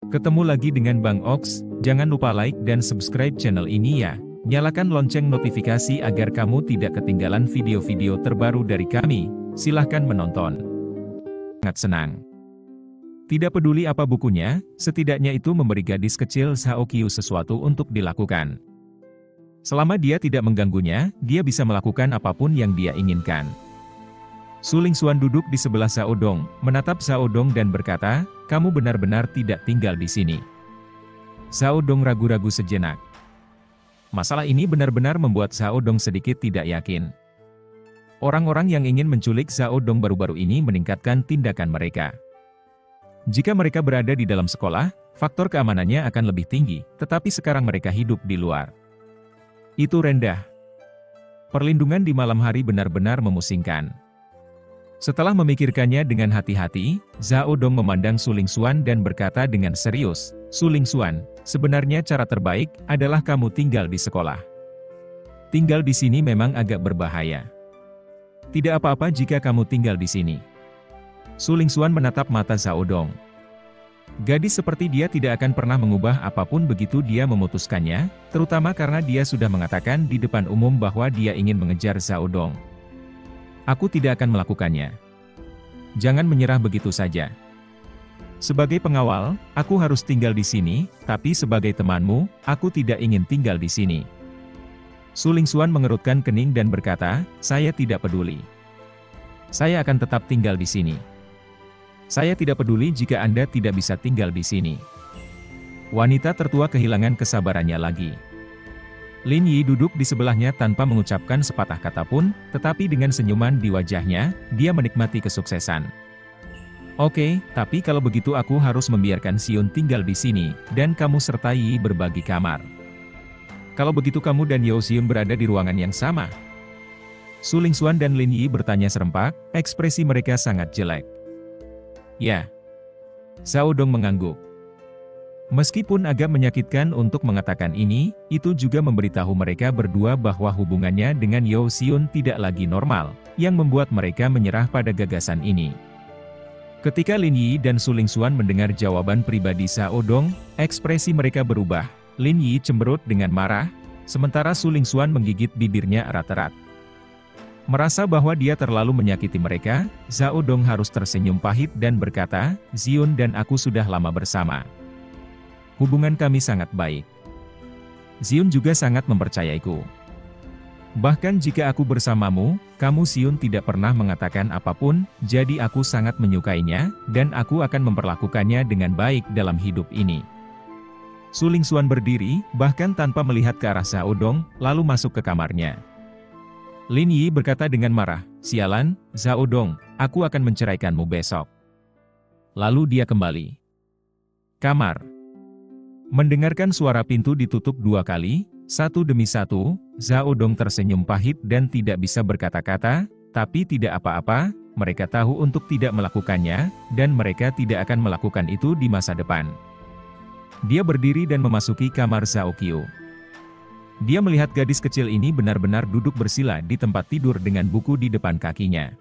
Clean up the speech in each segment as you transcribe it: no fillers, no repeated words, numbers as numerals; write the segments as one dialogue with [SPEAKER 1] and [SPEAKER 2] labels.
[SPEAKER 1] Ketemu lagi dengan Bang Ox, jangan lupa like dan subscribe channel ini ya. Nyalakan lonceng notifikasi agar kamu tidak ketinggalan video-video terbaru dari kami. Silahkan menonton. Sangat senang. Tidak peduli apa bukunya, setidaknya itu memberi gadis kecil Saokyu sesuatu untuk dilakukan. Selama dia tidak mengganggunya, dia bisa melakukan apapun yang dia inginkan. Su Lingxuan duduk di sebelah Xiao Dong, menatap Xiao Dong dan berkata, "Kamu benar-benar tidak tinggal di sini." Xiao Dong ragu-ragu sejenak. Masalah ini benar-benar membuat Xiao Dong sedikit tidak yakin. Orang-orang yang ingin menculik Xiao Dong baru-baru ini meningkatkan tindakan mereka. Jika mereka berada di dalam sekolah, faktor keamanannya akan lebih tinggi, tetapi sekarang mereka hidup di luar. Itu rendah. Perlindungan di malam hari benar-benar memusingkan. Setelah memikirkannya dengan hati-hati, Xiao Dong memandang Su Lingxuan dan berkata dengan serius, "Su Lingxuan, sebenarnya cara terbaik adalah kamu tinggal di sekolah. Tinggal di sini memang agak berbahaya. Tidak apa-apa jika kamu tinggal di sini." Su Lingxuan menatap mata Xiao Dong. Gadis seperti dia tidak akan pernah mengubah apapun begitu dia memutuskannya, terutama karena dia sudah mengatakan di depan umum bahwa dia ingin mengejar Xiao Dong. "Aku tidak akan melakukannya. Jangan menyerah begitu saja. Sebagai pengawal, aku harus tinggal di sini, tapi sebagai temanmu, aku tidak ingin tinggal di sini." Su Lingxuan mengerutkan kening dan berkata, "Saya tidak peduli. Saya akan tetap tinggal di sini. Saya tidak peduli jika Anda tidak bisa tinggal di sini." Wanita tertua kehilangan kesabarannya lagi. Lin Yi duduk di sebelahnya tanpa mengucapkan sepatah kata pun, tetapi dengan senyuman di wajahnya, dia menikmati kesuksesan. "Oke, tapi kalau begitu aku harus membiarkan Xion tinggal di sini, dan kamu serta Yi berbagi kamar. Kalau begitu kamu dan Yao Xion berada di ruangan yang sama?" Su Lingxuan dan Lin Yi bertanya serempak, ekspresi mereka sangat jelek. "Ya." Xiao Dong mengangguk. Meskipun agak menyakitkan untuk mengatakan ini, itu juga memberitahu mereka berdua bahwa hubungannya dengan Yao Xion tidak lagi normal, yang membuat mereka menyerah pada gagasan ini. Ketika Lin Yi dan Su Lingxuan mendengar jawaban pribadi Xiao Dong, ekspresi mereka berubah. Lin Yi cemberut dengan marah, sementara Su Lingxuan menggigit bibirnya erat-erat. Merasa bahwa dia terlalu menyakiti mereka, Xiao Dong harus tersenyum pahit dan berkata, "Xion dan aku sudah lama bersama. Hubungan kami sangat baik. Xion juga sangat mempercayaiku. Bahkan jika aku bersamamu, kamu Xion tidak pernah mengatakan apapun, jadi aku sangat menyukainya, dan aku akan memperlakukannya dengan baik dalam hidup ini." Su Lingxuan berdiri, bahkan tanpa melihat ke arah Xiao Dong, lalu masuk ke kamarnya. Lin Yi berkata dengan marah, "Sialan, Xiao Dong, aku akan menceraikanmu besok." Lalu dia kembali. Kamar. Mendengarkan suara pintu ditutup 2 kali, satu demi satu, Xiao Dong tersenyum pahit dan tidak bisa berkata-kata, tapi tidak apa-apa, mereka tahu untuk tidak melakukannya, dan mereka tidak akan melakukan itu di masa depan. Dia berdiri dan memasuki kamar Saokyu. Dia melihat gadis kecil ini benar-benar duduk bersila di tempat tidur dengan buku di depan kakinya.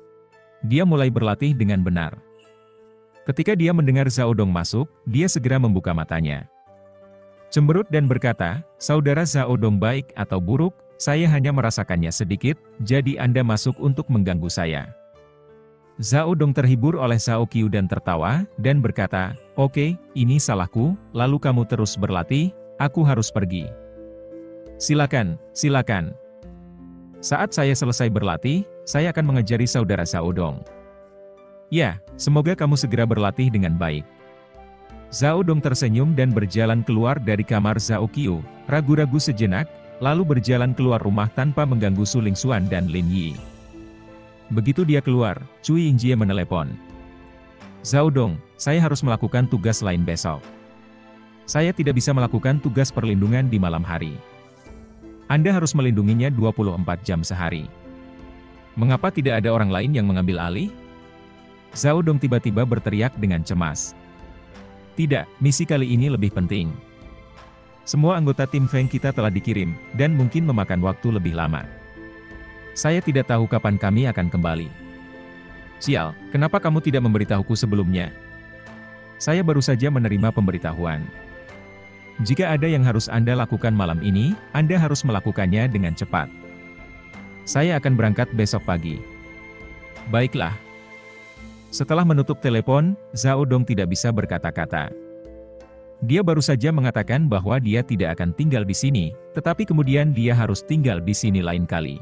[SPEAKER 1] Dia mulai berlatih dengan benar. Ketika dia mendengar Xiao Dong masuk, dia segera membuka matanya. Cemberut dan berkata, "Saudara Xiao Dong baik atau buruk, saya hanya merasakannya sedikit, jadi Anda masuk untuk mengganggu saya." Xiao Dong terhibur oleh Saokyu dan tertawa, dan berkata, "Oke, ini salahku, lalu kamu terus berlatih, aku harus pergi." "Silakan, silakan. Saat saya selesai berlatih, saya akan mengajari saudara Xiao Dong." "Ya, semoga kamu segera berlatih dengan baik." Xiao Dong tersenyum dan berjalan keluar dari kamar Saokyu, ragu-ragu sejenak, lalu berjalan keluar rumah tanpa mengganggu Su Lingxuan dan Lin Yi. Begitu dia keluar, Cui Yingjie menelepon. "Xiao Dong, saya harus melakukan tugas lain besok. Saya tidak bisa melakukan tugas perlindungan di malam hari. Anda harus melindunginya 24 jam sehari. Mengapa tidak ada orang lain yang mengambil alih?" Xiao Dong tiba-tiba berteriak dengan cemas. "Tidak, misi kali ini lebih penting. Semua anggota tim Feng kita telah dikirim, dan mungkin memakan waktu lebih lama. Saya tidak tahu kapan kami akan kembali." "Sial, kenapa kamu tidak memberitahuku sebelumnya?" Saya baru saja menerima pemberitahuan. Jika ada yang harus Anda lakukan malam ini, Anda harus melakukannya dengan cepat. Saya akan berangkat besok pagi. Baiklah. Setelah menutup telepon, Zhao Dong tidak bisa berkata-kata. Dia baru saja mengatakan bahwa dia tidak akan tinggal di sini, tetapi kemudian dia harus tinggal di sini lain kali.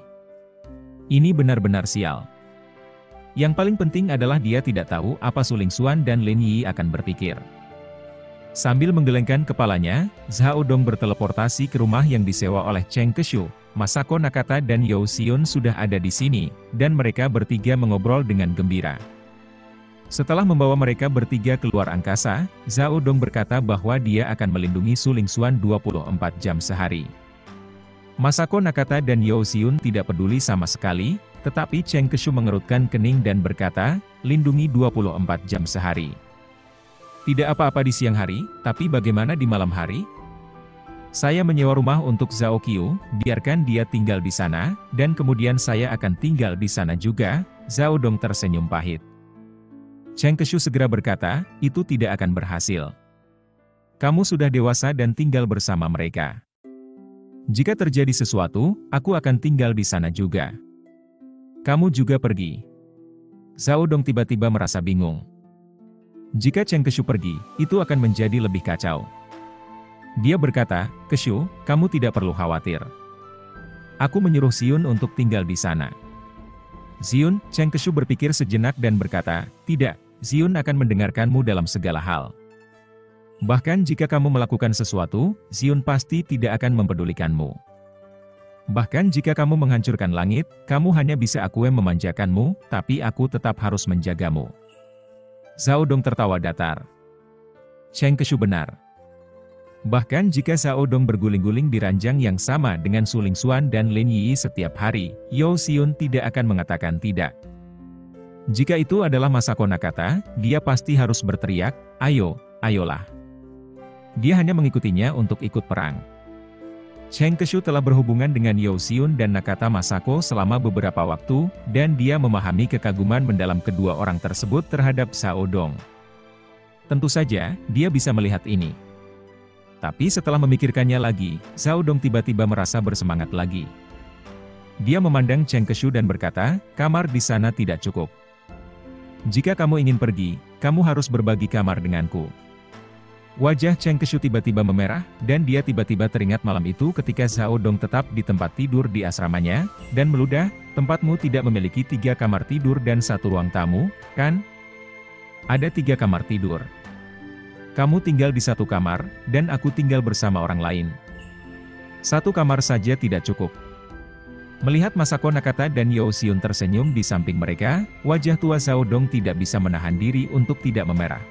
[SPEAKER 1] Ini benar-benar sial. Yang paling penting adalah dia tidak tahu apa Su Lingxuan dan Lin Yi akan berpikir. Sambil menggelengkan kepalanya, Zhao Dong berteleportasi ke rumah yang disewa oleh Cheng Kexu. Masako Nakata dan Yao Xiun sudah ada di sini, dan mereka bertiga mengobrol dengan gembira. Setelah membawa mereka bertiga keluar angkasa, Zhao Dong berkata bahwa dia akan melindungi Su Lingxuan 24 jam sehari. Masako Nakata dan Yao Xiun tidak peduli sama sekali, tetapi Cheng Kexu mengerutkan kening dan berkata, lindungi 24 jam sehari. Tidak apa-apa di siang hari, tapi bagaimana di malam hari? Saya menyewa rumah untuk Zhao Qiu, biarkan dia tinggal di sana, dan kemudian saya akan tinggal di sana juga. Zhao Dong tersenyum pahit. Cheng Kexu segera berkata, itu tidak akan berhasil. Kamu sudah dewasa dan tinggal bersama mereka. Jika terjadi sesuatu, aku akan tinggal di sana juga. Kamu juga pergi. Zhao Dong tiba-tiba merasa bingung. Jika Cheng Kexu pergi, itu akan menjadi lebih kacau. Dia berkata, Kexu, kamu tidak perlu khawatir. Aku menyuruh Xiun untuk tinggal di sana. Xiun, Cheng Kexu berpikir sejenak dan berkata, tidak, Xiun akan mendengarkanmu dalam segala hal. Bahkan jika kamu melakukan sesuatu, Xiun pasti tidak akan mempedulikanmu. Bahkan jika kamu menghancurkan langit, kamu hanya bisa aku yang memanjakanmu, tapi aku tetap harus menjagamu. Zhao Dong tertawa datar. Cheng Kexu benar. Bahkan jika Zhao Dong berguling-guling di ranjang yang sama dengan Su Lingxuan dan Lin Yi setiap hari, Yao Xiun tidak akan mengatakan tidak. Jika itu adalah Masako Nakata, dia pasti harus berteriak, ayo, ayolah. Dia hanya mengikutinya untuk ikut perang. Cheng Kexu telah berhubungan dengan Yao Xiun dan Nakata Masako selama beberapa waktu, dan dia memahami kekaguman mendalam kedua orang tersebut terhadap Zhao Dong. Tentu saja, dia bisa melihat ini. Tapi setelah memikirkannya lagi, Zhao Dong tiba-tiba merasa bersemangat lagi. Dia memandang Cheng Kexu dan berkata, kamar di sana tidak cukup. Jika kamu ingin pergi, kamu harus berbagi kamar denganku. Wajah Cheng Kexu tiba-tiba memerah, dan dia tiba-tiba teringat malam itu ketika Zhao Dong tetap di tempat tidur di asramanya, dan meludah, tempatmu tidak memiliki 3 kamar tidur dan 1 ruang tamu, kan? Ada 3 kamar tidur. Kamu tinggal di 1 kamar, dan aku tinggal bersama orang lain. 1 kamar saja tidak cukup. Melihat Masako Nakata dan Yao Xiun tersenyum di samping mereka, wajah tua Zhao Dong tidak bisa menahan diri untuk tidak memerah.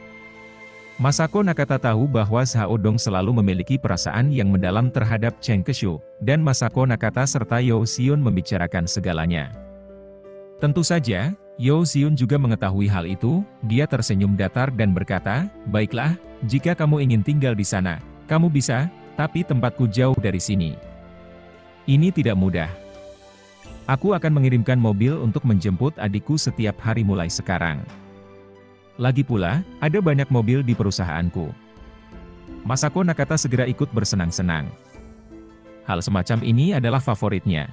[SPEAKER 1] Masako Nakata tahu bahwa Zhao Dong selalu memiliki perasaan yang mendalam terhadap Cheng Kexu, dan Masako Nakata serta Yao Xiun membicarakan segalanya. Tentu saja, Yao Xiun juga mengetahui hal itu, dia tersenyum datar dan berkata, baiklah, jika kamu ingin tinggal di sana, kamu bisa, tapi tempatku jauh dari sini. Ini tidak mudah. Aku akan mengirimkan mobil untuk menjemput adikku setiap hari mulai sekarang. Lagi pula, ada banyak mobil di perusahaanku. Masako Nakata segera ikut bersenang-senang. Hal semacam ini adalah favoritnya.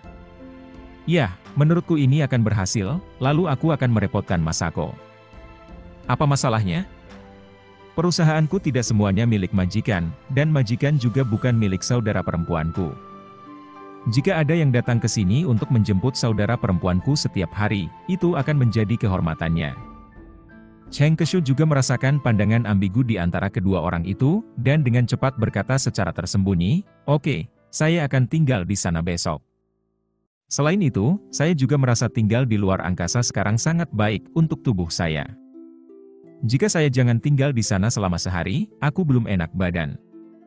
[SPEAKER 1] Ya, menurutku ini akan berhasil, lalu aku akan merepotkan Masako. Apa masalahnya? Perusahaanku tidak semuanya milik majikan, dan majikan juga bukan milik saudara perempuanku. Jika ada yang datang ke sini untuk menjemput saudara perempuanku setiap hari, itu akan menjadi kehormatannya. Cheng Kexu juga merasakan pandangan ambigu di antara kedua orang itu, dan dengan cepat berkata secara tersembunyi, oke, saya akan tinggal di sana besok. Selain itu, saya juga merasa tinggal di luar angkasa sekarang sangat baik untuk tubuh saya. Jika saya jangan tinggal di sana selama sehari, aku belum enak badan.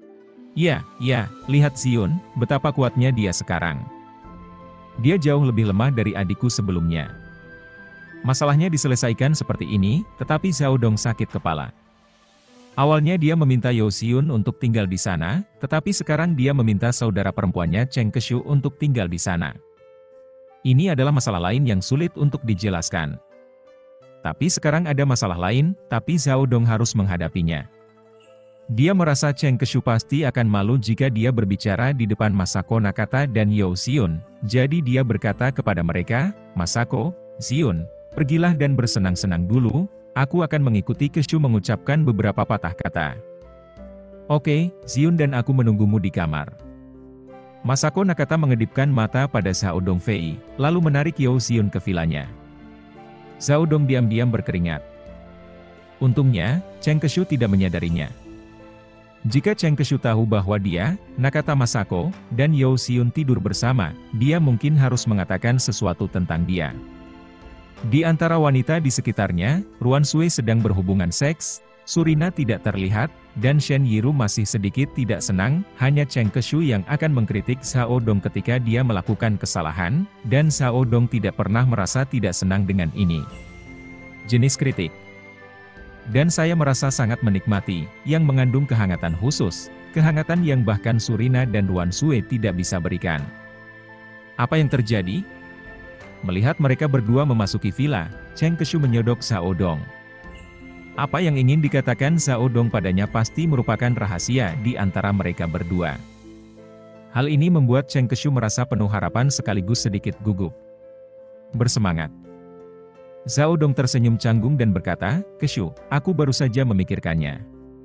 [SPEAKER 1] Ya, lihat Xiun, betapa kuatnya dia sekarang. Dia jauh lebih lemah dari adikku sebelumnya. Masalahnya diselesaikan seperti ini, tetapi Zhao Dong sakit kepala. Awalnya dia meminta Yao Xiun untuk tinggal di sana, tetapi sekarang dia meminta saudara perempuannya Cheng Kexu untuk tinggal di sana. Ini adalah masalah lain yang sulit untuk dijelaskan. Tapi sekarang ada masalah lain, tapi Zhao Dong harus menghadapinya. Dia merasa Cheng Keshu pasti akan malu jika dia berbicara di depan Masako Nakata dan Yeo Xiun. Jadi dia berkata kepada mereka, Masako, Xiun, pergilah dan bersenang-senang dulu, aku akan mengikuti Keshu mengucapkan beberapa patah kata. Oke, Xiun dan aku menunggumu di kamar. Masako Nakata mengedipkan mata pada Zhao Dong Fei, lalu menarik Yeo Xiun ke vilanya. Zhao Dong diam-diam berkeringat. Untungnya, Cheng Keshu tidak menyadarinya. Jika Cheng Keshu tahu bahwa dia, Nakata Masako, dan Yeo Xiun tidur bersama, dia mungkin harus mengatakan sesuatu tentang dia. Di antara wanita di sekitarnya, Ruan Sui sedang berhubungan seks, Surina tidak terlihat, dan Shen Yiru masih sedikit tidak senang, hanya Cheng Keshu yang akan mengkritik Zhao Dong ketika dia melakukan kesalahan, dan Zhao Dong tidak pernah merasa tidak senang dengan ini. Jenis kritik. Dan saya merasa sangat menikmati, yang mengandung kehangatan khusus, kehangatan yang bahkan Surina dan Ruan Sui tidak bisa berikan. Apa yang terjadi? Melihat mereka berdua memasuki villa, Cheng Keshu menyodok Zhao Dong. Apa yang ingin dikatakan Zhao Dong padanya pasti merupakan rahasia di antara mereka berdua. Hal ini membuat Cheng Keshu merasa penuh harapan sekaligus sedikit gugup. Bersemangat. Zhao Dong tersenyum canggung dan berkata, Keshu, aku baru saja memikirkannya.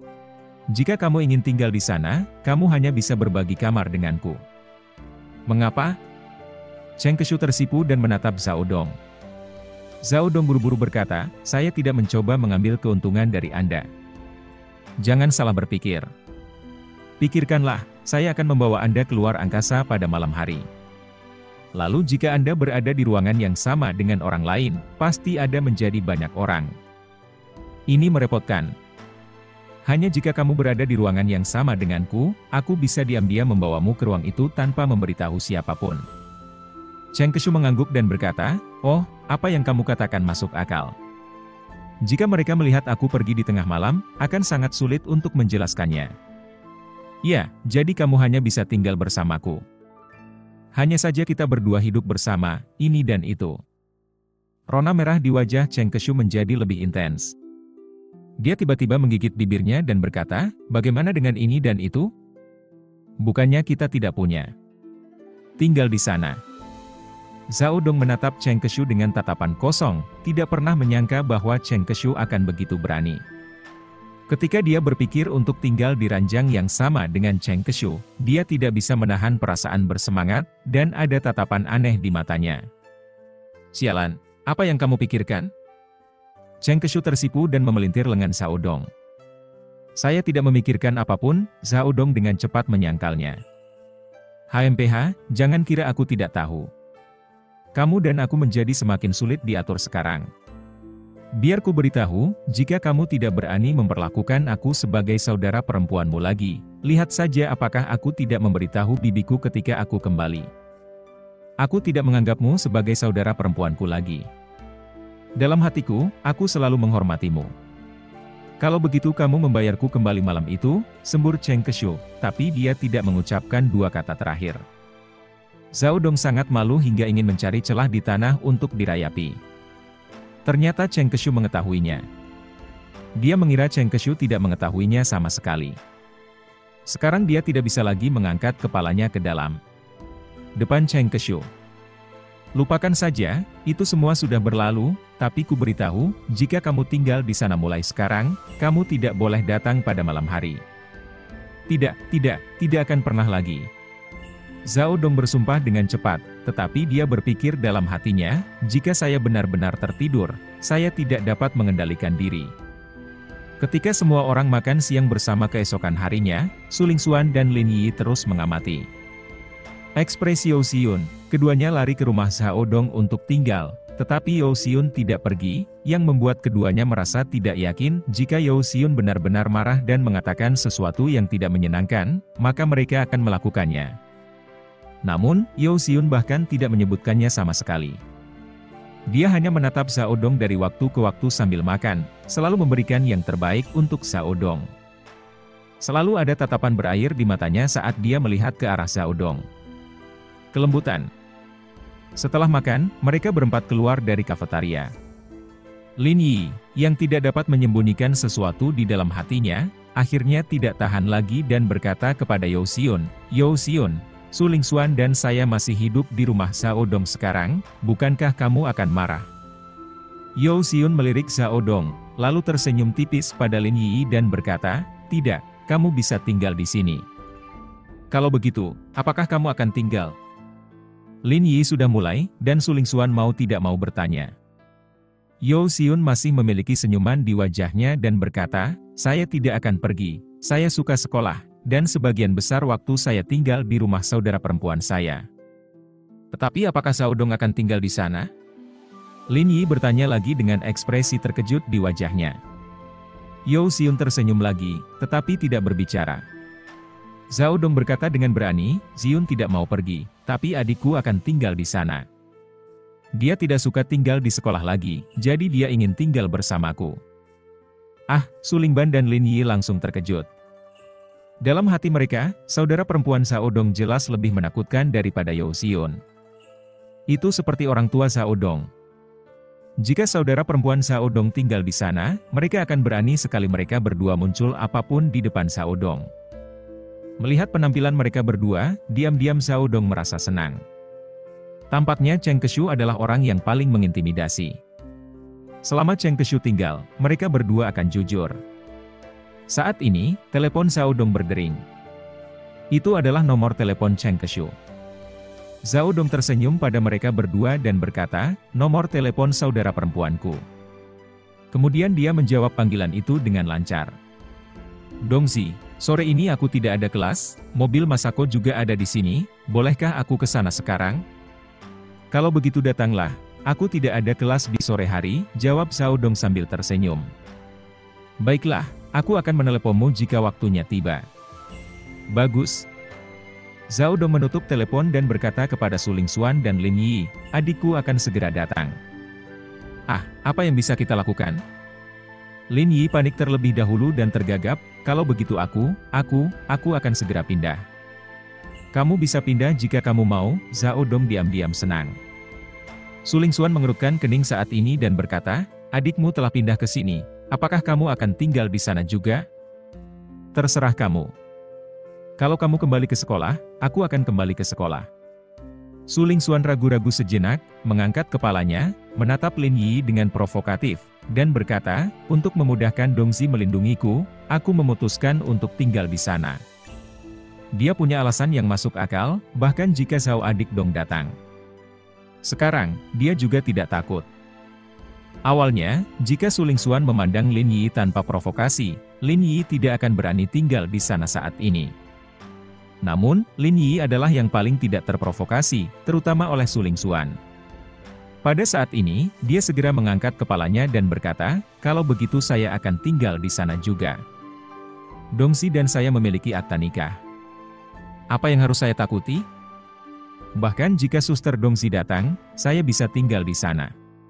[SPEAKER 1] Jika kamu ingin tinggal di sana, kamu hanya bisa berbagi kamar denganku. Mengapa? Cheng Keshu tersipu dan menatap Zhao Dong. Zhao Dong buru-buru berkata, saya tidak mencoba mengambil keuntungan dari Anda. Jangan salah berpikir. Pikirkanlah, saya akan membawa Anda keluar angkasa pada malam hari. Lalu jika Anda berada di ruangan yang sama dengan orang lain, pasti ada menjadi banyak orang. Ini merepotkan. Hanya jika kamu berada di ruangan yang sama denganku, aku bisa diam-diam membawamu ke ruang itu tanpa memberitahu siapapun. Cheng Keshu mengangguk dan berkata, oh, apa yang kamu katakan masuk akal. Jika mereka melihat aku pergi di tengah malam, akan sangat sulit untuk menjelaskannya. Ya, jadi kamu hanya bisa tinggal bersamaku. Hanya saja kita berdua hidup bersama, ini dan itu. Rona merah di wajah Cheng Keshu menjadi lebih intens. Dia tiba-tiba menggigit bibirnya dan berkata, bagaimana dengan ini dan itu? Bukannya kita tidak punya. Tinggal di sana. Zhao Dong menatap Cheng Keshu dengan tatapan kosong, tidak pernah menyangka bahwa Cheng Keshu akan begitu berani. Ketika dia berpikir untuk tinggal di ranjang yang sama dengan Cheng Keshu, dia tidak bisa menahan perasaan bersemangat, dan ada tatapan aneh di matanya. Sialan, apa yang kamu pikirkan? Cheng Keshu tersipu dan memelintir lengan Zhao Dong. Saya tidak memikirkan apapun, Zhao Dong dengan cepat menyangkalnya. HMPH, jangan kira aku tidak tahu. Kamu dan aku menjadi semakin sulit diatur sekarang. Biar ku beritahu, jika kamu tidak berani memperlakukan aku sebagai saudara perempuanmu lagi, lihat saja apakah aku tidak memberitahu bibiku ketika aku kembali. Aku tidak menganggapmu sebagai saudara perempuanku lagi. Dalam hatiku, aku selalu menghormatimu. Kalau begitu kamu membayarku kembali malam itu, sembur Cheng Keshu, tapi dia tidak mengucapkan dua kata terakhir. Zhao Dong sangat malu hingga ingin mencari celah di tanah untuk dirayapi. Ternyata Cheng Keshu mengetahuinya. Dia mengira Cheng Keshu tidak mengetahuinya sama sekali. Sekarang dia tidak bisa lagi mengangkat kepalanya ke dalam depan Cheng Keshu. Lupakan saja, itu semua sudah berlalu, tapi ku beritahu, jika kamu tinggal di sana mulai sekarang, kamu tidak boleh datang pada malam hari. Tidak akan pernah lagi. Zhao Dong bersumpah dengan cepat, tetapi dia berpikir dalam hatinya, jika saya benar-benar tertidur, saya tidak dapat mengendalikan diri. Ketika semua orang makan siang bersama keesokan harinya, Su Lingxuan dan Lin Yi terus mengamati ekspresi Yeo Xiun. Keduanya lari ke rumah Zhao Dong untuk tinggal, tetapi Yeo Xiun tidak pergi, yang membuat keduanya merasa tidak yakin jika Yeo Xiun benar-benar marah dan mengatakan sesuatu yang tidak menyenangkan, maka mereka akan melakukannya. Namun, Yeo Xiun bahkan tidak menyebutkannya sama sekali. Dia hanya menatap Zhao Dong dari waktu ke waktu sambil makan, selalu memberikan yang terbaik untuk Zhao Dong. Selalu ada tatapan berair di matanya saat dia melihat ke arah Zhao Dong. Kelembutan. Setelah makan, mereka berempat keluar dari kafetaria. Lin Yi, yang tidak dapat menyembunyikan sesuatu di dalam hatinya, akhirnya tidak tahan lagi dan berkata kepada You Xiun, "You Xiun, Su Lingxuan dan saya masih hidup di rumah Zhao Dong sekarang, bukankah kamu akan marah?" You Xiun melirik Zhao Dong, lalu tersenyum tipis pada Lin Yi dan berkata, "Tidak, kamu bisa tinggal di sini." "Kalau begitu, apakah kamu akan tinggal?" Lin Yi sudah mulai, dan Su Lingxuan mau tidak mau bertanya. You Xiun masih memiliki senyuman di wajahnya dan berkata, "Saya tidak akan pergi, saya suka sekolah, dan sebagian besar waktu saya tinggal di rumah saudara perempuan saya." "Tetapi apakah Zhao Dong akan tinggal di sana?" Lin Yi bertanya lagi dengan ekspresi terkejut di wajahnya. You Xiun tersenyum lagi, tetapi tidak berbicara. Zhao Dong berkata dengan berani, "Xiun tidak mau pergi, tapi adikku akan tinggal di sana. Dia tidak suka tinggal di sekolah lagi, jadi dia ingin tinggal bersamaku." Ah, Su Lingban dan Lin Yi langsung terkejut. Dalam hati mereka, saudara perempuan Zhao Dong jelas lebih menakutkan daripada You Xiun. Itu seperti orang tua Zhao Dong. Jika saudara perempuan Zhao Dong tinggal di sana, mereka akan berani sekali mereka berdua muncul apapun di depan Zhao Dong. Melihat penampilan mereka berdua, diam-diam Zhao Dong merasa senang. Tampaknya Cheng Kexu adalah orang yang paling mengintimidasi. Selama Cheng Kexu tinggal, mereka berdua akan jujur. Saat ini, telepon Zhao Dong berdering. Itu adalah nomor telepon Cheng Kexu. Zhao Dong tersenyum pada mereka berdua dan berkata, "Nomor telepon saudara perempuanku." Kemudian dia menjawab panggilan itu dengan lancar. "Dongzi, sore ini aku tidak ada kelas, mobil Masako juga ada di sini, bolehkah aku ke sana sekarang?" "Kalau begitu datanglah, aku tidak ada kelas di sore hari," jawab Zhao Dong sambil tersenyum. "Baiklah, aku akan meneleponmu jika waktunya tiba." "Bagus." Zhao Dong menutup telepon dan berkata kepada Su Lingxuan dan Lin Yi, "Adikku akan segera datang." "Ah, apa yang bisa kita lakukan?" Lin Yi panik terlebih dahulu dan tergagap, "Kalau begitu aku akan segera pindah." "Kamu bisa pindah jika kamu mau," Zhao Dong diam-diam senang. Su Lingxuan mengerutkan kening saat ini dan berkata, "Adikmu telah pindah ke sini, apakah kamu akan tinggal di sana juga?" "Terserah kamu. Kalau kamu kembali ke sekolah, aku akan kembali ke sekolah." Su Lingxuan ragu-ragu sejenak, mengangkat kepalanya, menatap Lin Yi dengan provokatif, dan berkata, "Untuk memudahkan Dongzi melindungiku, aku memutuskan untuk tinggal di sana." Dia punya alasan yang masuk akal, bahkan jika Zhao adik Dong datang. Sekarang, dia juga tidak takut. Awalnya, jika Su Lingxuan memandang Lin Yi tanpa provokasi, Lin Yi tidak akan berani tinggal di sana saat ini. Namun, Lin Yi adalah yang paling tidak terprovokasi, terutama oleh Su Lingxuan. Pada saat ini, dia segera mengangkat kepalanya dan berkata, "Kalau begitu saya akan tinggal di sana juga. Dongzi dan saya memiliki akta nikah. Apa yang harus saya takuti? Bahkan jika suster Dongzi datang, saya bisa tinggal di sana."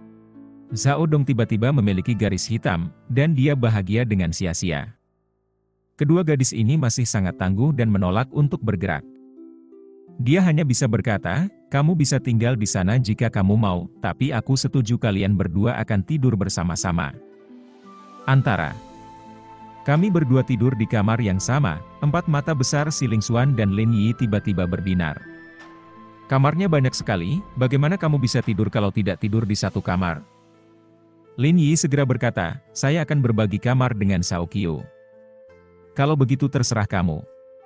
[SPEAKER 1] Zhao Dong tiba-tiba memiliki garis hitam, dan dia bahagia dengan sia-sia. Kedua gadis ini masih sangat tangguh dan menolak untuk bergerak. Dia hanya bisa berkata, "Kamu bisa tinggal di sana jika kamu mau, tapi aku setuju kalian berdua akan tidur bersama-sama." Antara kami berdua tidur di kamar yang sama, empat mata besar Si Lingxuan dan Lin Yi tiba-tiba berbinar. "Kamarnya banyak sekali, bagaimana kamu bisa tidur kalau tidak tidur di satu kamar?" Lin Yi segera berkata, "Saya akan berbagi kamar dengan Zhao Qiu." "Kalau begitu terserah kamu.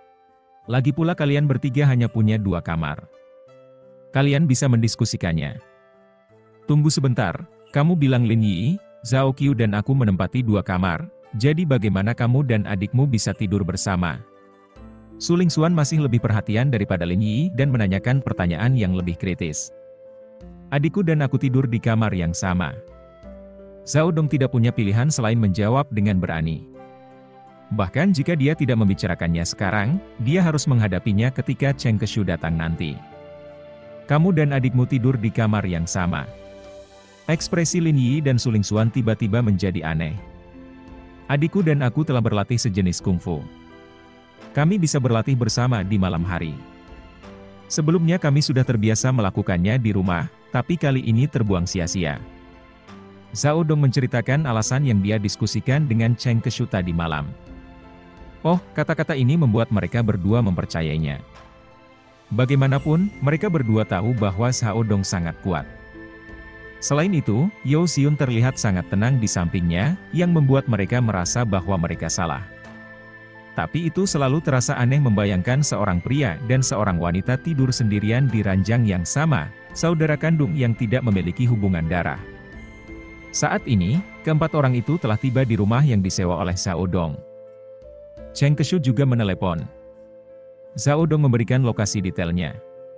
[SPEAKER 1] Lagi pula kalian bertiga hanya punya 2 kamar. Kalian bisa mendiskusikannya." "Tunggu sebentar, kamu bilang Lin Yi, Zhao Qiu dan aku menempati 2 kamar, jadi bagaimana kamu dan adikmu bisa tidur bersama?" Su Lingxuan masih lebih perhatian daripada Lin Yi dan menanyakan pertanyaan yang lebih kritis. "Adikku dan aku tidur di kamar yang sama." Zhao Dong tidak punya pilihan selain menjawab dengan berani. Bahkan jika dia tidak membicarakannya sekarang, dia harus menghadapinya ketika Cheng Kexu datang nanti. "Kamu dan adikmu tidur di kamar yang sama." Ekspresi Lin Yi dan Su Lingxuan tiba-tiba menjadi aneh. "Adikku dan aku telah berlatih sejenis kungfu. Kami bisa berlatih bersama di malam hari. Sebelumnya kami sudah terbiasa melakukannya di rumah, tapi kali ini terbuang sia-sia." Zhao Dong menceritakan alasan yang dia diskusikan dengan Cheng Keshu tadi malam. Oh, kata-kata ini membuat mereka berdua mempercayainya. Bagaimanapun, mereka berdua tahu bahwa Zhao Dong sangat kuat. Selain itu, Yao Xiun terlihat sangat tenang di sampingnya, yang membuat mereka merasa bahwa mereka salah. Tapi itu selalu terasa aneh membayangkan seorang pria dan seorang wanita tidur sendirian di ranjang yang sama, saudara kandung yang tidak memiliki hubungan darah. Saat ini, keempat orang itu telah tiba di rumah yang disewa oleh Zhao Dong. Cheng Keshu juga menelepon. Zhao Dong memberikan lokasi detailnya.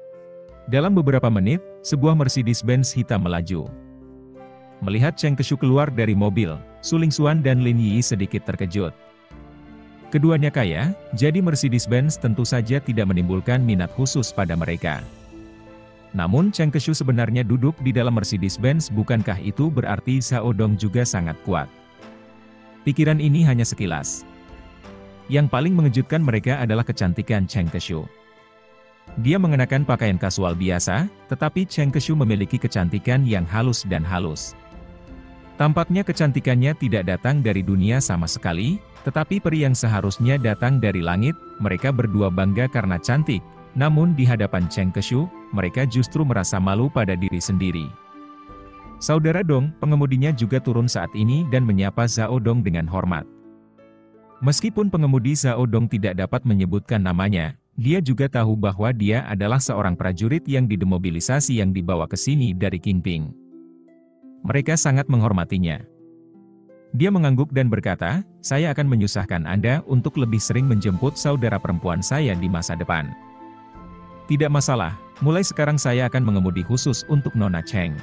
[SPEAKER 1] Dalam beberapa menit, sebuah Mercedes-Benz hitam melaju. Melihat Cheng Keshu keluar dari mobil, Su Lingxuan dan Lin Yi sedikit terkejut. Keduanya kaya, jadi Mercedes-Benz tentu saja tidak menimbulkan minat khusus pada mereka. Namun Cheng Keshu sebenarnya duduk di dalam Mercedes-Benz, bukankah itu berarti Zhao Dong juga sangat kuat? Pikiran ini hanya sekilas. Yang paling mengejutkan mereka adalah kecantikan Cheng Keshu. Dia mengenakan pakaian kasual biasa, tetapi Cheng Keshu memiliki kecantikan yang halus dan halus. Tampaknya kecantikannya tidak datang dari dunia sama sekali, tetapi peri yang seharusnya datang dari langit. Mereka berdua bangga karena cantik, namun di hadapan Cheng Keshu, mereka justru merasa malu pada diri sendiri. Saudara Dong, pengemudinya juga turun saat ini dan menyapa Zhao Dong dengan hormat. Meskipun pengemudi Zhao Dong tidak dapat menyebutkan namanya, dia juga tahu bahwa dia adalah seorang prajurit yang didemobilisasi yang dibawa ke sini dari Qingping. Mereka sangat menghormatinya. Dia mengangguk dan berkata, "Saya akan menyusahkan Anda untuk lebih sering menjemput saudara perempuan saya di masa depan." "Tidak masalah, mulai sekarang saya akan mengemudi khusus untuk Nona Cheng."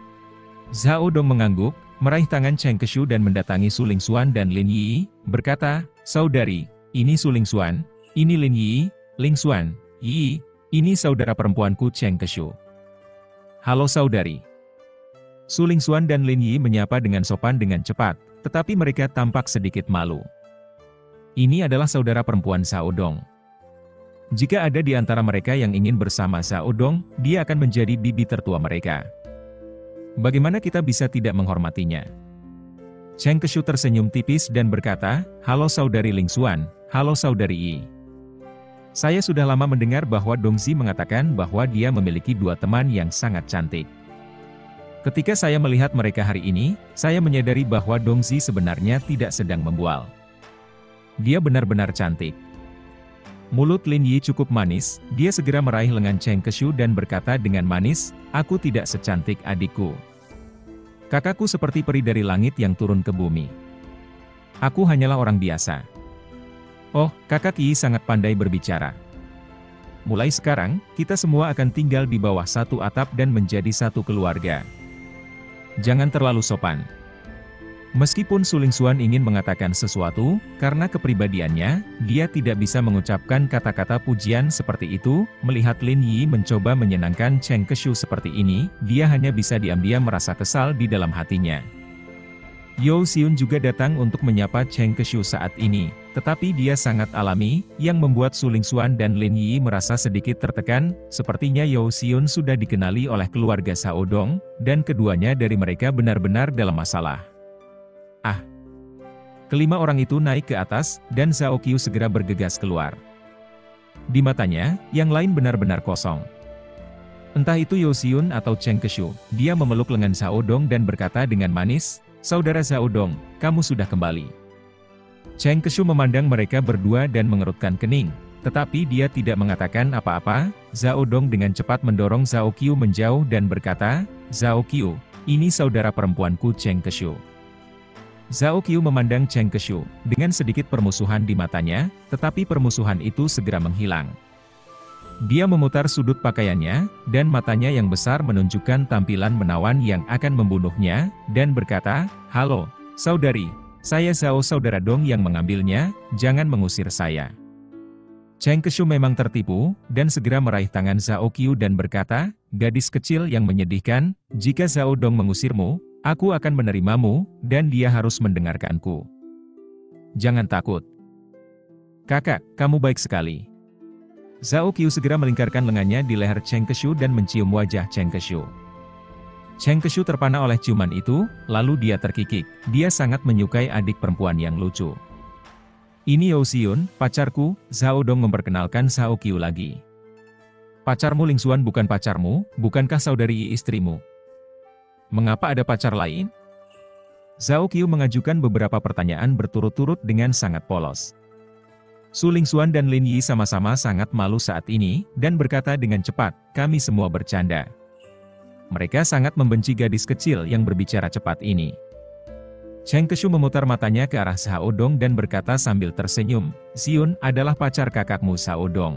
[SPEAKER 1] Zhao Dong mengangguk, meraih tangan Cheng Keshu dan mendatangi Su Lingxuan dan Lin Yi, berkata, "Saudari, ini Su Lingxuan, ini Lin Yi. Lingxuan, Yi, ini saudara perempuanku Cheng Keshu." "Halo saudari." Su Lingxuan dan Lin Yi menyapa dengan sopan dengan cepat, tetapi mereka tampak sedikit malu. Ini adalah saudara perempuan Zhao Dong. Jika ada di antara mereka yang ingin bersama Zhao Dong, dia akan menjadi bibi tertua mereka. Bagaimana kita bisa tidak menghormatinya? Cheng Keshu tersenyum tipis dan berkata, "Halo saudari Lingxuan, halo saudari Yi. Saya sudah lama mendengar bahwa Dongzi mengatakan bahwa dia memiliki dua teman yang sangat cantik. Ketika saya melihat mereka hari ini, saya menyadari bahwa Dongzi sebenarnya tidak sedang membual. Dia benar-benar cantik." Mulut Lin Yi cukup manis, dia segera meraih lengan Cheng Keshu dan berkata dengan manis, "Aku tidak secantik adikku. Kakakku seperti peri dari langit yang turun ke bumi. Aku hanyalah orang biasa." "Oh, kakak Yi sangat pandai berbicara. Mulai sekarang, kita semua akan tinggal di bawah satu atap dan menjadi satu keluarga. Jangan terlalu sopan." Meskipun Su Lingxuan ingin mengatakan sesuatu, karena kepribadiannya, dia tidak bisa mengucapkan kata-kata pujian seperti itu. Melihat Lin Yi mencoba menyenangkan Cheng Keshu seperti ini, dia hanya bisa diam-diam merasa kesal di dalam hatinya. Yao Xiun juga datang untuk menyapa Cheng Keshu saat ini, tetapi dia sangat alami, yang membuat Su Lingxuan dan Lin Yi merasa sedikit tertekan. Sepertinya Yao Xiun sudah dikenali oleh keluarga Zhao Dong, dan keduanya dari mereka benar-benar dalam masalah. "Ah!" Kelima orang itu naik ke atas, dan Zhao Qiu segera bergegas keluar. Di matanya, yang lain benar-benar kosong. Entah itu Yao Xiun atau Cheng Keshu, dia memeluk lengan Zhao Dong dan berkata dengan manis, "Saudara Zhao Dong, kamu sudah kembali." Cheng Keshu memandang mereka berdua dan mengerutkan kening, tetapi dia tidak mengatakan apa-apa. Zhao Dong dengan cepat mendorong Zhao Qiu menjauh dan berkata, "Zhao Qiu, ini saudara perempuanku Cheng Keshu." Zhao Qiu memandang Cheng Keshu, dengan sedikit permusuhan di matanya, tetapi permusuhan itu segera menghilang. Dia memutar sudut pakaiannya, dan matanya yang besar menunjukkan tampilan menawan yang akan membunuhnya, dan berkata, "Halo, saudari, saya Zhao saudara Dong yang mengambilnya, jangan mengusir saya." Cheng Keshu memang tertipu, dan segera meraih tangan Zhao Qiu dan berkata, "Gadis kecil yang menyedihkan, jika Zhao Dong mengusirmu, aku akan menerimamu, dan dia harus mendengarkanku. Jangan takut. Kakak, kamu baik sekali." Zhao Qiu segera melingkarkan lengannya di leher Cheng Keshu dan mencium wajah Cheng Keshu. Cheng Keshu terpana oleh ciuman itu, lalu dia terkikik. Dia sangat menyukai adik perempuan yang lucu. Ini Yao Xiun, pacarku, Zhao Dong memperkenalkan Zhao Qiu lagi. Pacarmu Ling Xuan bukan pacarmu, bukankah saudari istrimu? Mengapa ada pacar lain? Zhao Qiu mengajukan beberapa pertanyaan berturut-turut dengan sangat polos. Su Ling Xuan dan Lin Yi sama-sama sangat malu saat ini, dan berkata dengan cepat, kami semua bercanda. Mereka sangat membenci gadis kecil yang berbicara cepat ini. Cheng Keshu memutar matanya ke arah Zhao Dong dan berkata sambil tersenyum, Xiun adalah pacar kakakmu Zhao Dong.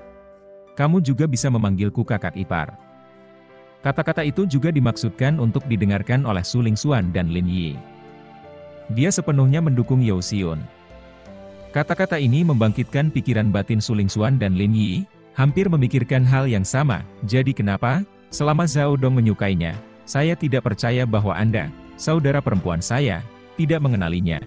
[SPEAKER 1] Kamu juga bisa memanggilku kakak ipar. Kata-kata itu juga dimaksudkan untuk didengarkan oleh Su Ling Xuan dan Lin Yi. Dia sepenuhnya mendukung Yao Xiun. Kata-kata ini membangkitkan pikiran batin Su Ling Xuan dan Lin Yi, hampir memikirkan hal yang sama. Jadi kenapa, selama Zhao Dong menyukainya, saya tidak percaya bahwa Anda, saudara perempuan saya, tidak mengenalinya.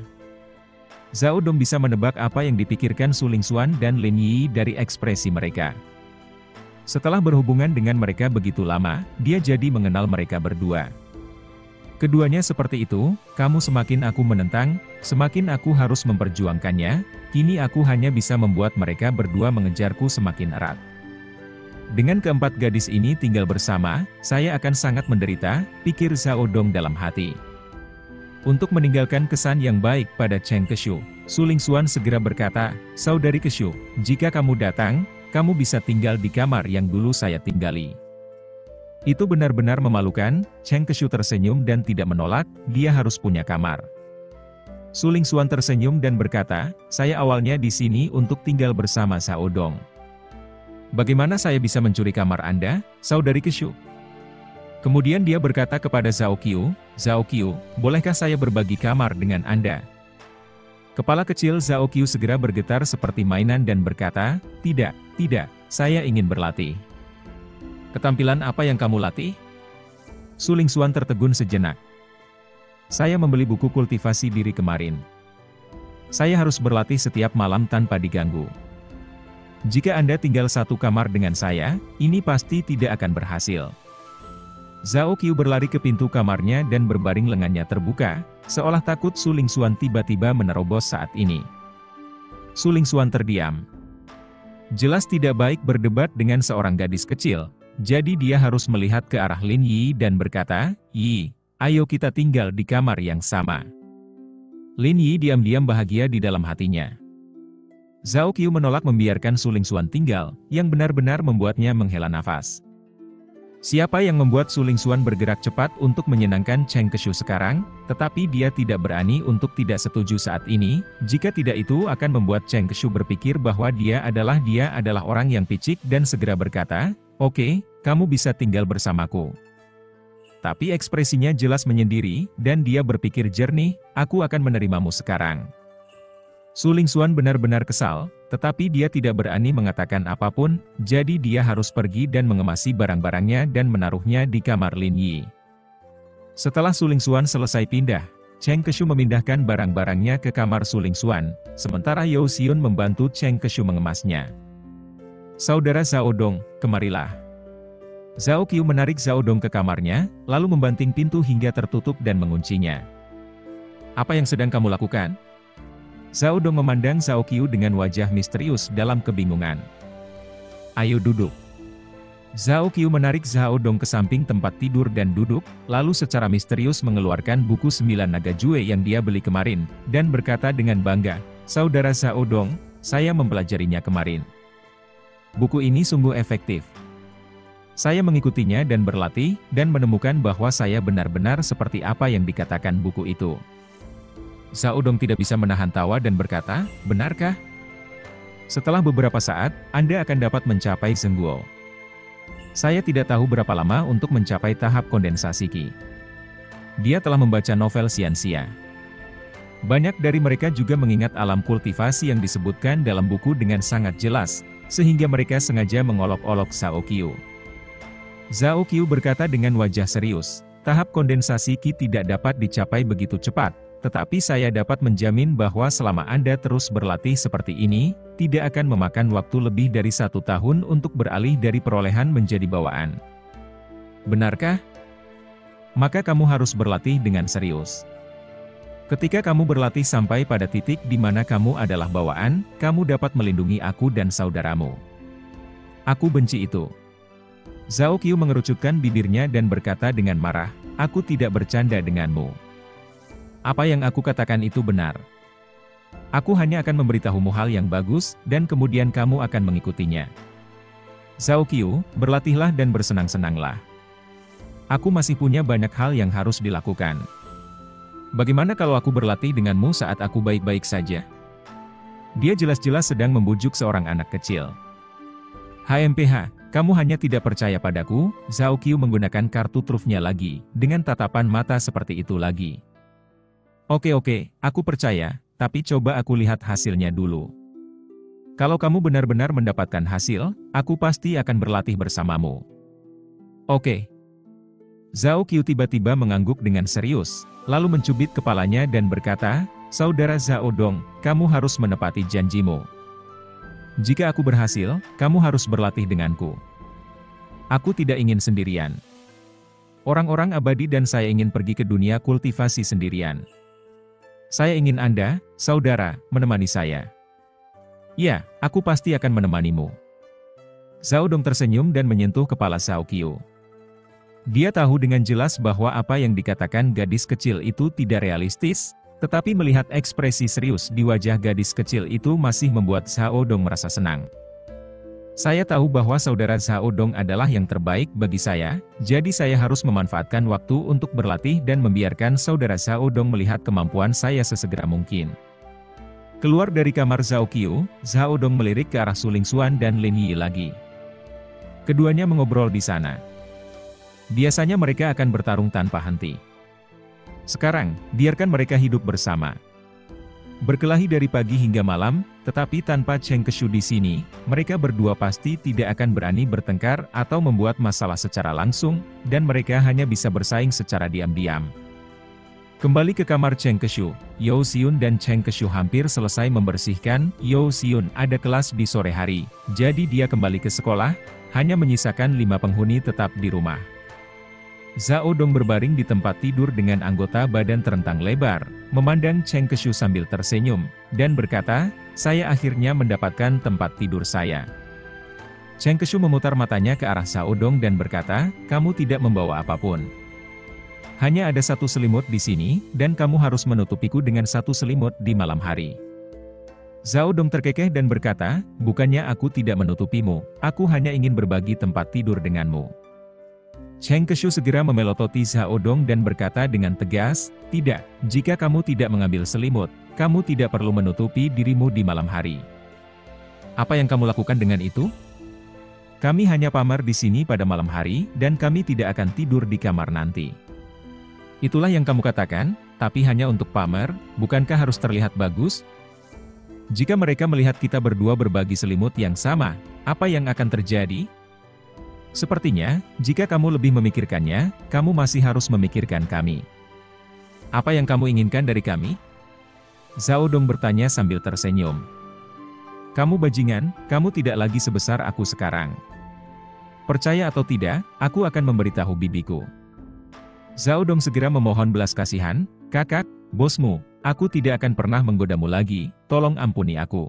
[SPEAKER 1] Zhao Dong bisa menebak apa yang dipikirkan Su Ling Xuan dan Lin Yi dari ekspresi mereka. Setelah berhubungan dengan mereka begitu lama, dia jadi mengenal mereka berdua. Keduanya seperti itu, kamu semakin aku menentang, semakin aku harus memperjuangkannya, kini aku hanya bisa membuat mereka berdua mengejarku semakin erat. Dengan keempat gadis ini tinggal bersama, saya akan sangat menderita, pikir Zhao Dong dalam hati. Untuk meninggalkan kesan yang baik pada Cheng Keshu, Su Ling Xuan segera berkata, Saudari Keshu, jika kamu datang, kamu bisa tinggal di kamar yang dulu saya tinggali. Itu benar-benar memalukan, Cheng Keshu tersenyum dan tidak menolak, dia harus punya kamar. Su Ling Xuan tersenyum dan berkata, saya awalnya di sini untuk tinggal bersama Zhao Dong. Bagaimana saya bisa mencuri kamar Anda, Saudari Keshu? Kemudian dia berkata kepada Zhao Qiu, bolehkah saya berbagi kamar dengan Anda? Kepala kecil Zhao Qiu segera bergetar seperti mainan dan berkata, tidak, saya ingin berlatih. Ketampilan apa yang kamu latih? Su Ling Xuan tertegun sejenak. Saya membeli buku kultivasi diri kemarin. Saya harus berlatih setiap malam tanpa diganggu. Jika Anda tinggal satu kamar dengan saya, ini pasti tidak akan berhasil. Zhao Qiu berlari ke pintu kamarnya dan berbaring lengannya terbuka, seolah takut Su Ling Xuan tiba-tiba menerobos saat ini. Su Ling Xuan terdiam. Jelas tidak baik berdebat dengan seorang gadis kecil, jadi dia harus melihat ke arah Lin Yi dan berkata, Yi, ayo kita tinggal di kamar yang sama. Lin Yi diam-diam bahagia di dalam hatinya. Zhao Qiu menolak membiarkan Su Ling Xuan tinggal, yang benar-benar membuatnya menghela nafas. Siapa yang membuat Su Ling Xuan bergerak cepat untuk menyenangkan Cheng Keshu sekarang, tetapi dia tidak berani untuk tidak setuju saat ini, jika tidak itu akan membuat Cheng Keshu berpikir bahwa dia adalah orang yang picik dan segera berkata, oke, kamu bisa tinggal bersamaku. Tapi ekspresinya jelas menyendiri, dan dia berpikir jernih, aku akan menerimamu sekarang. Su Ling Xuan benar-benar kesal, tetapi dia tidak berani mengatakan apapun, jadi dia harus pergi dan mengemasi barang-barangnya dan menaruhnya di kamar Lin Yi. Setelah Su Ling Xuan selesai pindah, Cheng Keshu memindahkan barang-barangnya ke kamar Su Ling Xuan, sementara Yao Xiun membantu Cheng Keshu mengemasnya. Saudara Zhao Dong, kemarilah. Zhao Qiu menarik Zhao Dong ke kamarnya, lalu membanting pintu hingga tertutup dan menguncinya. Apa yang sedang kamu lakukan? Zhao Dong memandang Zhao Qiu dengan wajah misterius dalam kebingungan. Ayo duduk. Zhao Qiu menarik Zhao Dong ke samping tempat tidur dan duduk, lalu secara misterius mengeluarkan buku 9 naga Jue yang dia beli kemarin, dan berkata dengan bangga, Saudara Zhao Dong, saya mempelajarinya kemarin. Buku ini sungguh efektif. Saya mengikutinya dan berlatih, dan menemukan bahwa saya benar-benar seperti apa yang dikatakan buku itu. Zhao Dong tidak bisa menahan tawa dan berkata, benarkah? Setelah beberapa saat, Anda akan dapat mencapai Zhengguo. Saya tidak tahu berapa lama untuk mencapai tahap kondensasi Qi. Dia telah membaca novel Xianxia. Banyak dari mereka juga mengingat alam kultivasi yang disebutkan dalam buku dengan sangat jelas, sehingga mereka sengaja mengolok-olok Zhao Qiu. Zhao Qiu berkata dengan wajah serius, tahap kondensasi Qi tidak dapat dicapai begitu cepat, tetapi saya dapat menjamin bahwa selama Anda terus berlatih seperti ini, tidak akan memakan waktu lebih dari 1 tahun untuk beralih dari perolehan menjadi bawaan. Benarkah? maka kamu harus berlatih dengan serius. Ketika kamu berlatih sampai pada titik di mana kamu adalah bawaan, kamu dapat melindungi aku dan saudaramu. Aku benci itu. Zhao Qiu mengerucutkan bibirnya dan berkata dengan marah, aku tidak bercanda denganmu. Apa yang aku katakan itu benar. Aku hanya akan memberitahumu hal yang bagus, dan kemudian kamu akan mengikutinya. Zhao Qiu, berlatihlah dan bersenang-senanglah. Aku masih punya banyak hal yang harus dilakukan. Bagaimana kalau aku berlatih denganmu saat aku baik-baik saja? Dia jelas-jelas sedang membujuk seorang anak kecil. HMPH, kamu hanya tidak percaya padaku. Zhao Qiu menggunakan kartu trufnya lagi, dengan tatapan mata seperti itu lagi. Oke, aku percaya, tapi coba aku lihat hasilnya dulu. Kalau kamu benar-benar mendapatkan hasil, aku pasti akan berlatih bersamamu. Oke. Zhao Qiu tiba-tiba mengangguk dengan serius, lalu mencubit kepalanya dan berkata, Saudara Zhao Dong, kamu harus menepati janjimu. Jika aku berhasil, kamu harus berlatih denganku. Aku tidak ingin sendirian. Orang-orang abadi dan saya ingin pergi ke dunia kultivasi sendirian. Saya ingin Anda, saudara, menemani saya. Ya, aku pasti akan menemanimu. Zhao Dong tersenyum dan menyentuh kepala Zhao Qiu. Dia tahu dengan jelas bahwa apa yang dikatakan gadis kecil itu tidak realistis, tetapi melihat ekspresi serius di wajah gadis kecil itu masih membuat Zhao Dong merasa senang. Saya tahu bahwa saudara Zhao Dong adalah yang terbaik bagi saya, jadi saya harus memanfaatkan waktu untuk berlatih dan membiarkan saudara Zhao Dong melihat kemampuan saya sesegera mungkin. Keluar dari kamar Zhao Qiu, Zhao Dong melirik ke arah Su Lingxuan dan Lin Yi lagi. Keduanya mengobrol di sana. Biasanya mereka akan bertarung tanpa henti. Sekarang, biarkan mereka hidup bersama. Berkelahi dari pagi hingga malam, tetapi tanpa Cheng Keshu di sini, mereka berdua pasti tidak akan berani bertengkar atau membuat masalah secara langsung, dan mereka hanya bisa bersaing secara diam-diam. Kembali ke kamar Cheng Keshu, Yao Xiun dan Cheng Keshu hampir selesai membersihkan. Yao Xiun ada kelas di sore hari, jadi dia kembali ke sekolah, hanya menyisakan 5 penghuni tetap di rumah. Zhao Dong berbaring di tempat tidur dengan anggota badan terentang lebar, memandang Cheng Keshu sambil tersenyum, dan berkata, saya akhirnya mendapatkan tempat tidur saya. Cheng Keshu memutar matanya ke arah Zhao Dong dan berkata, kamu tidak membawa apapun. Hanya ada satu selimut di sini, dan kamu harus menutupiku dengan satu selimut di malam hari. Zhao Dong terkekeh dan berkata, bukannya aku tidak menutupimu, aku hanya ingin berbagi tempat tidur denganmu. Cheng Keshu segera memelototi Zhao Dong dan berkata dengan tegas, tidak, jika kamu tidak mengambil selimut, kamu tidak perlu menutupi dirimu di malam hari. Apa yang kamu lakukan dengan itu? Kami hanya pamer di sini pada malam hari, dan kami tidak akan tidur di kamar nanti. Itulah yang kamu katakan, tapi hanya untuk pamer, bukankah harus terlihat bagus? Jika mereka melihat kita berdua berbagi selimut yang sama, apa yang akan terjadi? Sepertinya, jika kamu lebih memikirkannya, kamu masih harus memikirkan kami. Apa yang kamu inginkan dari kami? Zhao Dong bertanya sambil tersenyum. Kamu bajingan, kamu tidak lagi sebesar aku sekarang. Percaya atau tidak, aku akan memberitahu bibiku. Zhao Dong segera memohon belas kasihan, kakak, bosmu, aku tidak akan pernah menggodamu lagi, tolong ampuni aku.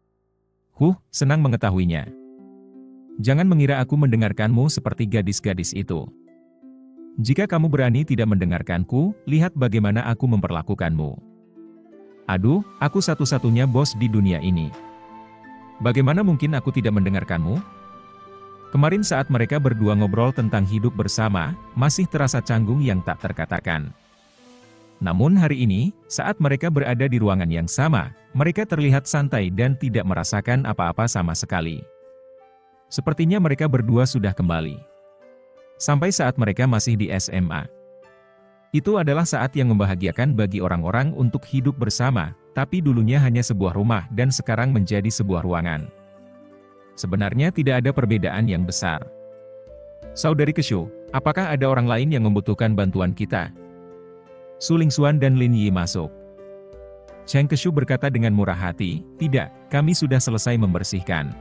[SPEAKER 1] Senang mengetahuinya. Jangan mengira aku mendengarkanmu seperti gadis-gadis itu. Jika kamu berani tidak mendengarkanku, lihat bagaimana aku memperlakukanmu. Aduh, aku satu-satunya bos di dunia ini. Bagaimana mungkin aku tidak mendengarkanmu? Kemarin saat mereka berdua ngobrol tentang hidup bersama, masih terasa canggung yang tak terkatakan. Namun hari ini, saat mereka berada di ruangan yang sama, mereka terlihat santai dan tidak merasakan apa-apa sama sekali. Sepertinya mereka berdua sudah kembali. Sampai saat mereka masih di SMA. Itu adalah saat yang membahagiakan bagi orang-orang untuk hidup bersama, tapi dulunya hanya sebuah rumah dan sekarang menjadi sebuah ruangan. Sebenarnya tidak ada perbedaan yang besar. Saudari Keshu, apakah ada orang lain yang membutuhkan bantuan kita? Su Lingxuan dan Lin Yi masuk. Cheng Keshu berkata dengan murah hati, tidak, kami sudah selesai membersihkan.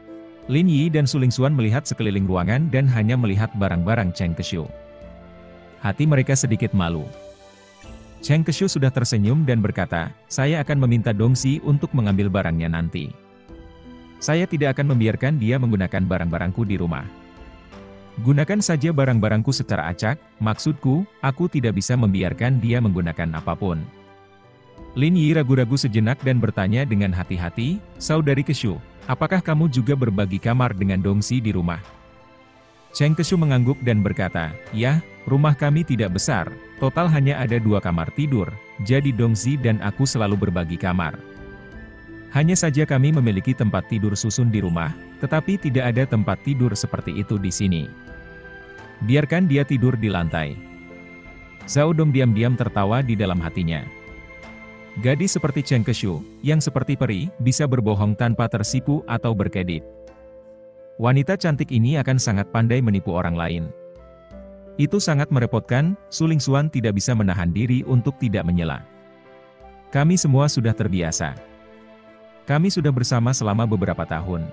[SPEAKER 1] Lin Yi dan Su Lingxuan melihat sekeliling ruangan dan hanya melihat barang-barang Cheng Keshu. Hati mereka sedikit malu. Cheng Keshu sudah tersenyum dan berkata, saya akan meminta Dongxi untuk mengambil barangnya nanti. Saya tidak akan membiarkan dia menggunakan barang-barangku di rumah. Gunakan saja barang-barangku secara acak, maksudku, aku tidak bisa membiarkan dia menggunakan apapun. Lin Yi ragu-ragu sejenak dan bertanya dengan hati-hati, Saudari Keshu, apakah kamu juga berbagi kamar dengan Dongxi di rumah? Cheng Keshu mengangguk dan berkata, ya, rumah kami tidak besar, total hanya ada 2 kamar tidur, jadi Dongxi dan aku selalu berbagi kamar. Hanya saja kami memiliki tempat tidur susun di rumah, tetapi tidak ada tempat tidur seperti itu di sini. Biarkan dia tidur di lantai. Zhao Dong diam-diam tertawa di dalam hatinya. Gadis seperti Cheng Keshu, yang seperti peri, bisa berbohong tanpa tersipu atau berkedip. Wanita cantik ini akan sangat pandai menipu orang lain. Itu sangat merepotkan, Su Lingxuan tidak bisa menahan diri untuk tidak menyela. Kami semua sudah terbiasa. Kami sudah bersama selama beberapa tahun.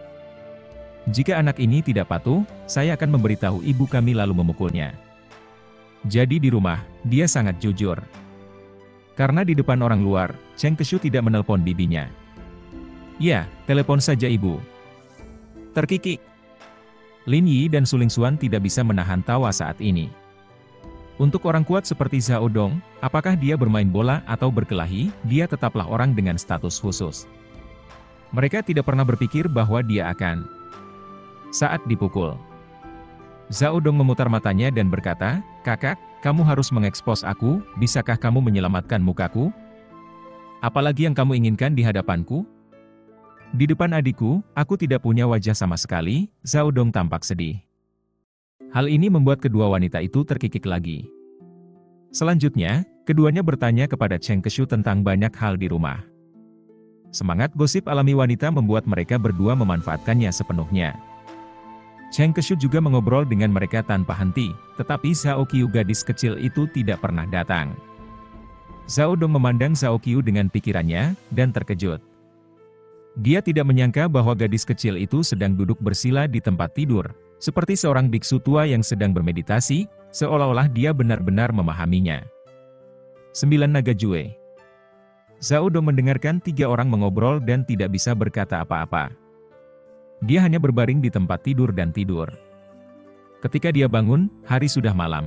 [SPEAKER 1] Jika anak ini tidak patuh, saya akan memberitahu ibu kami lalu memukulnya. Jadi di rumah, dia sangat jujur. Karena di depan orang luar, Cheng Keshu tidak menelpon bibinya. Ya, telepon saja ibu. Terkikik. Lin Yi dan Su Lingxuan tidak bisa menahan tawa saat ini. Untuk orang kuat seperti Zhao Dong, apakah dia bermain bola atau berkelahi, dia tetaplah orang dengan status khusus. Mereka tidak pernah berpikir bahwa dia akan saat dipukul. Zhao Dong memutar matanya dan berkata, kakak, kamu harus mengekspos aku, bisakah kamu menyelamatkan mukaku? Apalagi yang kamu inginkan di hadapanku? Di depan adikku, aku tidak punya wajah sama sekali, Zhao Dong tampak sedih. Hal ini membuat kedua wanita itu terkikik lagi. Selanjutnya, keduanya bertanya kepada Cheng Keshu tentang banyak hal di rumah. Semangat gosip alami wanita membuat mereka berdua memanfaatkannya sepenuhnya. Cheng Keshu juga mengobrol dengan mereka tanpa henti, tetapi Zhao Qiu gadis kecil itu tidak pernah datang. Zhao Dong memandang Zhao Qiu dengan pikirannya, dan terkejut. Dia tidak menyangka bahwa gadis kecil itu sedang duduk bersila di tempat tidur, seperti seorang biksu tua yang sedang bermeditasi, seolah-olah dia benar-benar memahaminya. 9 naga Jue. Zhao Dong mendengarkan 3 orang mengobrol dan tidak bisa berkata apa-apa. Dia hanya berbaring di tempat tidur dan tidur. Ketika dia bangun, hari sudah malam.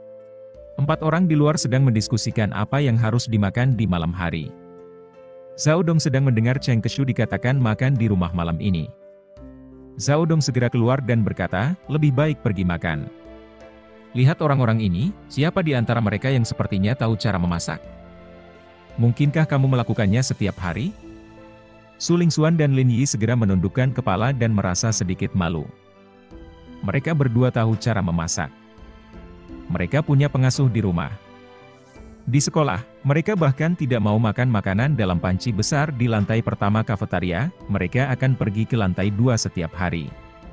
[SPEAKER 1] 4 orang di luar sedang mendiskusikan apa yang harus dimakan di malam hari. Zhao Dong sedang mendengar Cheng Keshu dikatakan makan di rumah malam ini. Zhao Dong segera keluar dan berkata, lebih baik pergi makan. Lihat orang-orang ini, siapa di antara mereka yang sepertinya tahu cara memasak? Mungkinkah kamu melakukannya setiap hari? Su Lingxuan dan Lin Yi segera menundukkan kepala dan merasa sedikit malu. Mereka berdua tahu cara memasak. Mereka punya pengasuh di rumah. Di sekolah, mereka bahkan tidak mau makan makanan dalam panci besar di lantai pertama kafetaria, mereka akan pergi ke lantai 2 setiap hari.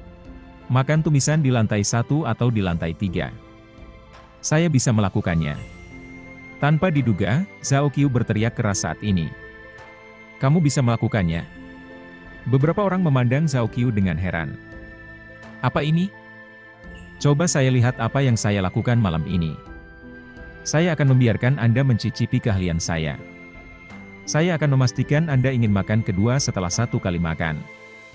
[SPEAKER 1] Makan tumisan di lantai 1 atau di lantai 3. Saya bisa melakukannya. Tanpa diduga, Zhao Qiu berteriak keras saat ini. Kamu bisa melakukannya. Beberapa orang memandang Zhao Qiu dengan heran. Apa ini? Coba saya lihat apa yang saya lakukan malam ini. Saya akan membiarkan Anda mencicipi keahlian saya. Saya akan memastikan Anda ingin makan kedua setelah 1 kali makan.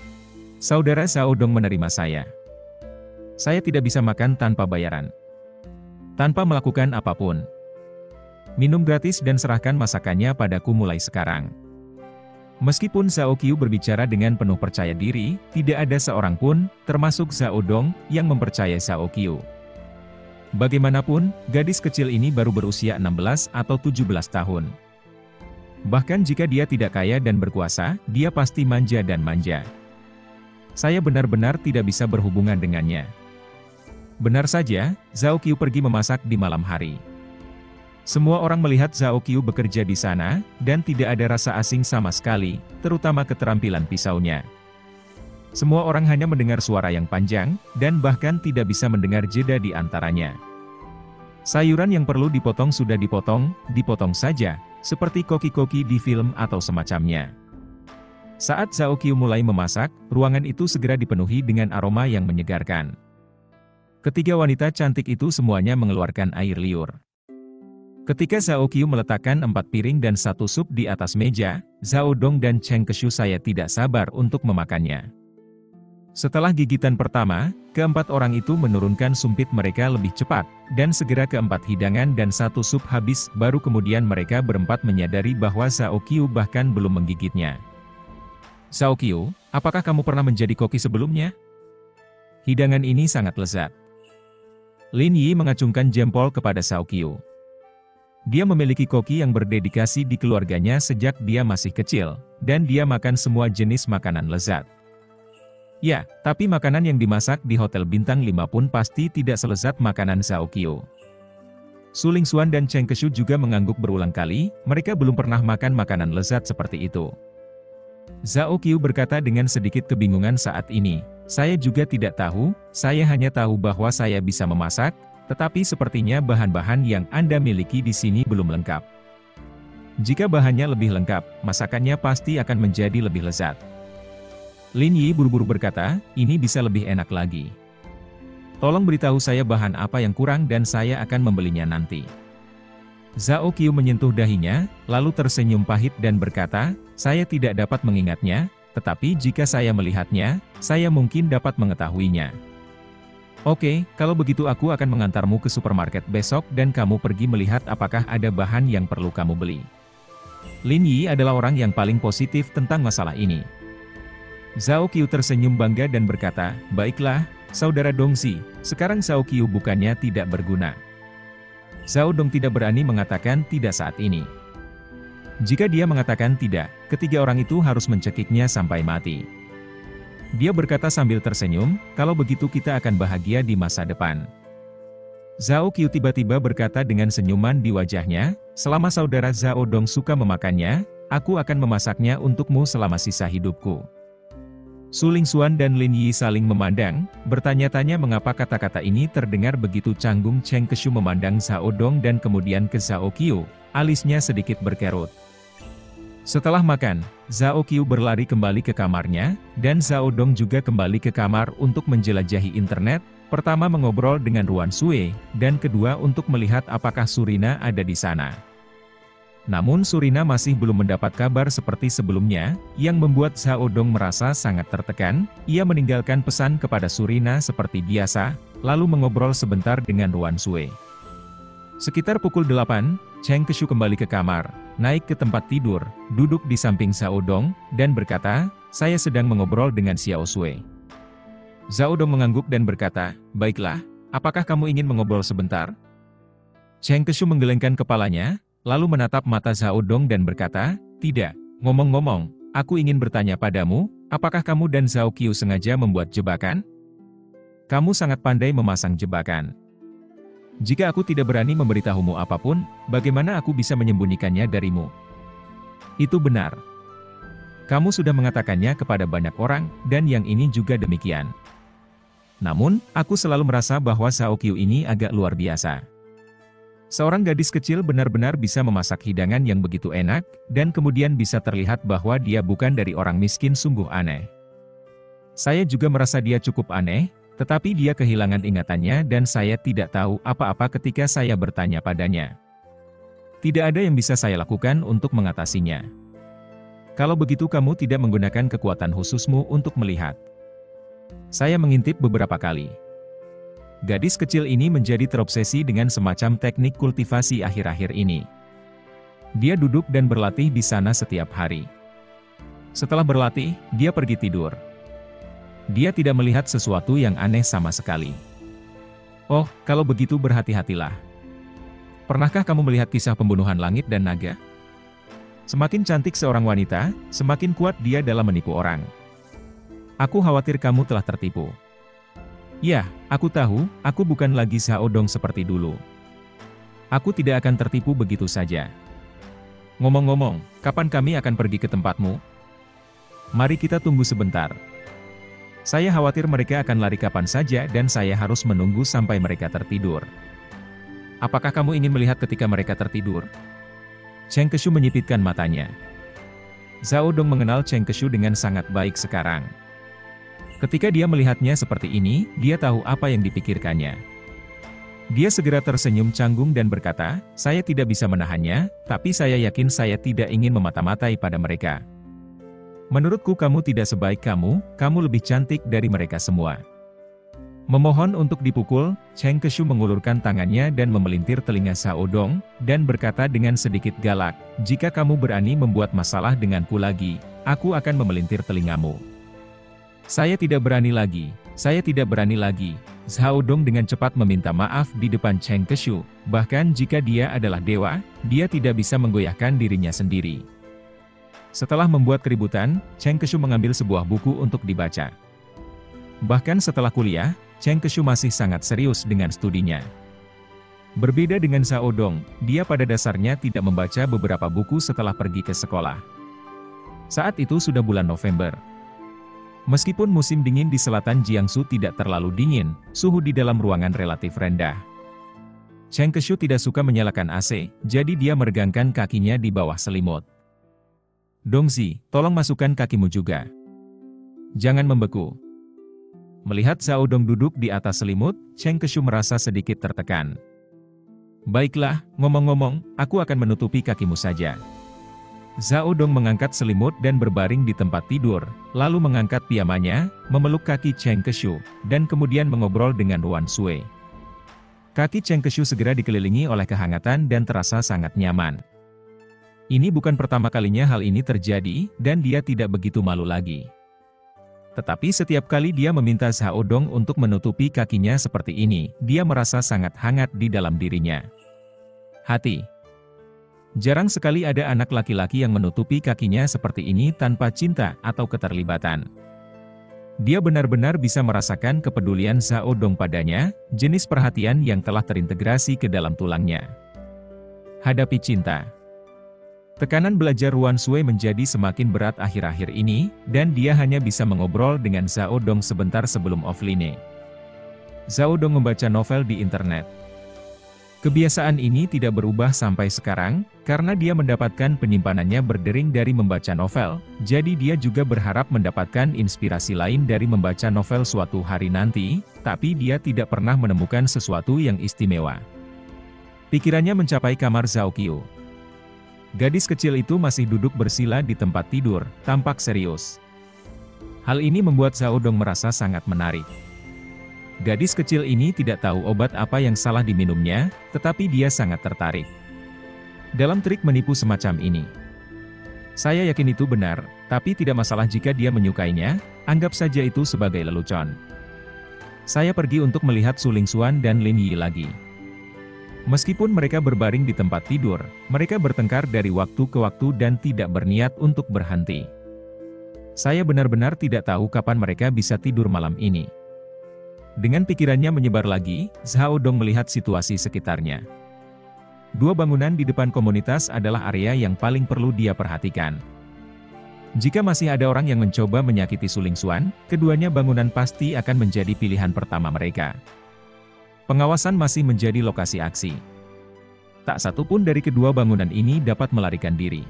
[SPEAKER 1] Saudara Zhao Dong menerima saya. Saya tidak bisa makan tanpa bayaran. Tanpa melakukan apapun. Minum gratis dan serahkan masakannya padaku mulai sekarang. Meskipun Zhao Qiu berbicara dengan penuh percaya diri, tidak ada seorang pun, termasuk Zhao Dong, yang mempercayai Zhao Qiu. Bagaimanapun, gadis kecil ini baru berusia 16 atau 17 tahun. Bahkan jika dia tidak kaya dan berkuasa, dia pasti manja dan manja. Saya benar-benar tidak bisa berhubungan dengannya. Benar saja, Zhao Qiu pergi memasak di malam hari. Semua orang melihat Zhao Qiu bekerja di sana, dan tidak ada rasa asing sama sekali, terutama keterampilan pisaunya. Semua orang hanya mendengar suara yang panjang, dan bahkan tidak bisa mendengar jeda di antaranya. Sayuran yang perlu dipotong sudah dipotong saja, seperti koki-koki di film atau semacamnya. Saat Zhao Qiu mulai memasak, ruangan itu segera dipenuhi dengan aroma yang menyegarkan. Ketiga wanita cantik itu semuanya mengeluarkan air liur. Ketika Zhao Qiu meletakkan 4 piring dan 1 sup di atas meja, Zhao Dong dan Cheng Keshu saya tidak sabar untuk memakannya. Setelah gigitan pertama, keempat orang itu menurunkan sumpit mereka lebih cepat, dan segera keempat hidangan dan 1 sup habis, baru kemudian mereka berempat menyadari bahwa Zhao Qiu bahkan belum menggigitnya. Zhao Qiu, apakah kamu pernah menjadi koki sebelumnya? Hidangan ini sangat lezat. Lin Yi mengacungkan jempol kepada Zhao Qiu. Dia memiliki koki yang berdedikasi di keluarganya sejak dia masih kecil, dan dia makan semua jenis makanan lezat. Ya, tapi makanan yang dimasak di Hotel Bintang 5 pun pasti tidak selezat makanan Zhao Qiu. Su Lingxuan dan Cheng Keshu juga mengangguk berulang kali, mereka belum pernah makan makanan lezat seperti itu. Zhao Qiu berkata dengan sedikit kebingungan saat ini, saya juga tidak tahu, saya hanya tahu bahwa saya bisa memasak, tetapi sepertinya bahan-bahan yang Anda miliki di sini belum lengkap. Jika bahannya lebih lengkap, masakannya pasti akan menjadi lebih lezat. Lin Yi buru-buru berkata, ini bisa lebih enak lagi. Tolong beritahu saya bahan apa yang kurang dan saya akan membelinya nanti. Zhao Qiu menyentuh dahinya, lalu tersenyum pahit dan berkata, saya tidak dapat mengingatnya, tetapi jika saya melihatnya, saya mungkin dapat mengetahuinya. Oke, kalau begitu aku akan mengantarmu ke supermarket besok dan kamu pergi melihat apakah ada bahan yang perlu kamu beli. Lin Yi adalah orang yang paling positif tentang masalah ini. Zhao Qiu tersenyum bangga dan berkata, baiklah, saudara Dongxi, sekarang Zhao Qiu bukannya tidak berguna. Zhao Dong tidak berani mengatakan tidak saat ini. Jika dia mengatakan tidak, ketiga orang itu harus mencekiknya sampai mati. Dia berkata sambil tersenyum, kalau begitu kita akan bahagia di masa depan. Zhao Qiu tiba-tiba berkata dengan senyuman di wajahnya, selama saudara Zhao Dong suka memakannya, aku akan memasaknya untukmu selama sisa hidupku. Su Lingxuan dan Lin Yi saling memandang, bertanya-tanya mengapa kata-kata ini terdengar begitu canggung. Cheng Keshu memandang Zhao Dong dan kemudian ke Zhao Qiu, alisnya sedikit berkerut. Setelah makan, Zhao Qiu berlari kembali ke kamarnya, dan Zhao Dong juga kembali ke kamar untuk menjelajahi internet, pertama mengobrol dengan Ruan Sui, dan kedua untuk melihat apakah Surina ada di sana. Namun Surina masih belum mendapat kabar seperti sebelumnya, yang membuat Zhao Dong merasa sangat tertekan. Ia meninggalkan pesan kepada Surina seperti biasa, lalu mengobrol sebentar dengan Ruan Sui. Sekitar pukul 8, Cheng Keshu kembali ke kamar, naik ke tempat tidur, duduk di samping Zhao Dong, dan berkata, saya sedang mengobrol dengan Xiao Sui. Zhao Dong mengangguk dan berkata, baiklah, apakah kamu ingin mengobrol sebentar? Cheng Keshu menggelengkan kepalanya, lalu menatap mata Zhao Dong dan berkata, tidak, ngomong-ngomong, aku ingin bertanya padamu, apakah kamu dan Zhao Qiu sengaja membuat jebakan? Kamu sangat pandai memasang jebakan. Jika aku tidak berani memberitahumu apapun, bagaimana aku bisa menyembunyikannya darimu? Itu benar. Kamu sudah mengatakannya kepada banyak orang, dan yang ini juga demikian. Namun, aku selalu merasa bahwa Zhao Qiu ini agak luar biasa. Seorang gadis kecil benar-benar bisa memasak hidangan yang begitu enak, dan kemudian bisa terlihat bahwa dia bukan dari orang miskin. Sungguh aneh. Saya juga merasa dia cukup aneh, tetapi dia kehilangan ingatannya dan saya tidak tahu apa-apa ketika saya bertanya padanya. Tidak ada yang bisa saya lakukan untuk mengatasinya. Kalau begitu kamu tidak menggunakan kekuatan khususmu untuk melihat. Saya mengintip beberapa kali. Gadis kecil ini menjadi terobsesi dengan semacam teknik kultivasi akhir-akhir ini. Dia duduk dan berlatih di sana setiap hari. Setelah berlatih, dia pergi tidur. Dia tidak melihat sesuatu yang aneh sama sekali. Oh, kalau begitu berhati-hatilah. Pernahkah kamu melihat kisah pembunuhan langit dan naga? Semakin cantik seorang wanita, semakin kuat dia dalam menipu orang. Aku khawatir kamu telah tertipu. Ya, aku tahu, aku bukan lagi Zhao Dong seperti dulu. Aku tidak akan tertipu begitu saja. Ngomong-ngomong, kapan kami akan pergi ke tempatmu? Mari kita tunggu sebentar. Saya khawatir mereka akan lari kapan saja dan saya harus menunggu sampai mereka tertidur. Apakah kamu ingin melihat ketika mereka tertidur? Cheng Keshu menyipitkan matanya. Zhao Dong mengenal Cheng Keshu dengan sangat baik sekarang. Ketika dia melihatnya seperti ini, dia tahu apa yang dipikirkannya. Dia segera tersenyum canggung dan berkata, "Saya tidak bisa menahannya, tapi saya yakin saya tidak ingin memata-matai pada mereka. Menurutku kamu tidak sebaik kamu lebih cantik dari mereka semua." Memohon untuk dipukul, Cheng Keshu mengulurkan tangannya dan memelintir telinga Xiao Dong, dan berkata dengan sedikit galak, "Jika kamu berani membuat masalah denganku lagi, aku akan memelintir telingamu." Saya tidak berani lagi. Xiao Dong dengan cepat meminta maaf di depan Cheng Keshu, bahkan jika dia adalah dewa, dia tidak bisa menggoyahkan dirinya sendiri. Setelah membuat keributan, Cheng Keshu mengambil sebuah buku untuk dibaca. Bahkan setelah kuliah, Cheng Keshu masih sangat serius dengan studinya. Berbeda dengan Xiao Dong, dia pada dasarnya tidak membaca beberapa buku setelah pergi ke sekolah. Saat itu sudah bulan November. Meskipun musim dingin di selatan Jiangsu tidak terlalu dingin, suhu di dalam ruangan relatif rendah. Cheng Keshu tidak suka menyalakan AC, jadi dia meregangkan kakinya di bawah selimut. "Dongzi, tolong masukkan kakimu juga. Jangan membeku." Melihat Xiao Dong duduk di atas selimut, Cheng Keshu merasa sedikit tertekan. "Baiklah, ngomong-ngomong, aku akan menutupi kakimu saja." Xiao Dong mengangkat selimut dan berbaring di tempat tidur, lalu mengangkat piyamanya, memeluk kaki Cheng Keshu, dan kemudian mengobrol dengan Wan Sui. Kaki Cheng Keshu segera dikelilingi oleh kehangatan dan terasa sangat nyaman. Ini bukan pertama kalinya hal ini terjadi, dan dia tidak begitu malu lagi. Tetapi setiap kali dia meminta Xiao Dong untuk menutupi kakinya seperti ini, dia merasa sangat hangat di dalam dirinya. Hati. Jarang sekali ada anak laki-laki yang menutupi kakinya seperti ini tanpa cinta atau keterlibatan. Dia benar-benar bisa merasakan kepedulian Xiao Dong padanya, jenis perhatian yang telah terintegrasi ke dalam tulangnya. Hadapi cinta. Tekanan belajar Wan Sui menjadi semakin berat akhir-akhir ini, dan dia hanya bisa mengobrol dengan Xiao Dong sebentar sebelum offline. Xiao Dong membaca novel di internet. Kebiasaan ini tidak berubah sampai sekarang, karena dia mendapatkan penyimpanannya berdering dari membaca novel, jadi dia juga berharap mendapatkan inspirasi lain dari membaca novel suatu hari nanti, tapi dia tidak pernah menemukan sesuatu yang istimewa. Pikirannya mencapai kamar Zhao Qiu. Gadis kecil itu masih duduk bersila di tempat tidur, tampak serius. Hal ini membuat Xiao Dong merasa sangat menarik. Gadis kecil ini tidak tahu obat apa yang salah diminumnya, tetapi dia sangat tertarik dalam trik menipu semacam ini. Saya yakin itu benar, tapi tidak masalah jika dia menyukainya, anggap saja itu sebagai lelucon. Saya pergi untuk melihat Su Lingxuan dan Lin Yi lagi. Meskipun mereka berbaring di tempat tidur, mereka bertengkar dari waktu ke waktu dan tidak berniat untuk berhenti. Saya benar-benar tidak tahu kapan mereka bisa tidur malam ini. Dengan pikirannya menyebar lagi, Xiao Dong melihat situasi sekitarnya. Dua bangunan di depan komunitas adalah area yang paling perlu dia perhatikan. Jika masih ada orang yang mencoba menyakiti Su Lingxuan, keduanya bangunan pasti akan menjadi pilihan pertama mereka. Pengawasan masih menjadi lokasi aksi. Tak satu pun dari kedua bangunan ini dapat melarikan diri.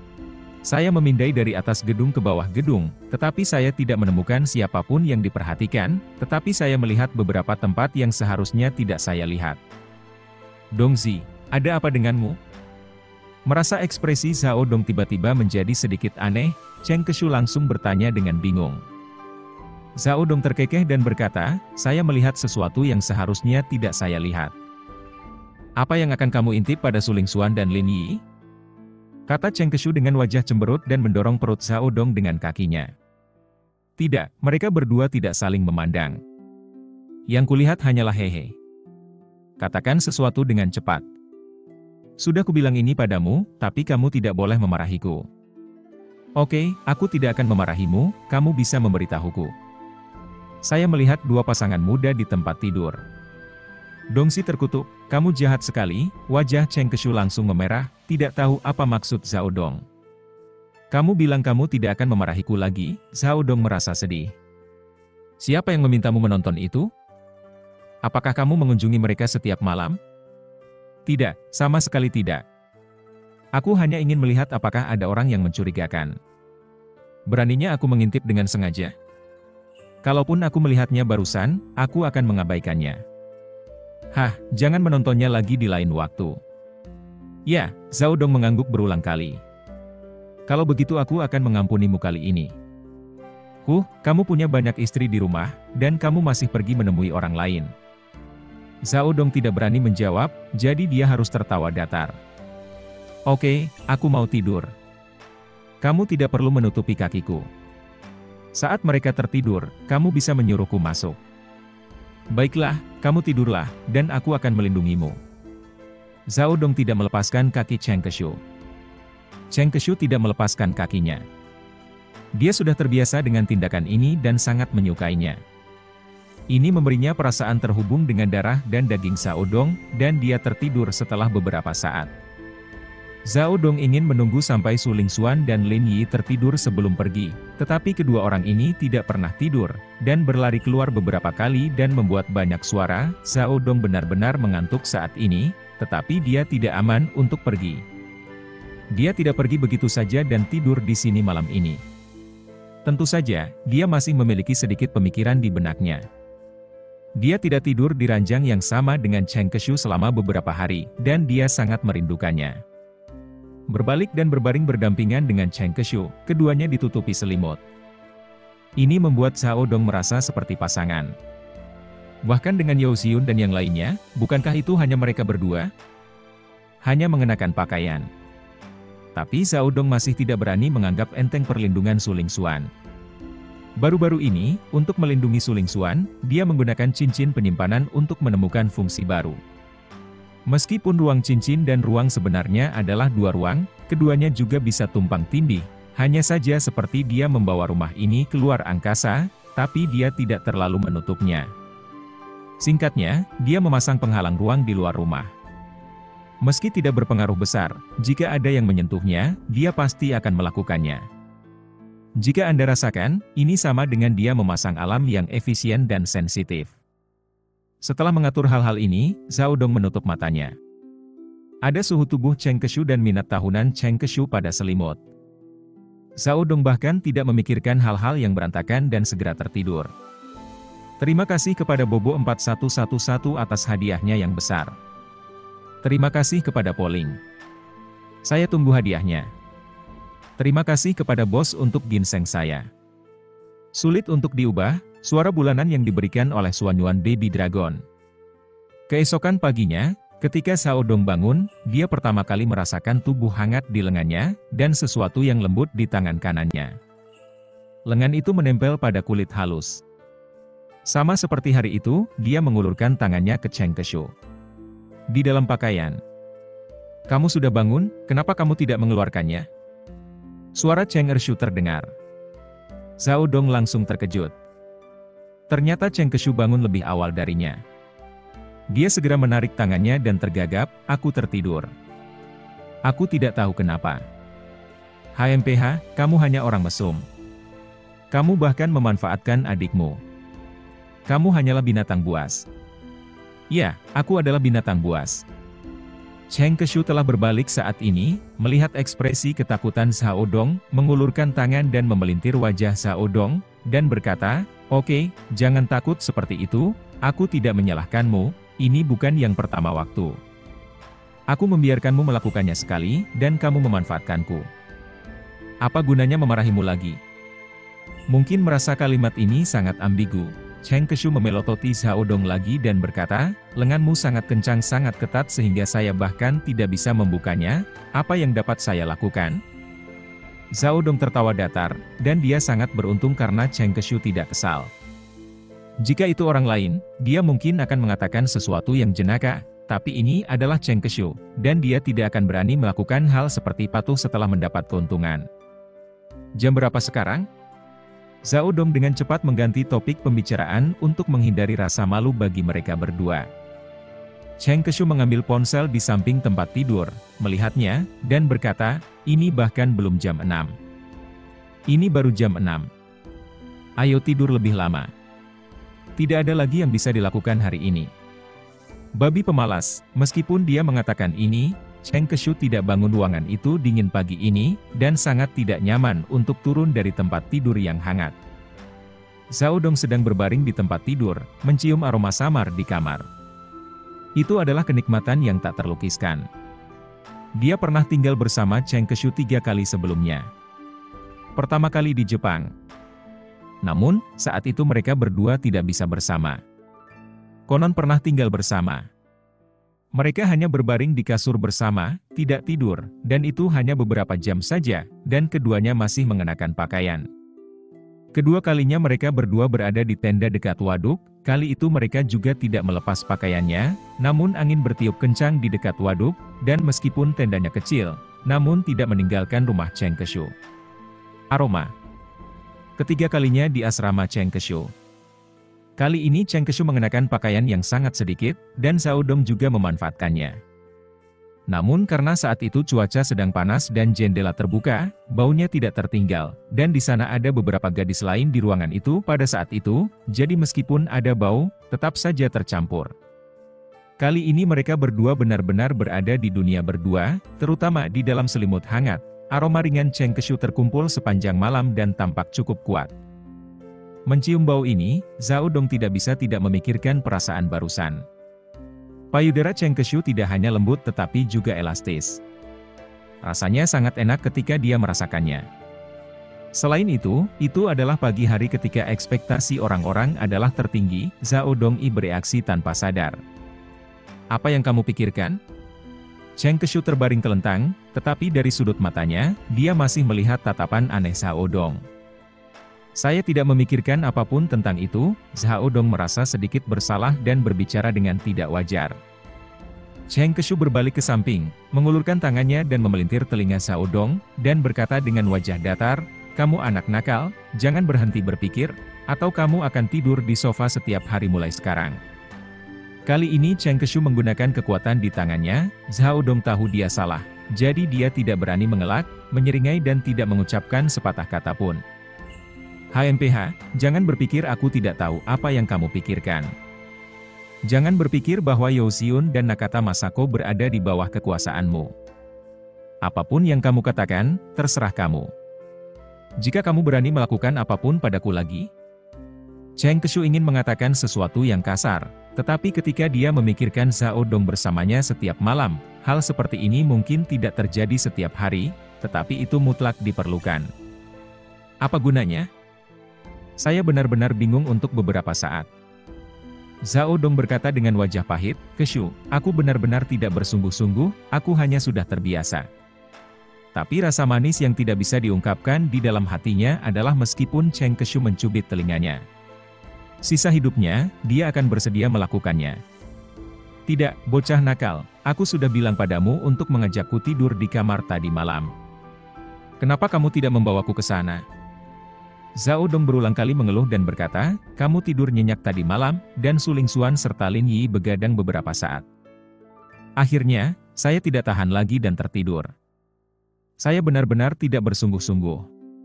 [SPEAKER 1] Saya memindai dari atas gedung ke bawah gedung, tetapi saya tidak menemukan siapapun yang diperhatikan, tetapi saya melihat beberapa tempat yang seharusnya tidak saya lihat. "Dongzi, ada apa denganmu?" Merasa ekspresi Xiao Dong tiba-tiba menjadi sedikit aneh, Cheng Keshu langsung bertanya dengan bingung. Xiao Dong terkekeh dan berkata, "Saya melihat sesuatu yang seharusnya tidak saya lihat." "Apa yang akan kamu intip pada Su Lingxuan dan Lin Yi?" kata Cheng Keshu dengan wajah cemberut dan mendorong perut Xiao Dong dengan kakinya. "Tidak, mereka berdua tidak saling memandang. Yang kulihat hanyalah hehe. Katakan sesuatu dengan cepat. Sudah kubilang ini padamu, tapi kamu tidak boleh memarahiku." "Oke, aku tidak akan memarahimu, kamu bisa memberitahuku. Saya melihat dua pasangan muda di tempat tidur." Dongzi terkutuk, "Kamu jahat sekali." Wajah Cheng Keshu langsung memerah, tidak tahu apa maksud Xiao Dong. "Kamu bilang kamu tidak akan memarahiku lagi?" Xiao Dong merasa sedih. "Siapa yang memintamu menonton itu? Apakah kamu mengunjungi mereka setiap malam?" "Tidak, sama sekali tidak. Aku hanya ingin melihat apakah ada orang yang mencurigakan. Beraninya aku mengintip dengan sengaja." Kalaupun aku melihatnya barusan, aku akan mengabaikannya. Hah, jangan menontonnya lagi di lain waktu. Ya, Zhao Dong mengangguk berulang kali. Kalau begitu aku akan mengampunimu kali ini. Kamu punya banyak istri di rumah, dan kamu masih pergi menemui orang lain. Zhao Dong tidak berani menjawab, jadi dia harus tertawa datar. Oke, aku mau tidur. Kamu tidak perlu menutupi kakiku. Saat mereka tertidur, kamu bisa menyuruhku masuk. Baiklah, kamu tidurlah, dan aku akan melindungimu. Zhao Dong tidak melepaskan kaki Cheng Kexu. Cheng Kexu tidak melepaskan kakinya. Dia sudah terbiasa dengan tindakan ini dan sangat menyukainya. Ini memberinya perasaan terhubung dengan darah dan daging Zhao Dong, dan dia tertidur setelah beberapa saat. Zhao Dong ingin menunggu sampai Su Lingxuan dan Lin Yi tertidur sebelum pergi, tetapi kedua orang ini tidak pernah tidur, dan berlari keluar beberapa kali dan membuat banyak suara. Zhao Dong benar-benar mengantuk saat ini, tetapi dia tidak aman untuk pergi. Dia tidak pergi begitu saja dan tidur di sini malam ini. Tentu saja, dia masih memiliki sedikit pemikiran di benaknya. Dia tidak tidur di ranjang yang sama dengan Cheng Kexu selama beberapa hari, dan dia sangat merindukannya. Berbalik dan berbaring berdampingan dengan Cheng Kexu, keduanya ditutupi selimut. Ini membuat Zhao Dong merasa seperti pasangan. Bahkan dengan Yao Xiun dan yang lainnya, bukankah itu hanya mereka berdua? Hanya mengenakan pakaian. Tapi Zhao Dong masih tidak berani menganggap enteng perlindungan Su Lingxuan. Baru-baru ini, untuk melindungi Su Lingxuan, dia menggunakan cincin penyimpanan untuk menemukan fungsi baru. Meskipun ruang cincin dan ruang sebenarnya adalah dua ruang, keduanya juga bisa tumpang tindih. Hanya saja seperti dia membawa rumah ini keluar angkasa, tapi dia tidak terlalu menutupnya. Singkatnya, dia memasang penghalang ruang di luar rumah. Meski tidak berpengaruh besar, jika ada yang menyentuhnya, dia pasti akan melakukannya. Jika Anda rasakan, ini sama dengan dia memasang alam yang efisien dan sensitif. Setelah mengatur hal-hal ini, Zhao Dong menutup matanya. Ada suhu tubuh Cheng Kexu dan minat tahunan Cheng Kexu pada selimut. Zhao Dong bahkan tidak memikirkan hal-hal yang berantakan dan segera tertidur. Terima kasih kepada Bobo 4111 atas hadiahnya yang besar. Terima kasih kepada Poling. Saya tunggu hadiahnya. Terima kasih kepada bos untuk ginseng saya. Sulit untuk diubah, suara bulanan yang diberikan oleh Xuanyuan Baby Dragon. Keesokan paginya, ketika Zhao Dong bangun, dia pertama kali merasakan tubuh hangat di lengannya, dan sesuatu yang lembut di tangan kanannya. Lengan itu menempel pada kulit halus. Sama seperti hari itu, dia mengulurkan tangannya ke Cheng Kexu. Di dalam pakaian. Kamu sudah bangun, kenapa kamu tidak mengeluarkannya? Suara Cheng Kexu terdengar. Zhao Dong langsung terkejut. Ternyata Cheng Kexu bangun lebih awal darinya. Dia segera menarik tangannya dan tergagap, aku tertidur. Aku tidak tahu kenapa. HMPH, kamu hanya orang mesum. Kamu bahkan memanfaatkan adikmu. Kamu hanyalah binatang buas. Ya, aku adalah binatang buas. Cheng Kexu telah berbalik saat ini, melihat ekspresi ketakutan Zhao Dong, mengulurkan tangan dan memelintir wajah Zhao Dong, dan berkata, "Oke, jangan takut seperti itu, aku tidak menyalahkanmu, ini bukan yang pertama waktu. Aku membiarkanmu melakukannya sekali, dan kamu memanfaatkanku. Apa gunanya memarahimu lagi?" Mungkin merasa kalimat ini sangat ambigu. Cheng Kexu memelototi Zhao Dong lagi dan berkata, lenganmu sangat kencang sangat ketat sehingga saya bahkan tidak bisa membukanya, apa yang dapat saya lakukan? Zhao Dong tertawa datar, dan dia sangat beruntung karena Cheng Kexu tidak kesal. Jika itu orang lain, dia mungkin akan mengatakan sesuatu yang jenaka, tapi ini adalah Cheng Kexu, dan dia tidak akan berani melakukan hal seperti patuh setelah mendapat keuntungan. Jam berapa sekarang? Zhao Dong dengan cepat mengganti topik pembicaraan untuk menghindari rasa malu bagi mereka berdua. Cheng Kexu mengambil ponsel di samping tempat tidur, melihatnya, dan berkata, ini bahkan belum jam 6. Ini baru jam 6. Ayo tidur lebih lama. Tidak ada lagi yang bisa dilakukan hari ini. Babi pemalas, meskipun dia mengatakan ini, Cheng Kexu tidak bangun ruangan itu dingin pagi ini, dan sangat tidak nyaman untuk turun dari tempat tidur yang hangat. Zhao Dong sedang berbaring di tempat tidur, mencium aroma samar di kamar. Itu adalah kenikmatan yang tak terlukiskan. Dia pernah tinggal bersama Cheng Keshu 3 kali sebelumnya. Pertama kali di Jepang. Namun, saat itu mereka berdua tidak bisa bersama. Konon pernah tinggal bersama. Mereka hanya berbaring di kasur bersama, tidak tidur, dan itu hanya beberapa jam saja, dan keduanya masih mengenakan pakaian. Kedua kalinya mereka berdua berada di tenda dekat waduk, kali itu mereka juga tidak melepas pakaiannya, namun angin bertiup kencang di dekat waduk, dan meskipun tendanya kecil, namun tidak meninggalkan rumah Cheng Keshu. Aroma. Ketiga kalinya di asrama Cheng Keshu. Kali ini Cheng Keshu mengenakan pakaian yang sangat sedikit, dan Zhao Dong juga memanfaatkannya. Namun karena saat itu cuaca sedang panas dan jendela terbuka, baunya tidak tertinggal, dan di sana ada beberapa gadis lain di ruangan itu pada saat itu, jadi meskipun ada bau, tetap saja tercampur. Kali ini mereka berdua benar-benar berada di dunia berdua, terutama di dalam selimut hangat. Aroma ringan Cheng Keshu terkumpul sepanjang malam dan tampak cukup kuat. Mencium bau ini, Zhao Dong tidak bisa tidak memikirkan perasaan barusan. Payudara Cheng Keshu tidak hanya lembut tetapi juga elastis. Rasanya sangat enak ketika dia merasakannya. Selain itu adalah pagi hari ketika ekspektasi orang-orang adalah tertinggi, Zhao Dong bereaksi tanpa sadar. Apa yang kamu pikirkan? Cheng Keshu terbaring telentang, tetapi dari sudut matanya, dia masih melihat tatapan aneh Zhao Dong. Saya tidak memikirkan apapun tentang itu, Zhao Dong merasa sedikit bersalah dan berbicara dengan tidak wajar. Cheng Keshu berbalik ke samping, mengulurkan tangannya dan memelintir telinga Zhao Dong, dan berkata dengan wajah datar, "Kamu anak nakal, jangan berhenti berpikir, atau kamu akan tidur di sofa setiap hari mulai sekarang." Kali ini Cheng Keshu menggunakan kekuatan di tangannya, Zhao Dong tahu dia salah, jadi dia tidak berani mengelak, menyeringai dan tidak mengucapkan sepatah kata pun. "HMPH, jangan berpikir aku tidak tahu apa yang kamu pikirkan. Jangan berpikir bahwa Yoshiyun dan Nakata Masako berada di bawah kekuasaanmu. Apapun yang kamu katakan, terserah kamu. Jika kamu berani melakukan apapun padaku lagi." Cheng Keshu ingin mengatakan sesuatu yang kasar, tetapi ketika dia memikirkan Zhao Dong bersamanya setiap malam, hal seperti ini mungkin tidak terjadi setiap hari, tetapi itu mutlak diperlukan. Apa gunanya? Saya benar-benar bingung untuk beberapa saat. Zhao Dong berkata dengan wajah pahit, "Keshu, aku benar-benar tidak bersungguh-sungguh, aku hanya sudah terbiasa." Tapi rasa manis yang tidak bisa diungkapkan di dalam hatinya adalah meskipun Cheng Keshu mencubit telinganya. Sisa hidupnya, dia akan bersedia melakukannya. "Tidak, bocah nakal, aku sudah bilang padamu untuk mengajakku tidur di kamar tadi malam. Kenapa kamu tidak membawaku ke sana?" Zhao Dong berulang kali mengeluh dan berkata, "Kamu tidur nyenyak tadi malam, dan Su Lingxuan serta Lin Yi begadang beberapa saat. Akhirnya, saya tidak tahan lagi dan tertidur. Saya benar-benar tidak bersungguh-sungguh.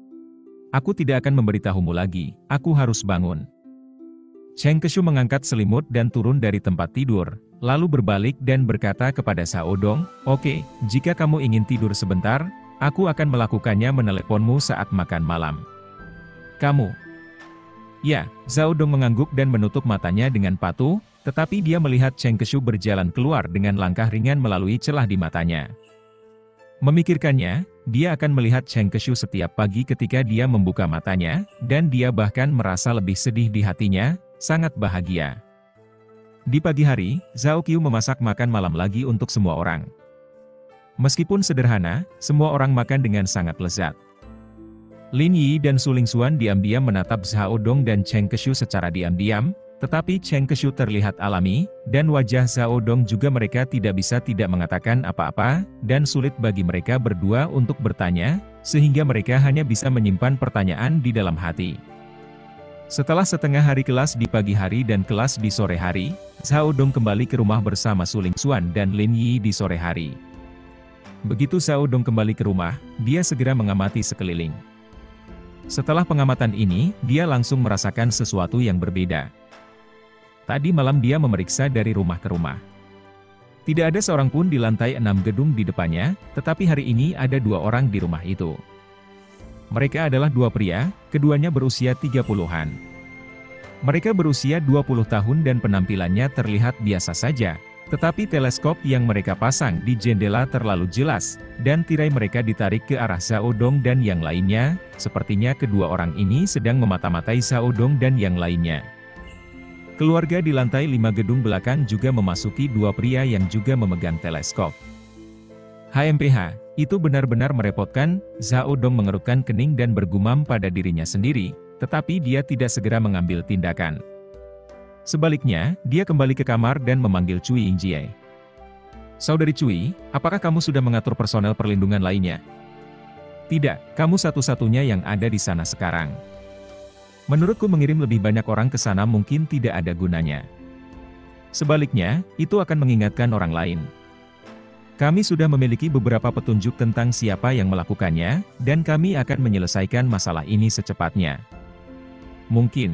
[SPEAKER 1] Aku tidak akan memberitahumu lagi, aku harus bangun." Cheng Keshu mengangkat selimut dan turun dari tempat tidur, lalu berbalik dan berkata kepada Zhao Dong, "Oke, jika kamu ingin tidur sebentar, aku akan melakukannya meneleponmu saat makan malam. Kamu?" "Ya." Zhao Dong mengangguk dan menutup matanya dengan patuh, tetapi dia melihat Cheng Keshu berjalan keluar dengan langkah ringan melalui celah di matanya. Memikirkannya, dia akan melihat Cheng Keshu setiap pagi ketika dia membuka matanya, dan dia bahkan merasa lebih sedih di hatinya, sangat bahagia. Di pagi hari, Zhao Qiu memasak makan malam lagi untuk semua orang. Meskipun sederhana, semua orang makan dengan sangat lezat. Lin Yi dan Su Lingxuan diam-diam menatap Zhao Dong dan Cheng Keshu secara diam-diam, tetapi Cheng Keshu terlihat alami, dan wajah Zhao Dong juga mereka tidak bisa tidak mengatakan apa-apa, dan sulit bagi mereka berdua untuk bertanya, sehingga mereka hanya bisa menyimpan pertanyaan di dalam hati. Setelah setengah hari kelas di pagi hari dan kelas di sore hari, Zhao Dong kembali ke rumah bersama Su Lingxuan dan Lin Yi di sore hari. Begitu Zhao Dong kembali ke rumah, dia segera mengamati sekeliling. Setelah pengamatan ini, dia langsung merasakan sesuatu yang berbeda. Tadi malam dia memeriksa dari rumah ke rumah. Tidak ada seorang pun di lantai 6 gedung di depannya, tetapi hari ini ada 2 orang di rumah itu. Mereka adalah 2 pria, keduanya berusia 30-an. Mereka berusia 20 tahun dan penampilannya terlihat biasa saja, tetapi teleskop yang mereka pasang di jendela terlalu jelas, dan tirai mereka ditarik ke arah Zhao Dong dan yang lainnya. Sepertinya kedua orang ini sedang memata-matai Zhao Dong dan yang lainnya. Keluarga di lantai 5 gedung belakang juga memasuki dua pria yang juga memegang teleskop. HMPH, itu benar-benar merepotkan. Zhao Dong mengerutkan kening dan bergumam pada dirinya sendiri, tetapi dia tidak segera mengambil tindakan. Sebaliknya, dia kembali ke kamar dan memanggil Cui Yingjie. "Saudari Cui, apakah kamu sudah mengatur personel perlindungan lainnya?" "Tidak, kamu satu-satunya yang ada di sana sekarang. Menurutku mengirim lebih banyak orang ke sana mungkin tidak ada gunanya. Sebaliknya, itu akan mengingatkan orang lain. Kami sudah memiliki beberapa petunjuk tentang siapa yang melakukannya, dan kami akan menyelesaikan masalah ini secepatnya. Mungkin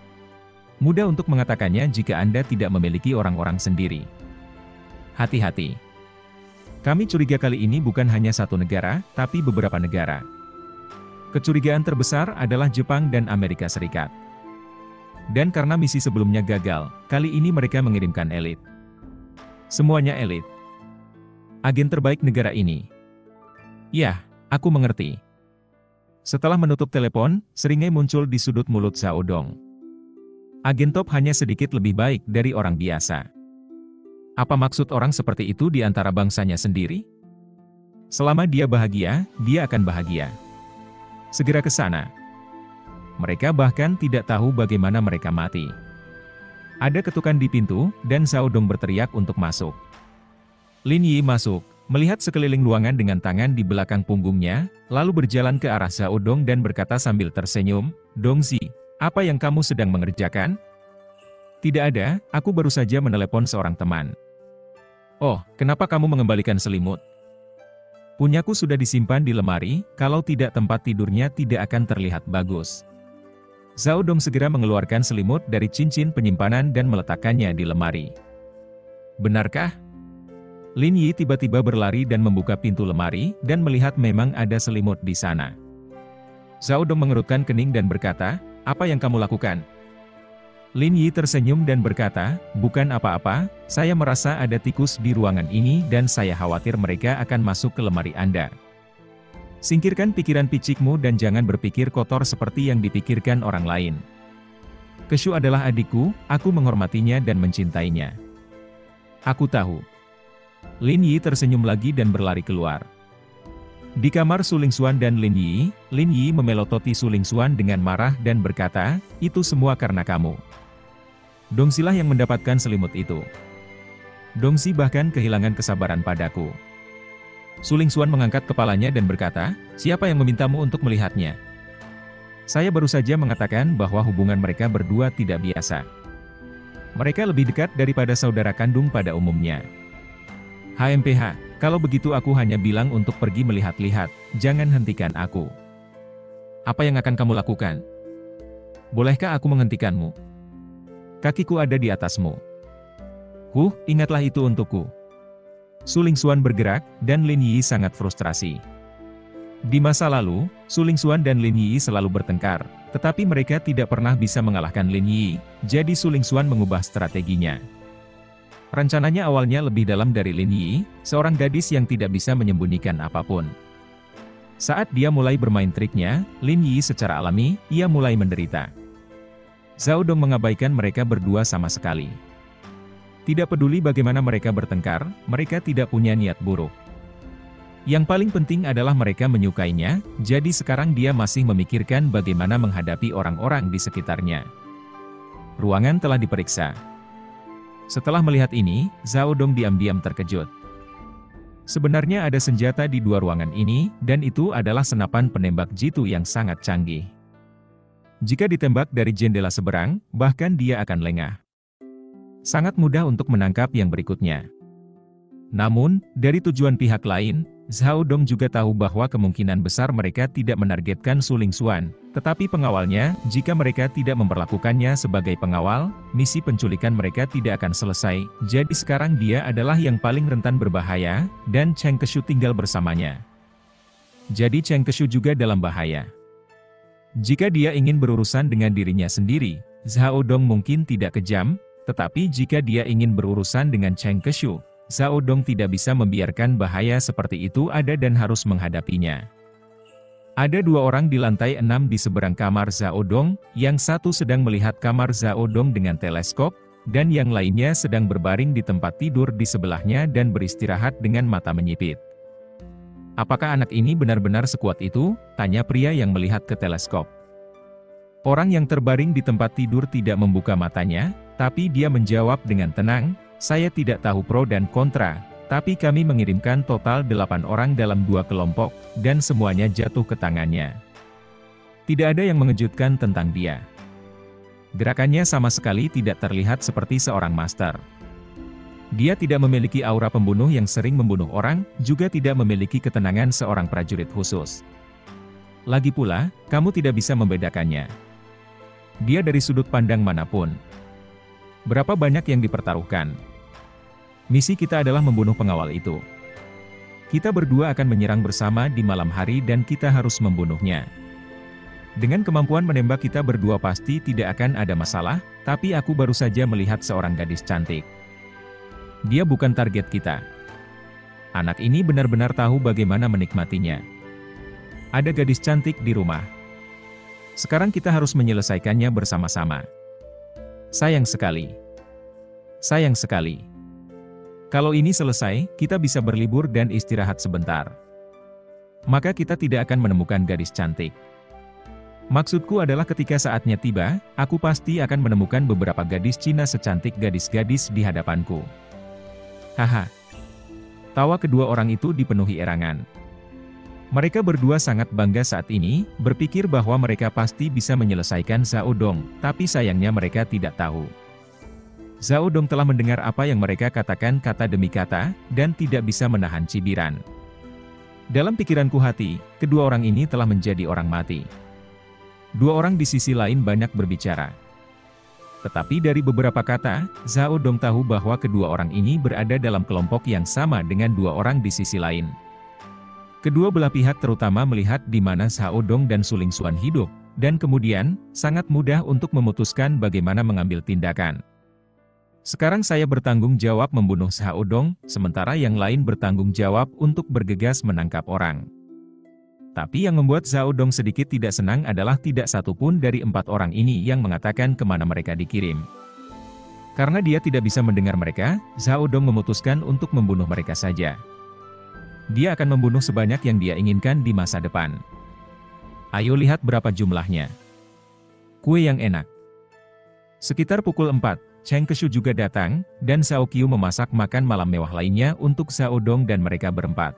[SPEAKER 1] mudah untuk mengatakannya jika Anda tidak memiliki orang-orang sendiri. Hati-hati. Kami curiga kali ini bukan hanya satu negara, tapi beberapa negara. Kecurigaan terbesar adalah Jepang dan Amerika Serikat. Dan karena misi sebelumnya gagal, kali ini mereka mengirimkan elit. Semuanya elit. Agen terbaik negara ini." "Yah, aku mengerti." Setelah menutup telepon, seringai muncul di sudut mulut Zhao Dong. "Agen top hanya sedikit lebih baik dari orang biasa. Apa maksud orang seperti itu di antara bangsanya sendiri? Selama dia bahagia, dia akan bahagia. Segera ke sana." Mereka bahkan tidak tahu bagaimana mereka mati. Ada ketukan di pintu, dan Zhao Dong berteriak untuk masuk. Lin Yi masuk, melihat sekeliling ruangan dengan tangan di belakang punggungnya, lalu berjalan ke arah Zhao Dong dan berkata sambil tersenyum, "Dongzi, apa yang kamu sedang mengerjakan?" "Tidak ada, aku baru saja menelepon seorang teman." "Oh, kenapa kamu mengembalikan selimut?" "Punyaku sudah disimpan di lemari, kalau tidak tempat tidurnya tidak akan terlihat bagus." Zhao Dong segera mengeluarkan selimut dari cincin penyimpanan dan meletakkannya di lemari. "Benarkah?" Lin Yi tiba-tiba berlari dan membuka pintu lemari, dan melihat memang ada selimut di sana. Zhao Dong mengerutkan kening dan berkata, "Apa yang kamu lakukan?" Lin Yi tersenyum dan berkata, "Bukan apa-apa, saya merasa ada tikus di ruangan ini dan saya khawatir mereka akan masuk ke lemari Anda. Singkirkan pikiran picikmu dan jangan berpikir kotor seperti yang dipikirkan orang lain. Keshu adalah adikku, aku menghormatinya dan mencintainya." "Aku tahu." Lin Yi tersenyum lagi dan berlari keluar. Di kamar Su Lingxuan dan Lin Yi memelototi Su Lingxuan dengan marah dan berkata, "Itu semua karena kamu. Dongzilah yang mendapatkan selimut itu. Dongzi bahkan kehilangan kesabaran padaku." Su Lingxuan mengangkat kepalanya dan berkata, "Siapa yang memintamu untuk melihatnya?" "Saya baru saja mengatakan bahwa hubungan mereka berdua tidak biasa. Mereka lebih dekat daripada saudara kandung pada umumnya." "HMPH, kalau begitu aku hanya bilang untuk pergi melihat-lihat, jangan hentikan aku." "Apa yang akan kamu lakukan? Bolehkah aku menghentikanmu? Kakiku ada di atasmu." Ingatlah itu untukku." Su Lingxuan bergerak, dan Lin Yi sangat frustrasi. Di masa lalu, Su Lingxuan dan Lin Yi selalu bertengkar, tetapi mereka tidak pernah bisa mengalahkan Lin Yi, jadi Su Lingxuan mengubah strateginya. Rencananya awalnya lebih dalam dari Lin Yi, seorang gadis yang tidak bisa menyembunyikan apapun. Saat dia mulai bermain triknya, Lin Yi secara alami, ia mulai menderita. Zhao Dong mengabaikan mereka berdua sama sekali. Tidak peduli bagaimana mereka bertengkar, mereka tidak punya niat buruk. Yang paling penting adalah mereka menyukainya, jadi sekarang dia masih memikirkan bagaimana menghadapi orang-orang di sekitarnya. Ruangan telah diperiksa. Setelah melihat ini, Zhao Dong diam-diam terkejut. Sebenarnya ada senjata di dua ruangan ini, dan itu adalah senapan penembak jitu yang sangat canggih. Jika ditembak dari jendela seberang, bahkan dia akan lengah. Sangat mudah untuk menangkap yang berikutnya. Namun, dari tujuan pihak lain, Zhao Dong juga tahu bahwa kemungkinan besar mereka tidak menargetkan Su Lingxuan, tetapi pengawalnya. Jika mereka tidak memperlakukannya sebagai pengawal, misi penculikan mereka tidak akan selesai, jadi sekarang dia adalah yang paling rentan berbahaya, dan Cheng Keshu tinggal bersamanya. Jadi Cheng Keshu juga dalam bahaya. Jika dia ingin berurusan dengan dirinya sendiri, Zhao Dong mungkin tidak kejam, tetapi jika dia ingin berurusan dengan Cheng Keshu, Zhao Dong tidak bisa membiarkan bahaya seperti itu ada dan harus menghadapinya. Ada dua orang di lantai 6 di seberang kamar Zhao Dong, yang satu sedang melihat kamar Zhao Dong dengan teleskop, dan yang lainnya sedang berbaring di tempat tidur di sebelahnya dan beristirahat dengan mata menyipit. "Apakah anak ini benar-benar sekuat itu?" tanya pria yang melihat ke teleskop. Orang yang terbaring di tempat tidur tidak membuka matanya, tapi dia menjawab dengan tenang, "Saya tidak tahu pro dan kontra, tapi kami mengirimkan total 8 orang dalam 2 kelompok, dan semuanya jatuh ke tangannya." Tidak ada yang mengejutkan tentang dia. Gerakannya sama sekali tidak terlihat seperti seorang master. Dia tidak memiliki aura pembunuh yang sering membunuh orang, juga tidak memiliki ketenangan seorang prajurit khusus. Lagi pula, kamu tidak bisa membedakannya. Dia dari sudut pandang manapun. Berapa banyak yang dipertaruhkan? Misi kita adalah membunuh pengawal itu. Kita berdua akan menyerang bersama di malam hari dan kita harus membunuhnya. Dengan kemampuan menembak kita berdua pasti tidak akan ada masalah, tapi aku baru saja melihat seorang gadis cantik. Dia bukan target kita. Anak ini benar-benar tahu bagaimana menikmatinya. Ada gadis cantik di rumah. Sekarang kita harus menyelesaikannya bersama-sama. Sayang sekali. Sayang sekali. Kalau ini selesai, kita bisa berlibur dan istirahat sebentar. Maka kita tidak akan menemukan gadis cantik. Maksudku adalah ketika saatnya tiba, aku pasti akan menemukan beberapa gadis Cina secantik gadis-gadis di hadapanku. Haha. Tawa kedua orang itu dipenuhi erangan. Mereka berdua sangat bangga saat ini, berpikir bahwa mereka pasti bisa menyelesaikan Zhao Dong, tapi sayangnya mereka tidak tahu. Zhao Dong telah mendengar apa yang mereka katakan kata demi kata, dan tidak bisa menahan cibiran. Dalam pikiranku hati, kedua orang ini telah menjadi orang mati. Dua orang di sisi lain banyak berbicara. Tetapi dari beberapa kata, Zhao Dong tahu bahwa kedua orang ini berada dalam kelompok yang sama dengan dua orang di sisi lain. Kedua belah pihak terutama melihat di mana Zhao Dong dan Su Lingxuan hidup, dan kemudian, sangat mudah untuk memutuskan bagaimana mengambil tindakan. Sekarang saya bertanggung jawab membunuh Zhao Dong, sementara yang lain bertanggung jawab untuk bergegas menangkap orang. Tapi yang membuat Zhao Dong sedikit tidak senang adalah tidak satupun dari 4 orang ini yang mengatakan kemana mereka dikirim. Karena dia tidak bisa mendengar mereka, Zhao Dong memutuskan untuk membunuh mereka saja. Dia akan membunuh sebanyak yang dia inginkan di masa depan. Ayo lihat berapa jumlahnya. Kue yang enak. Sekitar pukul 4, Cheng Keshu juga datang, dan Zhao Qiu memasak makan malam mewah lainnya untuk Zhao Dong dan mereka berempat.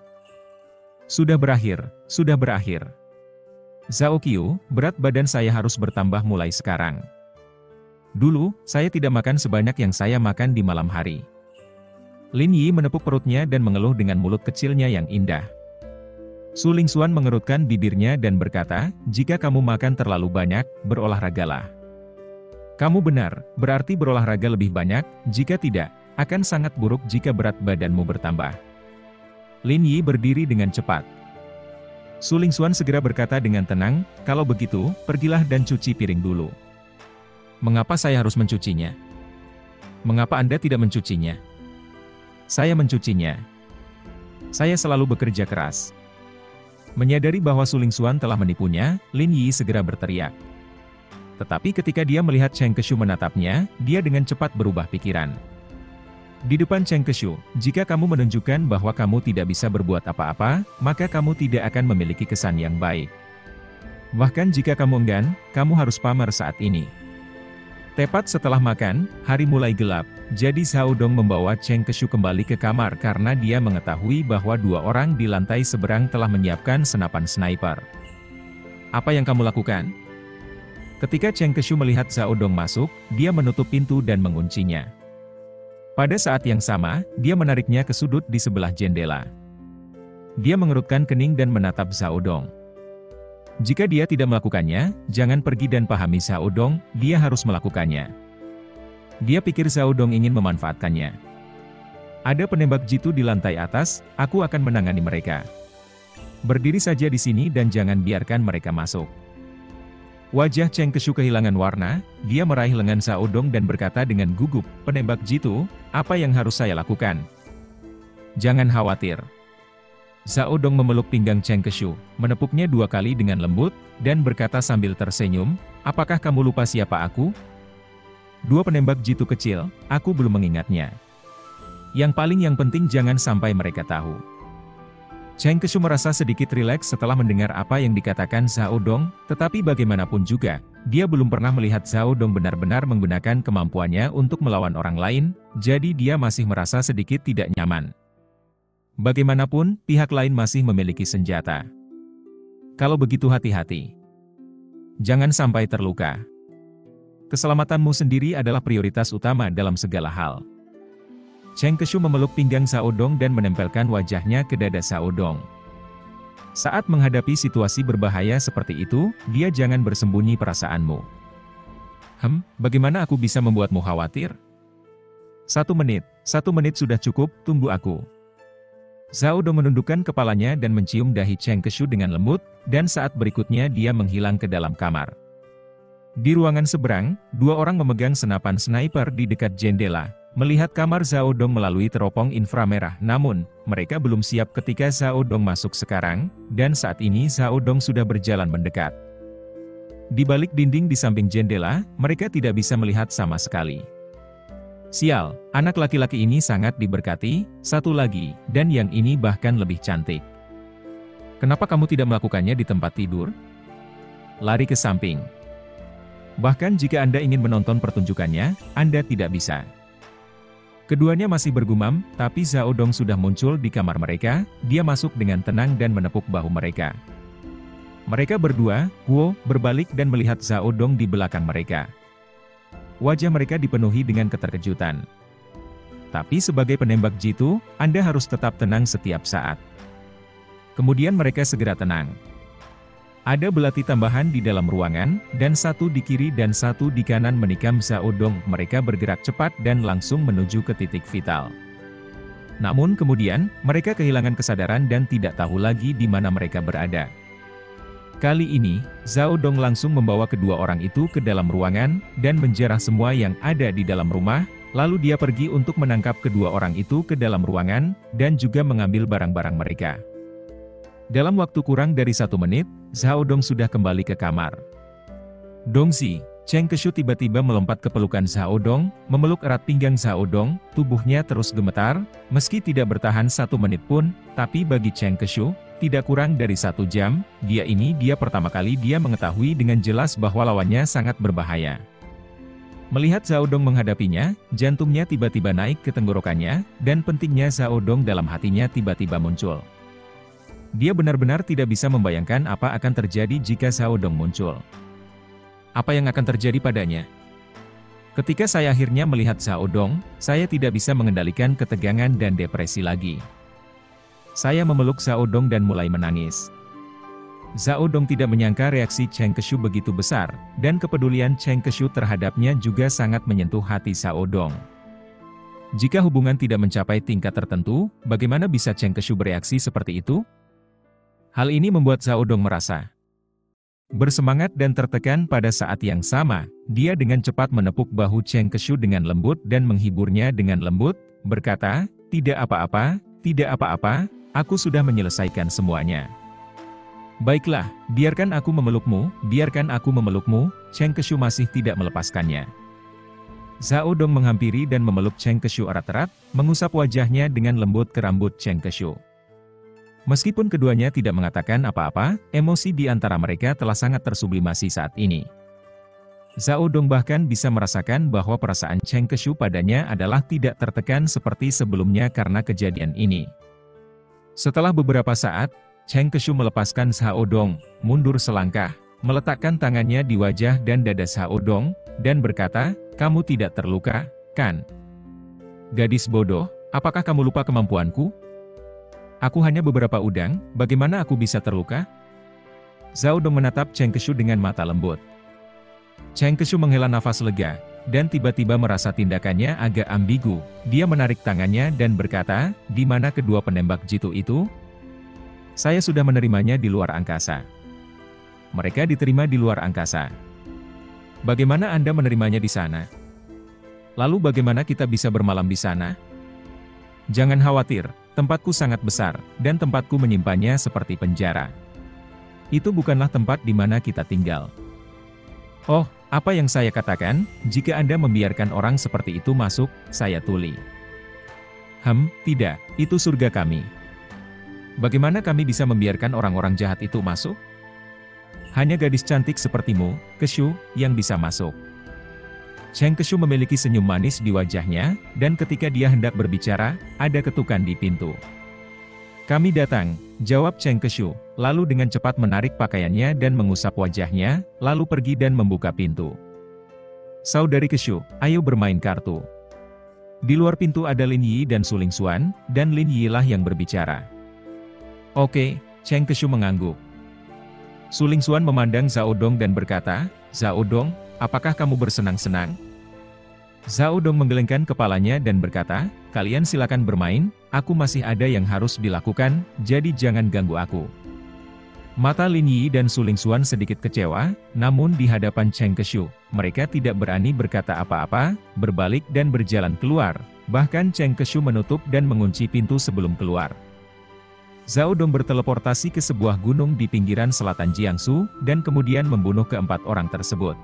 [SPEAKER 1] Sudah berakhir, sudah berakhir. Zhao Qiu, berat badan saya harus bertambah mulai sekarang. Dulu, saya tidak makan sebanyak yang saya makan di malam hari. Lin Yi menepuk perutnya dan mengeluh dengan mulut kecilnya yang indah. Su Lingxuan mengerutkan bibirnya dan berkata, "Jika kamu makan terlalu banyak, berolahragalah." Kamu benar, berarti berolahraga lebih banyak, jika tidak, akan sangat buruk jika berat badanmu bertambah. Lin Yi berdiri dengan cepat. Su Lingxuan segera berkata dengan tenang, "Kalau begitu, pergilah dan cuci piring dulu." "Mengapa saya harus mencucinya? Mengapa Anda tidak mencucinya?" "Saya mencucinya. Saya selalu bekerja keras." Menyadari bahwa Su Lingxuan telah menipunya, Lin Yi segera berteriak. Tetapi ketika dia melihat Cheng Keshu menatapnya, dia dengan cepat berubah pikiran. Di depan Cheng Keshu, jika kamu menunjukkan bahwa kamu tidak bisa berbuat apa-apa, maka kamu tidak akan memiliki kesan yang baik. Bahkan jika kamu enggan, kamu harus pamer saat ini. Tepat setelah makan, hari mulai gelap, jadi Zhao Dong membawa Cheng Keshu kembali ke kamar karena dia mengetahui bahwa 2 orang di lantai seberang telah menyiapkan senapan sniper. "Apa yang kamu lakukan?" Ketika Cheng Keshu melihat Zhao Dong masuk, dia menutup pintu dan menguncinya. Pada saat yang sama, dia menariknya ke sudut di sebelah jendela. Dia mengerutkan kening dan menatap Zhao Dong. Jika dia tidak melakukannya, jangan pergi dan pahami Zhao Dong, dia harus melakukannya. Dia pikir Zhao Dong ingin memanfaatkannya. "Ada penembak jitu di lantai atas, aku akan menangani mereka. Berdiri saja di sini dan jangan biarkan mereka masuk." Wajah Cheng Keshu kehilangan warna, dia meraih lengan Zhao Dong dan berkata dengan gugup, "Penembak jitu, apa yang harus saya lakukan?" "Jangan khawatir." Zhao Dong memeluk pinggang Cheng Keshu, menepuknya 2 kali dengan lembut, dan berkata sambil tersenyum, "Apakah kamu lupa siapa aku? 2 penembak jitu kecil, aku belum mengingatnya. Yang penting jangan sampai mereka tahu." Cheng Keshu merasa sedikit rileks setelah mendengar apa yang dikatakan Zhao Dong, tetapi bagaimanapun juga, dia belum pernah melihat Zhao Dong benar-benar menggunakan kemampuannya untuk melawan orang lain, jadi dia masih merasa sedikit tidak nyaman. Bagaimanapun, pihak lain masih memiliki senjata. Kalau begitu hati-hati. Jangan sampai terluka. Keselamatanmu sendiri adalah prioritas utama dalam segala hal. Cheng Keshu memeluk pinggang Zhao Dong dan menempelkan wajahnya ke dada Zhao Dong. Saat menghadapi situasi berbahaya seperti itu, dia jangan bersembunyi perasaanmu. Bagaimana aku bisa membuatmu khawatir? 1 menit sudah cukup, tunggu aku. Zhao Dong menundukkan kepalanya dan mencium dahi Cheng Keshu dengan lembut, dan saat berikutnya dia menghilang ke dalam kamar. Di ruangan seberang, 2 orang memegang senapan sniper di dekat jendela, melihat kamar Zhao Dong melalui teropong inframerah. Namun, mereka belum siap ketika Zhao Dong masuk sekarang, dan saat ini Zhao Dong sudah berjalan mendekat. Di balik dinding di samping jendela, mereka tidak bisa melihat sama sekali. Sial, anak laki-laki ini sangat diberkati, satu lagi, dan yang ini bahkan lebih cantik. Kenapa kamu tidak melakukannya di tempat tidur? Lari ke samping. Bahkan jika Anda ingin menonton pertunjukannya, Anda tidak bisa. Keduanya masih bergumam, tapi Zhao Dong sudah muncul di kamar mereka, dia masuk dengan tenang dan menepuk bahu mereka. Mereka berdua, berbalik dan melihat Zhao Dong di belakang mereka. Wajah mereka dipenuhi dengan keterkejutan. Tapi sebagai penembak jitu, Anda harus tetap tenang setiap saat. Kemudian mereka segera tenang. Ada belati tambahan di dalam ruangan, dan 1 di kiri dan 1 di kanan menikam Zhao Dong. Mereka bergerak cepat dan langsung menuju ke titik vital. Namun kemudian, mereka kehilangan kesadaran dan tidak tahu lagi di mana mereka berada. Kali ini, Zhao Dong langsung membawa kedua orang itu ke dalam ruangan, dan menjarah semua yang ada di dalam rumah, lalu dia pergi untuk menangkap kedua orang itu ke dalam ruangan, dan juga mengambil barang-barang mereka. Dalam waktu kurang dari 1 menit, Zhao Dong sudah kembali ke kamar. "Dongzi," Cheng Keshu tiba-tiba melompat ke pelukan Zhao Dong, memeluk erat pinggang Zhao Dong, tubuhnya terus gemetar, meski tidak bertahan 1 menit pun, tapi bagi Cheng Keshu, tidak kurang dari 1 jam, dia pertama kali dia mengetahui dengan jelas bahwa lawannya sangat berbahaya. Melihat Zhao Dong menghadapinya, jantungnya tiba-tiba naik ke tenggorokannya, dan pentingnya Zhao Dong dalam hatinya tiba-tiba muncul. Dia benar-benar tidak bisa membayangkan apa akan terjadi jika Zhao Dong muncul. Apa yang akan terjadi padanya? Ketika saya akhirnya melihat Zhao Dong, saya tidak bisa mengendalikan ketegangan dan depresi lagi. Saya memeluk Zhao Dong dan mulai menangis. Zhao Dong tidak menyangka reaksi Cheng Keshu begitu besar, dan kepedulian Cheng Keshu terhadapnya juga sangat menyentuh hati Zhao Dong. Jika hubungan tidak mencapai tingkat tertentu, bagaimana bisa Cheng Keshu bereaksi seperti itu? Hal ini membuat Zhao Dong merasa bersemangat dan tertekan pada saat yang sama. Dia dengan cepat menepuk bahu Cheng Keshu dengan lembut dan menghiburnya dengan lembut, berkata, tidak apa-apa, aku sudah menyelesaikan semuanya. Baiklah, biarkan aku memelukmu, Cheng Keshu masih tidak melepaskannya. Zhao Dong menghampiri dan memeluk Cheng Keshu erat-erat, mengusap wajahnya dengan lembut ke rambut Cheng Keshu. Meskipun keduanya tidak mengatakan apa-apa, emosi di antara mereka telah sangat tersublimasi saat ini. Zhao Dong bahkan bisa merasakan bahwa perasaan Cheng Keshu padanya adalah tidak tertekan seperti sebelumnya karena kejadian ini. Setelah beberapa saat, Cheng Keshu melepaskan Zhao Dong, mundur selangkah, meletakkan tangannya di wajah dan dada Zhao Dong, dan berkata, "Kamu tidak terluka, kan? Gadis bodoh, apakah kamu lupa kemampuanku? Aku hanya beberapa udang, bagaimana aku bisa terluka?" Zhao Dong menatap Cheng Keshu dengan mata lembut. Cheng Keshu menghela nafas lega, dan tiba-tiba merasa tindakannya agak ambigu. Dia menarik tangannya dan berkata, "Di mana kedua penembak jitu itu? Saya sudah menerimanya di luar angkasa." Mereka diterima di luar angkasa. Bagaimana Anda menerimanya di sana? Lalu bagaimana kita bisa bermalam di sana? Jangan khawatir, tempatku sangat besar, dan tempatku menyimpannya seperti penjara. Itu bukanlah tempat di mana kita tinggal. Oh, apa yang saya katakan, jika Anda membiarkan orang seperti itu masuk, saya tuli. Tidak, itu surga kami. Bagaimana kami bisa membiarkan orang-orang jahat itu masuk? Hanya gadis cantik sepertimu, Keshu, yang bisa masuk. Cheng Keshu memiliki senyum manis di wajahnya, dan ketika dia hendak berbicara, ada ketukan di pintu. Kami datang, jawab Cheng Keshu, lalu dengan cepat menarik pakaiannya dan mengusap wajahnya, lalu pergi dan membuka pintu. Saudari Keshu, ayo bermain kartu. Di luar pintu ada Lin Yi dan Su Lingxuan, dan Lin Yi lah yang berbicara. Oke, Cheng Keshu mengangguk. Su Lingxuan memandang Zhao Dong dan berkata, Zhao Dong, apakah kamu bersenang-senang? Zhao Dong menggelengkan kepalanya dan berkata, kalian silakan bermain, aku masih ada yang harus dilakukan, jadi jangan ganggu aku. Mata Lin Yi dan Su Lingxuan sedikit kecewa, namun di hadapan Cheng Keshu, mereka tidak berani berkata apa-apa, berbalik dan berjalan keluar, bahkan Cheng Keshu menutup dan mengunci pintu sebelum keluar. Zhao Dong berteleportasi ke sebuah gunung di pinggiran selatan Jiangsu, dan kemudian membunuh keempat orang tersebut.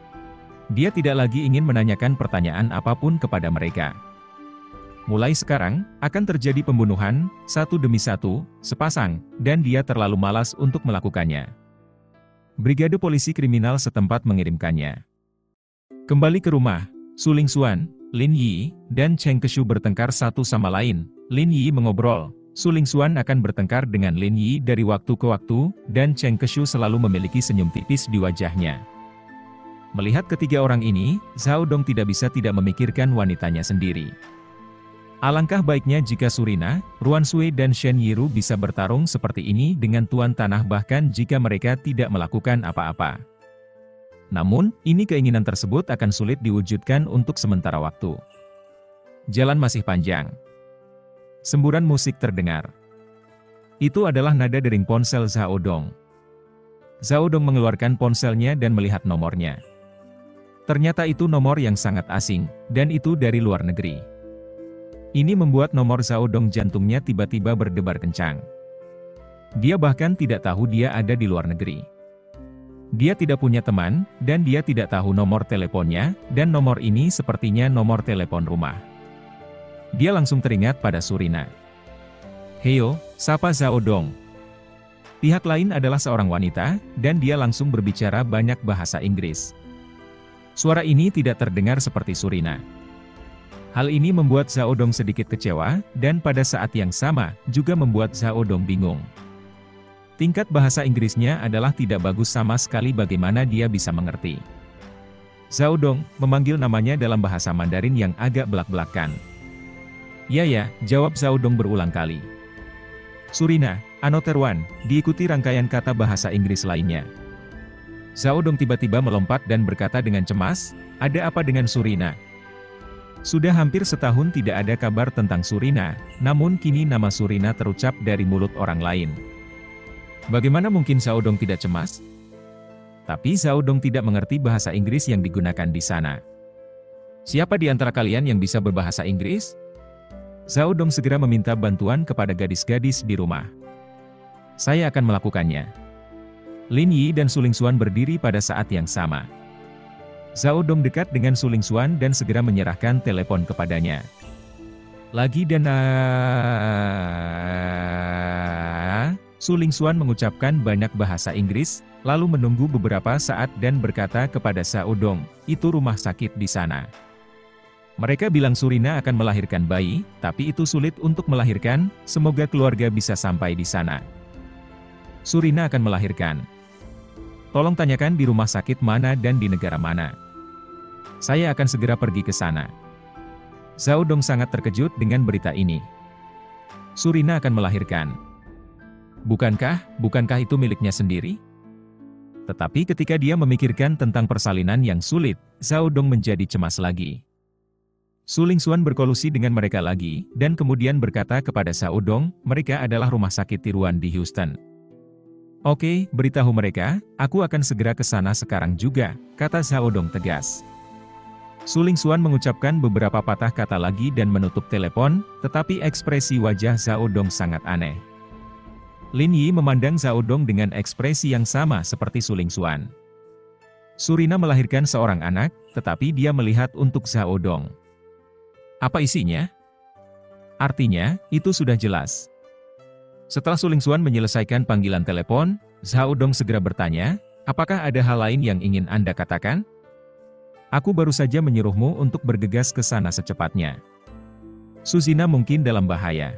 [SPEAKER 1] Dia tidak lagi ingin menanyakan pertanyaan apapun kepada mereka. Mulai sekarang, akan terjadi pembunuhan, satu demi satu, sepasang, dan dia terlalu malas untuk melakukannya. Brigade Polisi Kriminal setempat mengirimkannya. Kembali ke rumah, Su Lingxuan, Lin Yi, dan Cheng Keshu bertengkar satu sama lain. Lin Yi mengobrol. Su Lingxuan akan bertengkar dengan Lin Yi dari waktu ke waktu, dan Cheng Keshu selalu memiliki senyum tipis di wajahnya. Melihat ketiga orang ini, Zhao Dong tidak bisa tidak memikirkan wanitanya sendiri. Alangkah baiknya jika Surina, Ruan Sui dan Shen Yiru bisa bertarung seperti ini dengan Tuan Tanah bahkan jika mereka tidak melakukan apa-apa. Namun, ini keinginan tersebut akan sulit diwujudkan untuk sementara waktu. Jalan masih panjang. Semburan musik terdengar. Itu adalah nada dering ponsel Zhao Dong. Zhao Dong mengeluarkan ponselnya dan melihat nomornya. Ternyata itu nomor yang sangat asing, dan itu dari luar negeri. Ini membuat nomor Zhao Dong jantungnya tiba-tiba berdebar kencang. Dia bahkan tidak tahu dia ada di luar negeri. Dia tidak punya teman, dan dia tidak tahu nomor teleponnya, dan nomor ini sepertinya nomor telepon rumah. Dia langsung teringat pada Surina. Heyo, sapa Zhao Dong. Pihak lain adalah seorang wanita, dan dia langsung berbicara banyak bahasa Inggris. Suara ini tidak terdengar seperti Surina. Hal ini membuat Zhao Dong sedikit kecewa, dan pada saat yang sama, juga membuat Zhao Dong bingung. Tingkat bahasa Inggrisnya adalah tidak bagus sama sekali bagaimana dia bisa mengerti. Zhao Dong memanggil namanya dalam bahasa Mandarin yang agak belak-belakan. Ya, jawab Zhao Dong berulang kali. Surina, Another One, diikuti rangkaian kata bahasa Inggris lainnya. Zhao Dong tiba-tiba melompat dan berkata dengan cemas, ada apa dengan Surina? Sudah hampir setahun tidak ada kabar tentang Surina, namun kini nama Surina terucap dari mulut orang lain. Bagaimana mungkin Zhao Dong tidak cemas? Tapi Zhao Dong tidak mengerti bahasa Inggris yang digunakan di sana. Siapa di antara kalian yang bisa berbahasa Inggris? Zhao Dong segera meminta bantuan kepada gadis-gadis di rumah. Saya akan melakukannya. Lin Yi dan Su Lingxuan berdiri pada saat yang sama. Zhao Dong dekat dengan Su Lingxuan dan segera menyerahkan telepon kepadanya. Lagi dan Su Lingxuan mengucapkan banyak bahasa Inggris, lalu menunggu beberapa saat dan berkata kepada Zhao Dong, itu rumah sakit di sana. Mereka bilang Surina akan melahirkan bayi, tapi itu sulit untuk melahirkan, semoga keluarga bisa sampai di sana. Surina akan melahirkan. Tolong tanyakan di rumah sakit mana dan di negara mana. Saya akan segera pergi ke sana. Zhao Dong sangat terkejut dengan berita ini. Surina akan melahirkan. Bukankah itu miliknya sendiri? Tetapi ketika dia memikirkan tentang persalinan yang sulit, Zhao Dong menjadi cemas lagi. Su Lingxuan berkolusi dengan mereka lagi, dan kemudian berkata kepada Zhao Dong, mereka adalah rumah sakit tiruan di Houston. Oke, beritahu mereka, aku akan segera ke sana sekarang juga, kata Zhao Dong tegas. Su Lingxuan mengucapkan beberapa patah kata lagi dan menutup telepon, tetapi ekspresi wajah Zhao Dong sangat aneh. Lin Yi memandang Zhao Dong dengan ekspresi yang sama seperti Su Lingxuan. Surina melahirkan seorang anak, tetapi dia melihat untuk Zhao Dong. Apa isinya? Artinya, itu sudah jelas. Setelah Su Lingxuan menyelesaikan panggilan telepon, Zhao Dong segera bertanya, apakah ada hal lain yang ingin Anda katakan? Aku baru saja menyuruhmu untuk bergegas ke sana secepatnya. Su Zina mungkin dalam bahaya.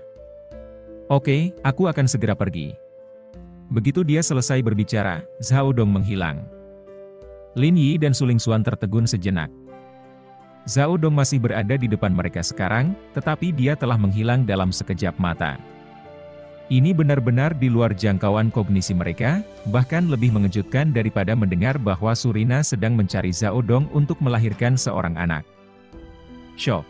[SPEAKER 1] Oke, aku akan segera pergi. Begitu dia selesai berbicara, Zhao Dong menghilang. Lin Yi dan Su Lingxuan tertegun sejenak. Zhao Dong masih berada di depan mereka sekarang, tetapi dia telah menghilang dalam sekejap mata. Ini benar-benar di luar jangkauan kognisi mereka, bahkan lebih mengejutkan daripada mendengar bahwa Surina sedang mencari Zhao Dong untuk melahirkan seorang anak. Syok.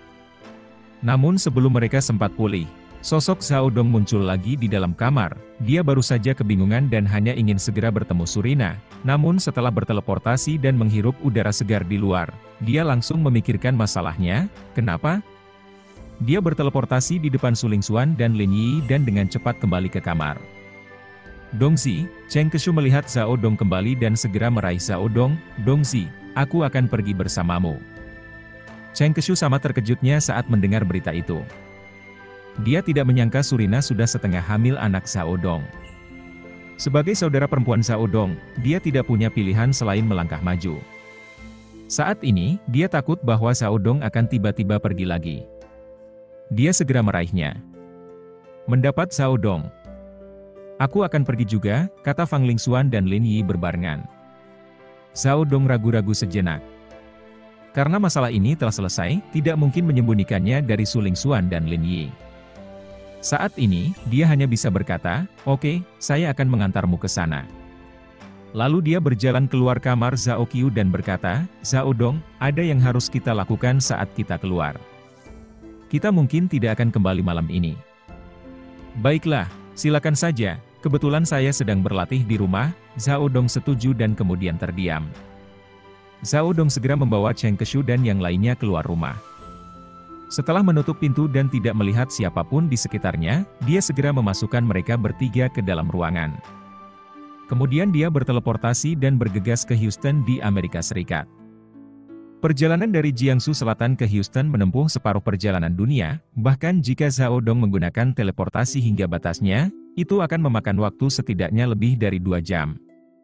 [SPEAKER 1] Namun sebelum mereka sempat pulih, sosok Zhao Dong muncul lagi di dalam kamar. Dia baru saja kebingungan dan hanya ingin segera bertemu Surina, namun setelah berteleportasi dan menghirup udara segar di luar, dia langsung memikirkan masalahnya. Kenapa? Dia berteleportasi di depan Su Lingxuan dan Lin Yi dan dengan cepat kembali ke kamar. Dongzi, Cheng Keshu melihat Zhao Dong kembali dan segera meraih Zhao Dong. Dongzi, aku akan pergi bersamamu. Cheng Keshu sama terkejutnya saat mendengar berita itu. Dia tidak menyangka Surina sudah setengah hamil anak Zhao Dong. Sebagai saudara perempuan Zhao Dong, dia tidak punya pilihan selain melangkah maju. Saat ini, dia takut bahwa Zhao Dong akan tiba-tiba pergi lagi. Dia segera meraihnya. Mendapat Zhao Dong. Aku akan pergi juga, kata Fang Lingxuan dan Lin Yi berbarengan. Zhao Dong ragu-ragu sejenak. Karena masalah ini telah selesai, tidak mungkin menyembunyikannya dari Su Lingxuan dan Lin Yi. Saat ini, dia hanya bisa berkata, oke, saya akan mengantarmu ke sana. Lalu dia berjalan keluar kamar Zhao Qiu dan berkata, Zhao Dong, ada yang harus kita lakukan saat kita keluar. Kita mungkin tidak akan kembali malam ini. Baiklah, silakan saja, kebetulan saya sedang berlatih di rumah. Zhao Dong setuju dan kemudian terdiam. Zhao Dong segera membawa Cheng Keshu dan yang lainnya keluar rumah. Setelah menutup pintu dan tidak melihat siapapun di sekitarnya, dia segera memasukkan mereka bertiga ke dalam ruangan. Kemudian dia berteleportasi dan bergegas ke Houston di Amerika Serikat. Perjalanan dari Jiangsu Selatan ke Houston menempuh separuh perjalanan dunia, bahkan jika Zhao Dong menggunakan teleportasi hingga batasnya, itu akan memakan waktu setidaknya lebih dari 2 jam.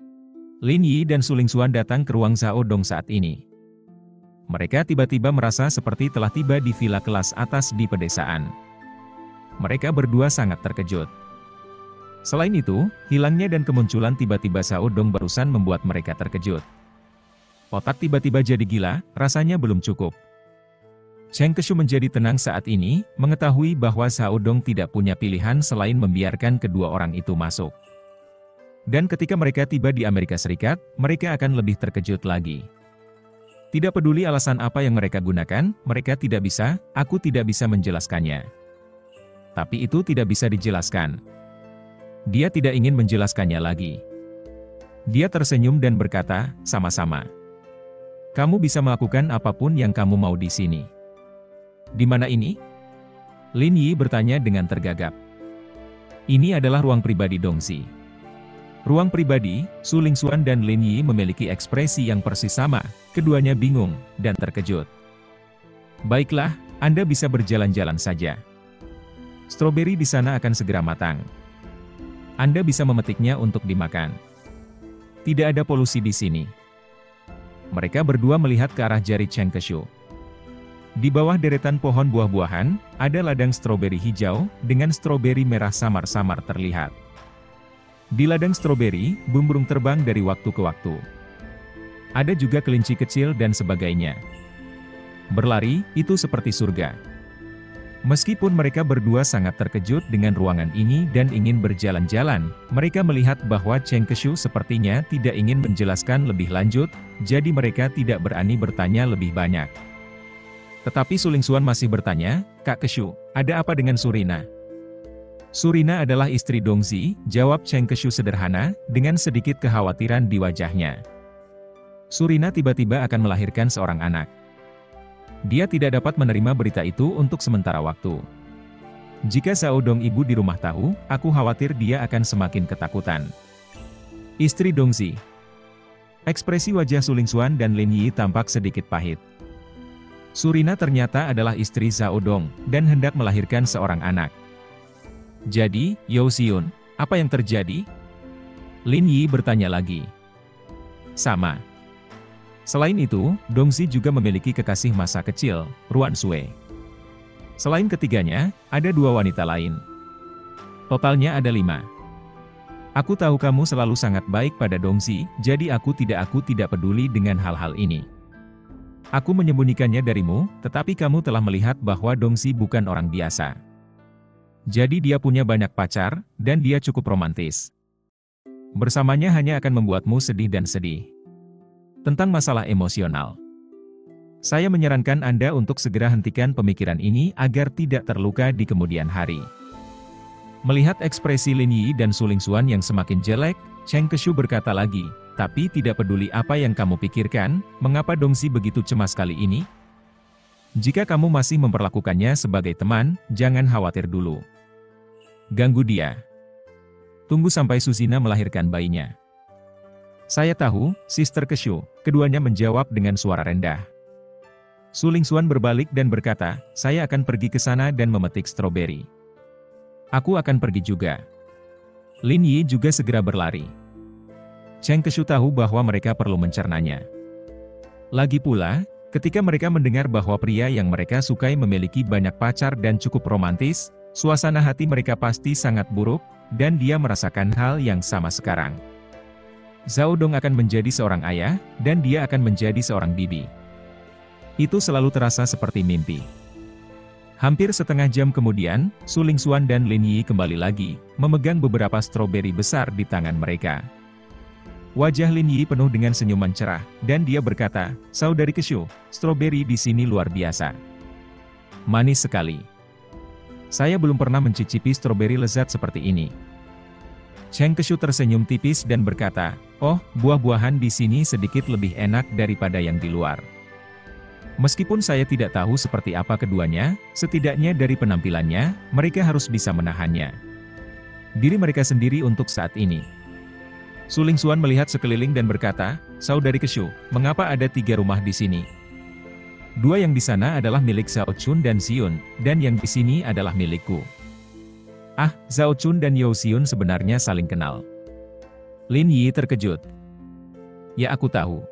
[SPEAKER 1] Lin Yi dan Su Lingxuan datang ke ruang Zhao Dong saat ini. Mereka tiba-tiba merasa seperti telah tiba di villa kelas atas di pedesaan. Mereka berdua sangat terkejut. Selain itu, hilangnya dan kemunculan tiba-tiba Zhao Dong barusan membuat mereka terkejut. Otak tiba-tiba jadi gila, rasanya belum cukup. Cheng Keshu menjadi tenang saat ini, mengetahui bahwa Zhao Dong tidak punya pilihan selain membiarkan kedua orang itu masuk. Dan ketika mereka tiba di Amerika Serikat, mereka akan lebih terkejut lagi. Tidak peduli alasan apa yang mereka gunakan, mereka tidak bisa, aku tidak bisa menjelaskannya. Tapi itu tidak bisa dijelaskan. Dia tidak ingin menjelaskannya lagi. Dia tersenyum dan berkata, sama-sama. Kamu bisa melakukan apapun yang kamu mau di sini. Di mana ini? Lin Yi bertanya dengan tergagap. Ini adalah ruang pribadi Dongzi. Ruang pribadi, Su Lingxuan dan Lin Yi memiliki ekspresi yang persis sama, keduanya bingung dan terkejut. Baiklah, Anda bisa berjalan-jalan saja. Stroberi di sana akan segera matang. Anda bisa memetiknya untuk dimakan. Tidak ada polusi di sini. Mereka berdua melihat ke arah jari Cheng Keshu. Di bawah deretan pohon buah-buahan, ada ladang stroberi hijau, dengan stroberi merah samar-samar terlihat. Di ladang stroberi, burung terbang dari waktu ke waktu. Ada juga kelinci kecil dan sebagainya. Berlari, itu seperti surga. Meskipun mereka berdua sangat terkejut dengan ruangan ini dan ingin berjalan-jalan, mereka melihat bahwa Cheng Keshu sepertinya tidak ingin menjelaskan lebih lanjut, jadi mereka tidak berani bertanya lebih banyak. Tetapi Su Lingxuan masih bertanya, Kak Keshu, ada apa dengan Surina? Surina adalah istri Dongzi, jawab Cheng Keshu sederhana, dengan sedikit kekhawatiran di wajahnya. Surina tiba-tiba akan melahirkan seorang anak. Dia tidak dapat menerima berita itu untuk sementara waktu. Jika Zhao Dong ibu di rumah tahu, aku khawatir dia akan semakin ketakutan. Istri Dongzi. Ekspresi wajah Su Lingxuan dan Lin Yi tampak sedikit pahit. Surina ternyata adalah istri Zhao Dong, dan hendak melahirkan seorang anak. Jadi, Yao Xiun, apa yang terjadi? Lin Yi bertanya lagi. Sama. Selain itu, Dongzi juga memiliki kekasih masa kecil, Ruan Sui. Selain ketiganya, ada 2 wanita lain. Totalnya ada 5. Aku tahu kamu selalu sangat baik pada Dongzi, jadi aku tidak peduli dengan hal-hal ini. Aku menyembunyikannya darimu, tetapi kamu telah melihat bahwa Dongzi bukan orang biasa. Jadi dia punya banyak pacar, dan dia cukup romantis. Bersamanya hanya akan membuatmu sedih dan sedih. Tentang masalah emosional. Saya menyarankan Anda untuk segera hentikan pemikiran ini agar tidak terluka di kemudian hari. Melihat ekspresi Lin Yi dan Su Lingxuan yang semakin jelek, Cheng Keshu berkata lagi, tapi tidak peduli apa yang kamu pikirkan, mengapa Dongzi begitu cemas kali ini? Jika kamu masih memperlakukannya sebagai teman, jangan khawatir dulu. Ganggu dia. Tunggu sampai Susina melahirkan bayinya. Saya tahu, Sister Keshu, keduanya menjawab dengan suara rendah. Su Lingxuan berbalik dan berkata, saya akan pergi ke sana dan memetik stroberi. Aku akan pergi juga. Lin Yi juga segera berlari. Cheng Keshu tahu bahwa mereka perlu mencernanya. Lagi pula, ketika mereka mendengar bahwa pria yang mereka sukai memiliki banyak pacar dan cukup romantis, suasana hati mereka pasti sangat buruk, dan dia merasakan hal yang sama sekarang. Zhao Dong akan menjadi seorang ayah, dan dia akan menjadi seorang bibi. Itu selalu terasa seperti mimpi. Hampir setengah jam kemudian, Su Lingxuan dan Lin Yi kembali lagi, memegang beberapa stroberi besar di tangan mereka. Wajah Lin Yi penuh dengan senyuman cerah, dan dia berkata, Saudari Keshu, stroberi di sini luar biasa. Manis sekali. Saya belum pernah mencicipi stroberi lezat seperti ini. Cheng Keshu tersenyum tipis dan berkata, oh, buah-buahan di sini sedikit lebih enak daripada yang di luar. Meskipun saya tidak tahu seperti apa keduanya, setidaknya dari penampilannya, mereka harus bisa menahannya. Diri mereka sendiri untuk saat ini. Su Lingxuan melihat sekeliling dan berkata, Saudari Keshu, mengapa ada 3 rumah di sini? 2 yang di sana adalah milik Zhao Chun dan Xiun, dan yang di sini adalah milikku. Ah, Zhao Chun dan Yao Xiun sebenarnya saling kenal. Lin Yi terkejut. Ya aku tahu.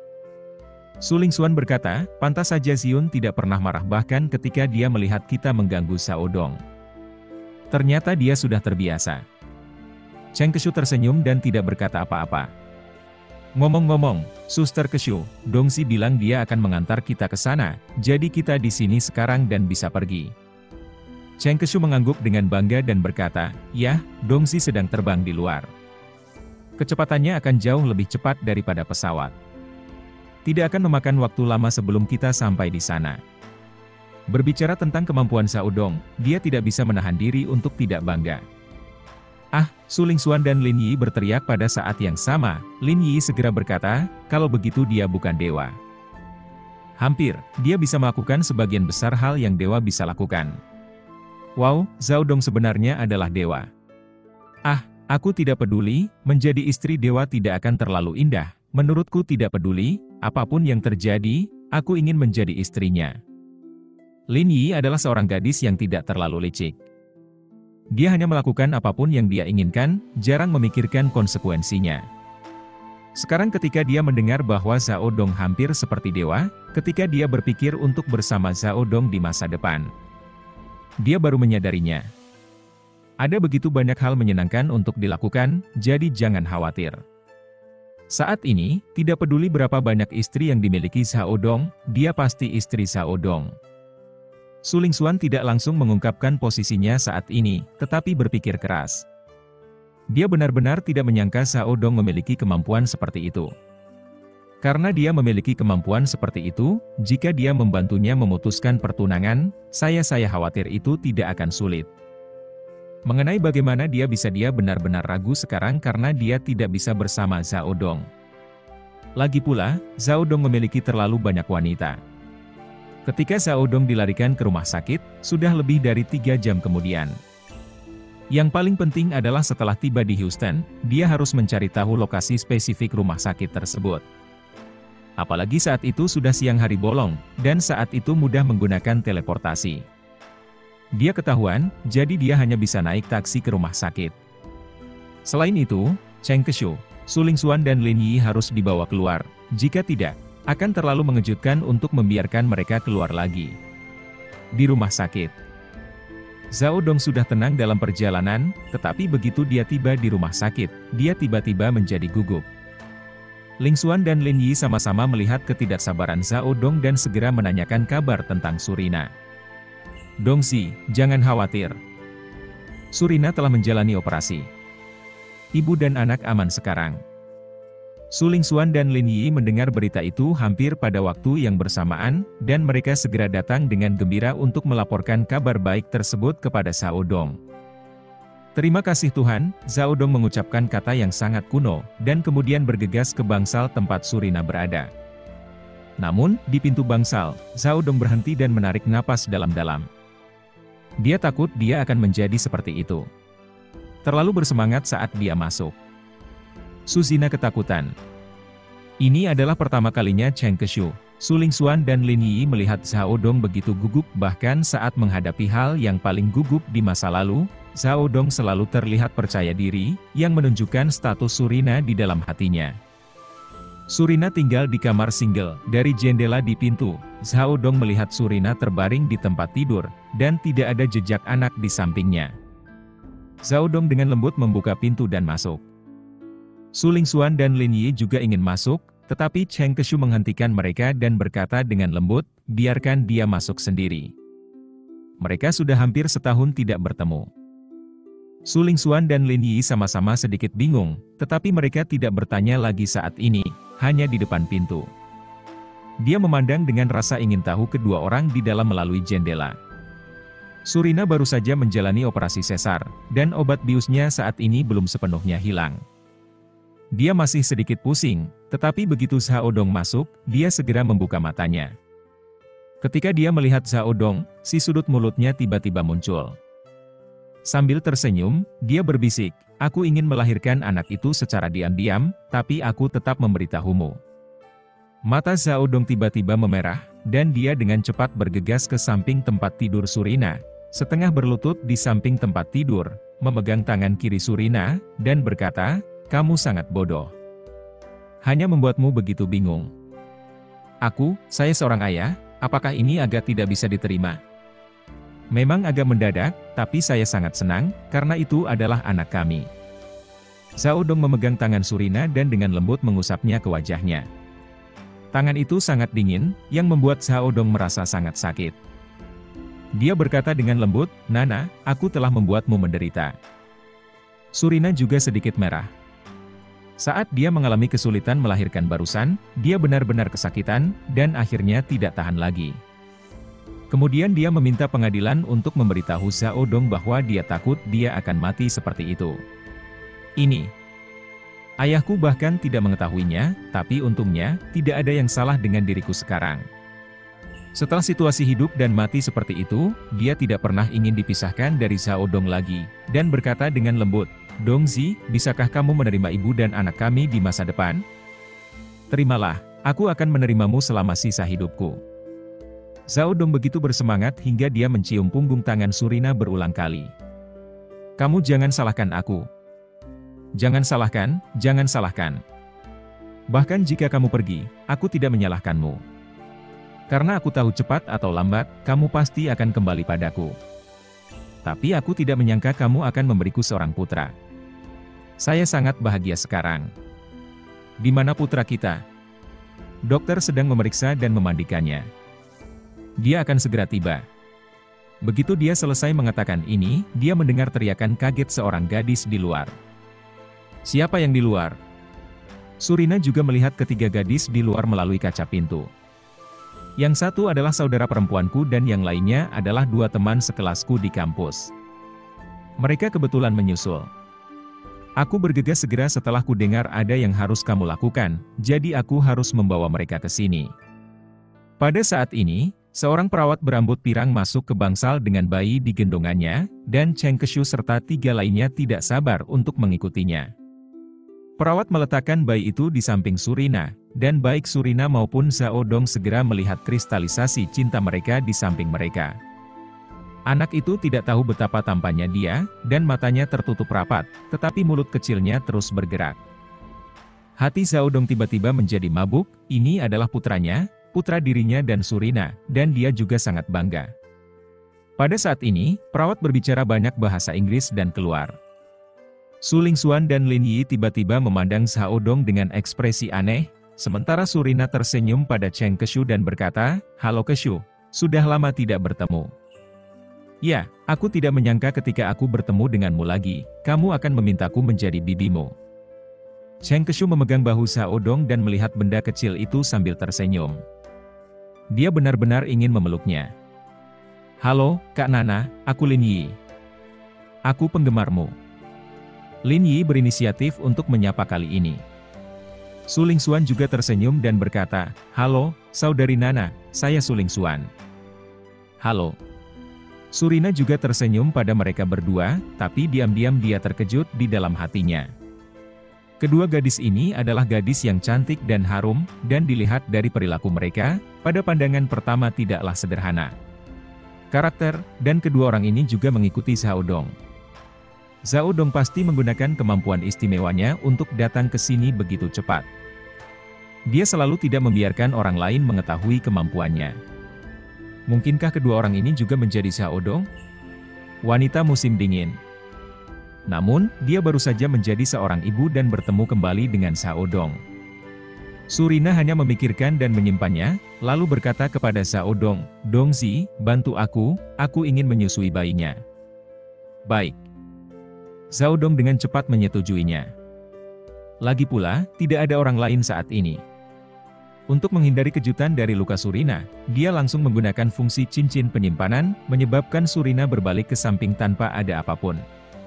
[SPEAKER 1] Su Lingxuan berkata, pantas saja Xiun tidak pernah marah bahkan ketika dia melihat kita mengganggu Zhao Dong. Ternyata dia sudah terbiasa. Cheng Keshu tersenyum dan tidak berkata apa-apa. Ngomong-ngomong, Suster Keshu, Dongzi bilang dia akan mengantar kita ke sana, jadi kita di sini sekarang dan bisa pergi. Cheng Keshu mengangguk dengan bangga dan berkata, ya, Dongzi sedang terbang di luar. Kecepatannya akan jauh lebih cepat daripada pesawat. Tidak akan memakan waktu lama sebelum kita sampai di sana. Berbicara tentang kemampuan Zhao Dong, dia tidak bisa menahan diri untuk tidak bangga. Ah, Su Lingxuan dan Lin Yi berteriak pada saat yang sama. Lin Yi segera berkata, kalau begitu dia bukan dewa. Hampir, dia bisa melakukan sebagian besar hal yang dewa bisa lakukan. Wow, Zhao Dong sebenarnya adalah dewa. Ah, aku tidak peduli, menjadi istri dewa tidak akan terlalu indah. Menurutku tidak peduli, apapun yang terjadi, aku ingin menjadi istrinya. Lin Yi adalah seorang gadis yang tidak terlalu licik. Dia hanya melakukan apapun yang dia inginkan, jarang memikirkan konsekuensinya. Sekarang ketika dia mendengar bahwa Zhao Dong hampir seperti dewa, ketika dia berpikir untuk bersama Zhao Dong di masa depan, dia baru menyadarinya. Ada begitu banyak hal menyenangkan untuk dilakukan, jadi jangan khawatir. Saat ini, tidak peduli berapa banyak istri yang dimiliki Zhao Dong, dia pasti istri Zhao Dong. Su Lingxuan tidak langsung mengungkapkan posisinya saat ini, tetapi berpikir keras. Dia benar-benar tidak menyangka Zhao Dong memiliki kemampuan seperti itu. Karena dia memiliki kemampuan seperti itu, jika dia membantunya memutuskan pertunangan, saya khawatir itu tidak akan sulit. Mengenai bagaimana dia benar-benar ragu sekarang karena dia tidak bisa bersama Zhao Dong. Lagi pula, Zhao Dong memiliki terlalu banyak wanita. Ketika Zhao Dong dilarikan ke rumah sakit, sudah lebih dari 3 jam kemudian. Yang paling penting adalah setelah tiba di Houston, dia harus mencari tahu lokasi spesifik rumah sakit tersebut. Apalagi saat itu sudah siang hari bolong, dan saat itu mudah menggunakan teleportasi. Dia ketahuan, jadi dia hanya bisa naik taksi ke rumah sakit. Selain itu, Cheng Kexu, Su Lingxuan dan Lin Yi harus dibawa keluar, jika tidak, akan terlalu mengejutkan untuk membiarkan mereka keluar lagi. Di rumah sakit, Zhao Dong sudah tenang dalam perjalanan, tetapi begitu dia tiba di rumah sakit, dia tiba-tiba menjadi gugup. Lingxuan dan Lin Yi sama-sama melihat ketidaksabaran Zhao Dong dan segera menanyakan kabar tentang Surina. Dongzi, jangan khawatir. Surina telah menjalani operasi. Ibu dan anak aman sekarang. Su Lingxuan dan Lin Yi mendengar berita itu hampir pada waktu yang bersamaan, dan mereka segera datang dengan gembira untuk melaporkan kabar baik tersebut kepada Zhao Dong. Terima kasih Tuhan, Zhao Dong mengucapkan kata yang sangat kuno, dan kemudian bergegas ke bangsal tempat Surina berada. Namun, di pintu bangsal, Zhao Dong berhenti dan menarik napas dalam-dalam. Dia takut dia akan menjadi seperti itu. Terlalu bersemangat saat dia masuk. Suzina ketakutan. Ini adalah pertama kalinya Cheng Kexu, Su Lingxuan dan Lin Yi melihat Zhao Dong begitu gugup, bahkan saat menghadapi hal yang paling gugup di masa lalu, Zhao Dong selalu terlihat percaya diri, yang menunjukkan status Surina di dalam hatinya. Surina tinggal di kamar single, dari jendela di pintu, Zhao Dong melihat Surina terbaring di tempat tidur, dan tidak ada jejak anak di sampingnya. Zhao Dong dengan lembut membuka pintu dan masuk. Su Lingxuan dan Lin Yi juga ingin masuk, tetapi Cheng Kexu menghentikan mereka dan berkata dengan lembut, biarkan dia masuk sendiri. Mereka sudah hampir setahun tidak bertemu. Su Lingxuan dan Lin Yi sama-sama sedikit bingung, tetapi mereka tidak bertanya lagi saat ini, hanya di depan pintu. Dia memandang dengan rasa ingin tahu kedua orang di dalam melalui jendela. Surina baru saja menjalani operasi sesar, dan obat biusnya saat ini belum sepenuhnya hilang. Dia masih sedikit pusing, tetapi begitu Zhao Dong masuk, dia segera membuka matanya. Ketika dia melihat Zhao Dong, si sudut mulutnya tiba-tiba muncul. Sambil tersenyum, dia berbisik, aku ingin melahirkan anak itu secara diam-diam, tapi aku tetap memberitahumu. Mata Zhao Dong tiba-tiba memerah, dan dia dengan cepat bergegas ke samping tempat tidur Surina, setengah berlutut di samping tempat tidur, memegang tangan kiri Surina, dan berkata, kamu sangat bodoh. Hanya membuatmu begitu bingung. Saya seorang ayah, apakah ini agak tidak bisa diterima? Memang agak mendadak, tapi saya sangat senang, karena itu adalah anak kami. Zhao Dong memegang tangan Surina dan dengan lembut mengusapnya ke wajahnya. Tangan itu sangat dingin, yang membuat Zhao Dong merasa sangat sakit. Dia berkata dengan lembut, Nana, aku telah membuatmu menderita. Surina juga sedikit merah. Saat dia mengalami kesulitan melahirkan barusan, dia benar-benar kesakitan, dan akhirnya tidak tahan lagi. Kemudian dia meminta pengadilan untuk memberitahu Zhao Dong bahwa dia takut dia akan mati seperti itu. Ini. Ayahku bahkan tidak mengetahuinya, tapi untungnya, tidak ada yang salah dengan diriku sekarang. Setelah situasi hidup dan mati seperti itu, dia tidak pernah ingin dipisahkan dari Zhao Dong lagi, dan berkata dengan lembut, Dongzi, bisakah kamu menerima ibu dan anak kami di masa depan? Terimalah, aku akan menerimamu selama sisa hidupku. Zhao Dong begitu bersemangat hingga dia mencium punggung tangan Surina berulang kali. Kamu jangan salahkan aku. Jangan salahkan, jangan salahkan. Bahkan jika kamu pergi, aku tidak menyalahkanmu. Karena aku tahu cepat atau lambat, kamu pasti akan kembali padaku. Tapi aku tidak menyangka kamu akan memberiku seorang putra. Saya sangat bahagia sekarang. Di mana putra kita? Dokter sedang memeriksa dan memandikannya. Dia akan segera tiba. Begitu dia selesai mengatakan ini, dia mendengar teriakan kaget seorang gadis di luar. Siapa yang di luar? Surina juga melihat ketiga gadis di luar melalui kaca pintu. Yang satu adalah saudara perempuanku dan yang lainnya adalah dua teman sekelasku di kampus. Mereka kebetulan menyusul. Aku bergegas segera setelah ku dengar ada yang harus kamu lakukan, jadi aku harus membawa mereka ke sini. Pada saat ini, seorang perawat berambut pirang masuk ke bangsal dengan bayi di gendongannya, dan Cheng Keshu serta 3 lainnya tidak sabar untuk mengikutinya. Perawat meletakkan bayi itu di samping Surina, dan baik Surina maupun Zhao Dong segera melihat kristalisasi cinta mereka di samping mereka. Anak itu tidak tahu betapa tampannya dia, dan matanya tertutup rapat, tetapi mulut kecilnya terus bergerak. Hati Zhao Dong tiba-tiba menjadi mabuk, ini adalah putranya, putra dirinya dan Surina, dan dia juga sangat bangga. Pada saat ini, perawat berbicara banyak bahasa Inggris dan keluar. Su Lingxuan dan Lin Yi tiba-tiba memandang Zhao Dong dengan ekspresi aneh, sementara Surina tersenyum pada Cheng Keshu dan berkata, "Halo Keshu, sudah lama tidak bertemu." "Ya, aku tidak menyangka ketika aku bertemu denganmu lagi, kamu akan memintaku menjadi bibimu." Cheng Keshu memegang bahu Zhao Dong dan melihat benda kecil itu sambil tersenyum. Dia benar-benar ingin memeluknya. "Halo, Kak Nana, aku Lin Yi. Aku penggemarmu." Lin Yi berinisiatif untuk menyapa kali ini. Su Lingxuan juga tersenyum dan berkata, "Halo, saudari Nana, saya Su Lingxuan." "Halo." Surina juga tersenyum pada mereka berdua, tapi diam-diam dia terkejut di dalam hatinya. Kedua gadis ini adalah gadis yang cantik dan harum, dan dilihat dari perilaku mereka, pada pandangan pertama tidaklah sederhana. Karakter, dan kedua orang ini juga mengikuti Zhao Dong. Zhao Dong pasti menggunakan kemampuan istimewanya untuk datang ke sini begitu cepat. Dia selalu tidak membiarkan orang lain mengetahui kemampuannya. Mungkinkah kedua orang ini juga menjadi Zhao Dong? Wanita musim dingin. Namun, dia baru saja menjadi seorang ibu dan bertemu kembali dengan Zhao Dong. Surina hanya memikirkan dan menyimpannya, lalu berkata kepada Zhao Dong, "Dongzi, bantu aku ingin menyusui bayinya." "Baik." Zhao Dong dengan cepat menyetujuinya. Lagi pula, tidak ada orang lain saat ini. Untuk menghindari kejutan dari luka Surina, dia langsung menggunakan fungsi cincin penyimpanan, menyebabkan Surina berbalik ke samping tanpa ada apapun.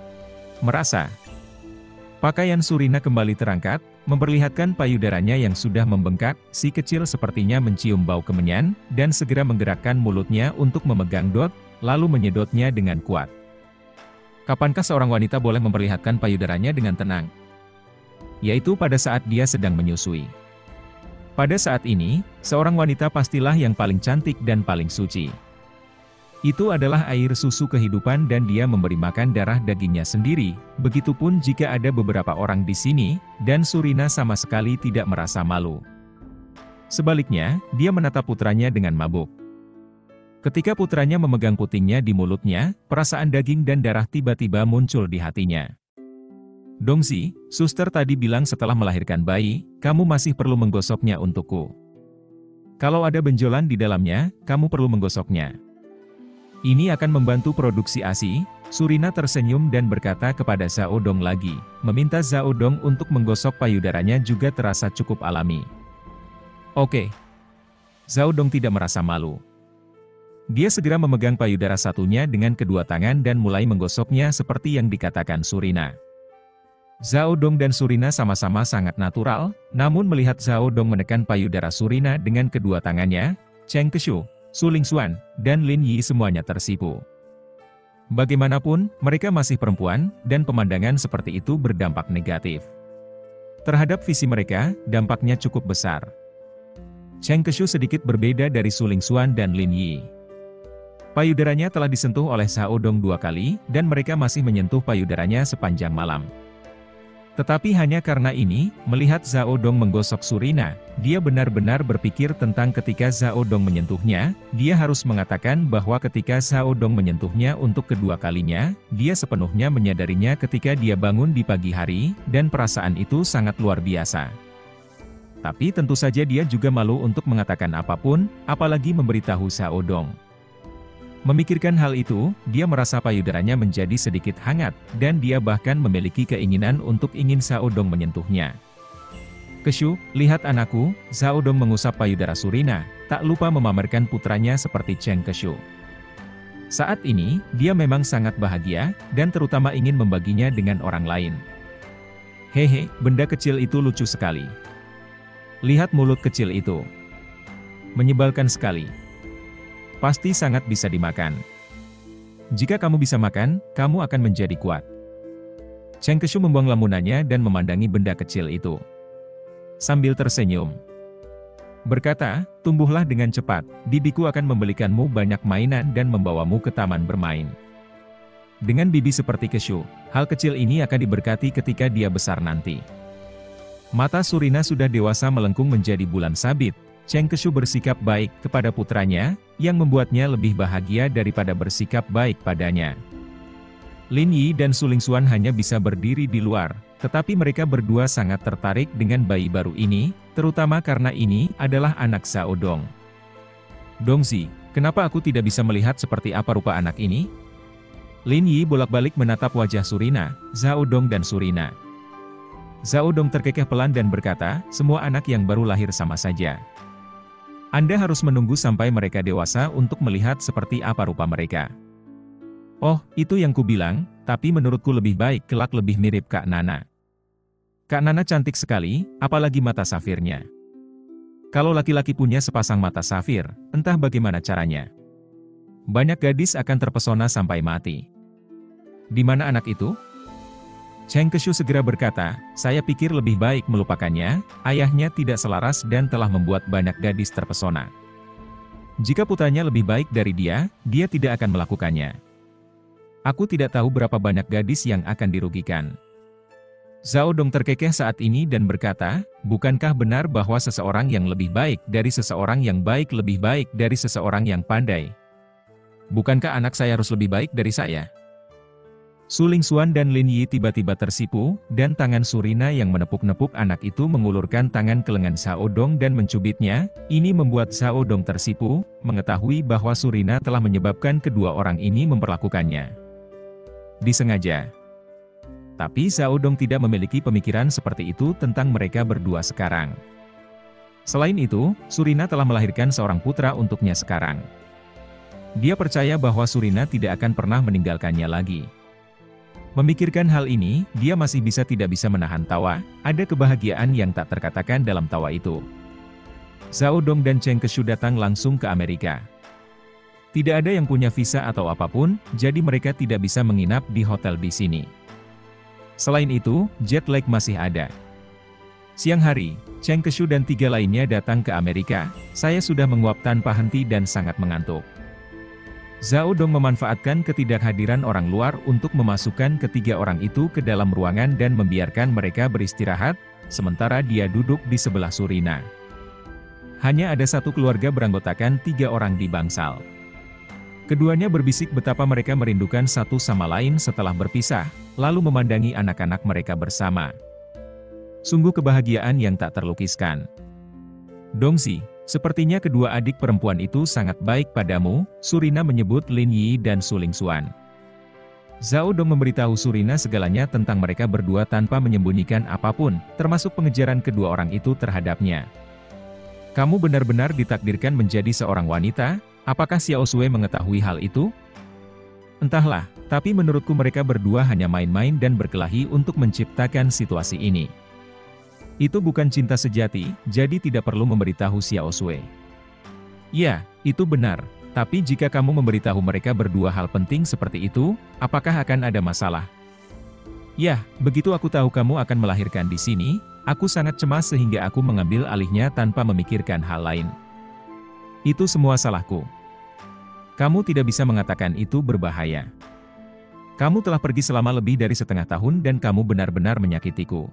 [SPEAKER 1] Merasa pakaian Surina kembali terangkat, memperlihatkan payudaranya yang sudah membengkak, si kecil sepertinya mencium bau kemenyan, dan segera menggerakkan mulutnya untuk memegang dot, lalu menyedotnya dengan kuat. Kapankah seorang wanita boleh memperlihatkan payudaranya dengan tenang? Yaitu pada saat dia sedang menyusui. Pada saat ini, seorang wanita pastilah yang paling cantik dan paling suci. Itu adalah air susu kehidupan dan dia memberi makan darah dagingnya sendiri, begitupun jika ada beberapa orang di sini, dan Surina sama sekali tidak merasa malu. Sebaliknya, dia menatap putranya dengan mabuk. Ketika putranya memegang putingnya di mulutnya, perasaan daging dan darah tiba-tiba muncul di hatinya. "Dongzi, suster tadi bilang setelah melahirkan bayi, kamu masih perlu menggosoknya untukku. Kalau ada benjolan di dalamnya, kamu perlu menggosoknya. Ini akan membantu produksi ASI." Surina tersenyum dan berkata kepada Zhao Dong lagi, meminta Zhao Dong untuk menggosok payudaranya juga terasa cukup alami. "Oke." Zhao Dong tidak merasa malu. Dia segera memegang payudara satunya dengan kedua tangan dan mulai menggosoknya seperti yang dikatakan Surina. Zhao Dong dan Surina sama-sama sangat natural, namun melihat Zhao Dong menekan payudara Surina dengan kedua tangannya, Cheng Keshu, Su Lingxuan, dan Lin Yi semuanya tersipu. Bagaimanapun, mereka masih perempuan, dan pemandangan seperti itu berdampak negatif. Terhadap visi mereka, dampaknya cukup besar. Cheng Keshu sedikit berbeda dari Su Lingxuan dan Lin Yi. Payudaranya telah disentuh oleh Zhao Dong 2 kali, dan mereka masih menyentuh payudaranya sepanjang malam. Tetapi hanya karena ini, melihat Zhao Dong menggosok Surina, dia benar-benar berpikir tentang ketika Zhao Dong menyentuhnya, dia harus mengatakan bahwa ketika Zhao Dong menyentuhnya untuk kedua kalinya, dia sepenuhnya menyadarinya ketika dia bangun di pagi hari, dan perasaan itu sangat luar biasa. Tapi tentu saja dia juga malu untuk mengatakan apapun, apalagi memberitahu Zhao Dong. Memikirkan hal itu, dia merasa payudaranya menjadi sedikit hangat, dan dia bahkan memiliki keinginan untuk ingin Zhao Dong menyentuhnya. "Keshu, lihat anakku." Zhao Dong mengusap payudara Surina, tak lupa memamerkan putranya seperti Cheng Keshu. Saat ini, dia memang sangat bahagia, dan terutama ingin membaginya dengan orang lain. Hehe, benda kecil itu lucu sekali. Lihat mulut kecil itu. Menyebalkan sekali. Pasti sangat bisa dimakan. Jika kamu bisa makan, kamu akan menjadi kuat. Cheng Keshu membuang lamunannya dan memandangi benda kecil itu. Sambil tersenyum. Berkata, tumbuhlah dengan cepat, bibiku akan membelikanmu banyak mainan dan membawamu ke taman bermain. Dengan bibi seperti Keshu, hal kecil ini akan diberkati ketika dia besar nanti. Mata Surina sudah dewasa melengkung menjadi bulan sabit. Cheng Keshu bersikap baik kepada putranya, yang membuatnya lebih bahagia daripada bersikap baik padanya. Lin Yi dan Su Lingxuan hanya bisa berdiri di luar, tetapi mereka berdua sangat tertarik dengan bayi baru ini, terutama karena ini adalah anak Zhao Dong. Dongzi, kenapa aku tidak bisa melihat seperti apa rupa anak ini? Lin Yi bolak-balik menatap wajah Surina, Zhao Dong dan Surina. Zhao Dong terkekeh pelan dan berkata, semua anak yang baru lahir sama saja. Anda harus menunggu sampai mereka dewasa untuk melihat seperti apa rupa mereka. Oh, itu yang ku bilang, tapi menurutku lebih baik kelak lebih mirip Kak Nana. Kak Nana cantik sekali, apalagi mata safirnya. Kalau laki-laki punya sepasang mata safir, entah bagaimana caranya. Banyak gadis akan terpesona sampai mati. Di mana anak itu? Cheng Keshu segera berkata, saya pikir lebih baik melupakannya, ayahnya tidak selaras dan telah membuat banyak gadis terpesona. Jika putranya lebih baik dari dia, dia tidak akan melakukannya. Aku tidak tahu berapa banyak gadis yang akan dirugikan. Zhao Dong terkekeh saat ini dan berkata, bukankah benar bahwa seseorang yang lebih baik dari seseorang yang baik lebih baik dari seseorang yang pandai? Bukankah anak saya harus lebih baik dari saya? Su Lingxuan dan Lin Yi tiba-tiba tersipu, dan tangan Surina yang menepuk-nepuk anak itu mengulurkan tangan ke lengan Zhao Dong dan mencubitnya. Ini membuat Zhao Dong tersipu, mengetahui bahwa Surina telah menyebabkan kedua orang ini memperlakukannya disengaja. Tapi Zhao Dong tidak memiliki pemikiran seperti itu tentang mereka berdua sekarang. Selain itu, Surina telah melahirkan seorang putra untuknya sekarang. Dia percaya bahwa Surina tidak akan pernah meninggalkannya lagi. Memikirkan hal ini, dia masih tidak bisa menahan tawa, ada kebahagiaan yang tak terkatakan dalam tawa itu. Zhao Dong dan Cheng Keshu datang langsung ke Amerika. Tidak ada yang punya visa atau apapun, jadi mereka tidak bisa menginap di hotel di sini. Selain itu, jet lag masih ada. Siang hari, Cheng Keshu dan 3 lainnya datang ke Amerika, saya sudah menguap tanpa henti dan sangat mengantuk. Zhao Dong memanfaatkan ketidakhadiran orang luar untuk memasukkan ketiga orang itu ke dalam ruangan dan membiarkan mereka beristirahat, sementara dia duduk di sebelah Surina. Hanya ada satu keluarga beranggotakan 3 orang di bangsal. Keduanya berbisik betapa mereka merindukan satu sama lain setelah berpisah, lalu memandangi anak-anak mereka bersama. Sungguh kebahagiaan yang tak terlukiskan. Dongzi, sepertinya kedua adik perempuan itu sangat baik padamu, Surina menyebut Lin Yi dan Su Lingxuan. Zhao Dong memberitahu Surina segalanya tentang mereka berdua tanpa menyembunyikan apapun, termasuk pengejaran kedua orang itu terhadapnya. Kamu benar-benar ditakdirkan menjadi seorang wanita, apakah Xiao Sui mengetahui hal itu? Entahlah, tapi menurutku mereka berdua hanya main-main dan berkelahi untuk menciptakan situasi ini. Itu bukan cinta sejati, jadi tidak perlu memberitahu Xiao Sui. Ya, itu benar, tapi jika kamu memberitahu mereka berdua hal penting seperti itu, apakah akan ada masalah? Ya, begitu aku tahu kamu akan melahirkan di sini, aku sangat cemas sehingga aku mengambil alihnya tanpa memikirkan hal lain. Itu semua salahku. Kamu tidak bisa mengatakan itu berbahaya. Kamu telah pergi selama lebih dari setengah tahun dan kamu benar-benar menyakitiku.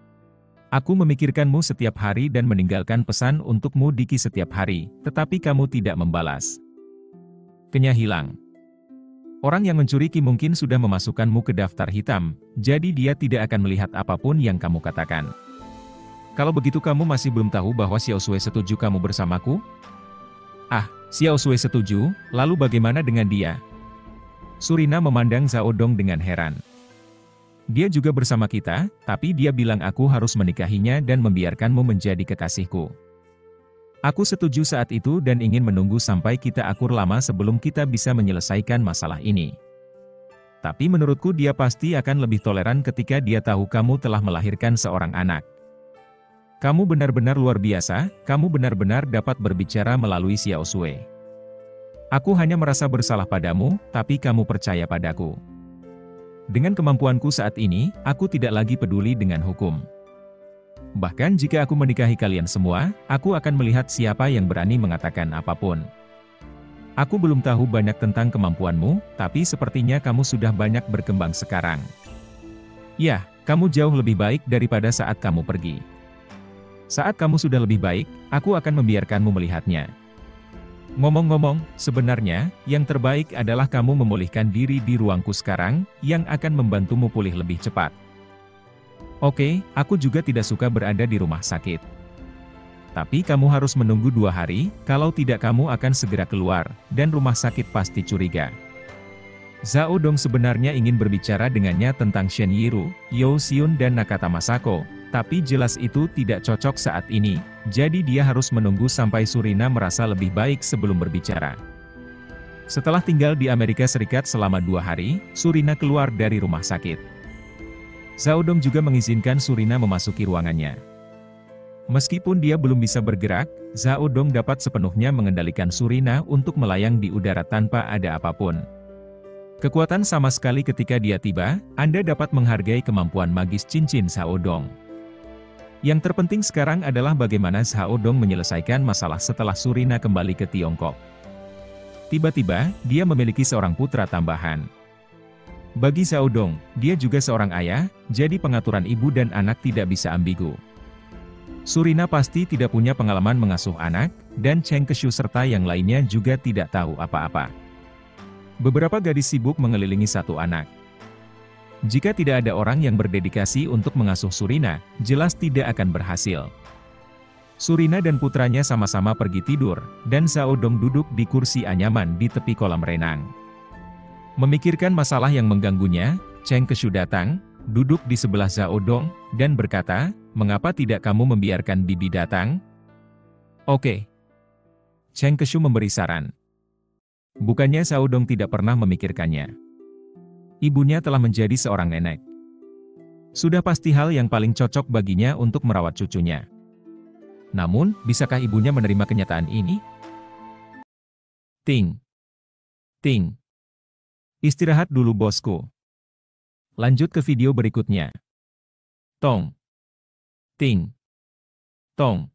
[SPEAKER 1] Aku memikirkanmu setiap hari dan meninggalkan pesan untukmu Diki setiap hari, tetapi kamu tidak membalas. Kenya hilang. Orang yang mencuri Ki mungkin sudah memasukkanmu ke daftar hitam, jadi dia tidak akan melihat apapun yang kamu katakan. Kalau begitu kamu masih belum tahu bahwa Xiao Sui setuju kamu bersamaku? Ah, Xiao Sui setuju, lalu bagaimana dengan dia? Surina memandang Zhao Dong dengan heran. Dia juga bersama kita, tapi dia bilang aku harus menikahinya dan membiarkanmu menjadi kekasihku. Aku setuju saat itu dan ingin menunggu sampai kita akur lama sebelum kita bisa menyelesaikan masalah ini. Tapi menurutku dia pasti akan lebih toleran ketika dia tahu kamu telah melahirkan seorang anak. Kamu benar-benar luar biasa, kamu benar-benar dapat berbicara melalui Xiao Shui. Aku hanya merasa bersalah padamu, tapi kamu percaya padaku. Dengan kemampuanku saat ini, aku tidak lagi peduli dengan hukum. Bahkan jika aku menikahi kalian semua, aku akan melihat siapa yang berani mengatakan apapun. Aku belum tahu banyak tentang kemampuanmu, tapi sepertinya kamu sudah banyak berkembang sekarang. Ya, kamu jauh lebih baik daripada saat kamu pergi. Saat kamu sudah lebih baik, aku akan membiarkanmu melihatnya. Ngomong-ngomong, sebenarnya, yang terbaik adalah kamu memulihkan diri di ruangku sekarang, yang akan membantumu pulih lebih cepat. Oke, aku juga tidak suka berada di rumah sakit. Tapi kamu harus menunggu 2 hari, kalau tidak kamu akan segera keluar, dan rumah sakit pasti curiga. Zhao Dong sebenarnya ingin berbicara dengannya tentang Shen Yiru, Yao Xiun dan Nakata Masako, tapi jelas itu tidak cocok saat ini, jadi dia harus menunggu sampai Surina merasa lebih baik sebelum berbicara. Setelah tinggal di Amerika Serikat selama 2 hari, Surina keluar dari rumah sakit. Zhao Dong juga mengizinkan Surina memasuki ruangannya. Meskipun dia belum bisa bergerak, Zhao Dong dapat sepenuhnya mengendalikan Surina untuk melayang di udara tanpa ada apapun. Kekuatan sama sekali ketika dia tiba, Anda dapat menghargai kemampuan magis cincin Zhao Dong. Yang terpenting sekarang adalah bagaimana Zhao Dong menyelesaikan masalah setelah Surina kembali ke Tiongkok. Tiba-tiba, dia memiliki seorang putra tambahan. Bagi Zhao Dong, dia juga seorang ayah, jadi pengaturan ibu dan anak tidak bisa ambigu. Surina pasti tidak punya pengalaman mengasuh anak, dan Cheng Keshu serta yang lainnya juga tidak tahu apa-apa. Beberapa gadis sibuk mengelilingi satu anak. Jika tidak ada orang yang berdedikasi untuk mengasuh Surina, jelas tidak akan berhasil. Surina dan putranya sama-sama pergi tidur, dan Zhao Dong duduk di kursi anyaman di tepi kolam renang. Memikirkan masalah yang mengganggunya, Cheng Keshu datang, duduk di sebelah Zhao Dong, dan berkata, "Mengapa tidak kamu membiarkan Bibi datang?" "Oke." Cheng Keshu memberi saran. Bukannya Zhao Dong tidak pernah memikirkannya. Ibunya telah menjadi seorang nenek. Sudah pasti hal yang paling cocok baginya untuk merawat cucunya. Namun, bisakah ibunya menerima kenyataan ini? Ting. Ting. Istirahat dulu bosku. Lanjut ke video berikutnya. Tong. Ting. Tong.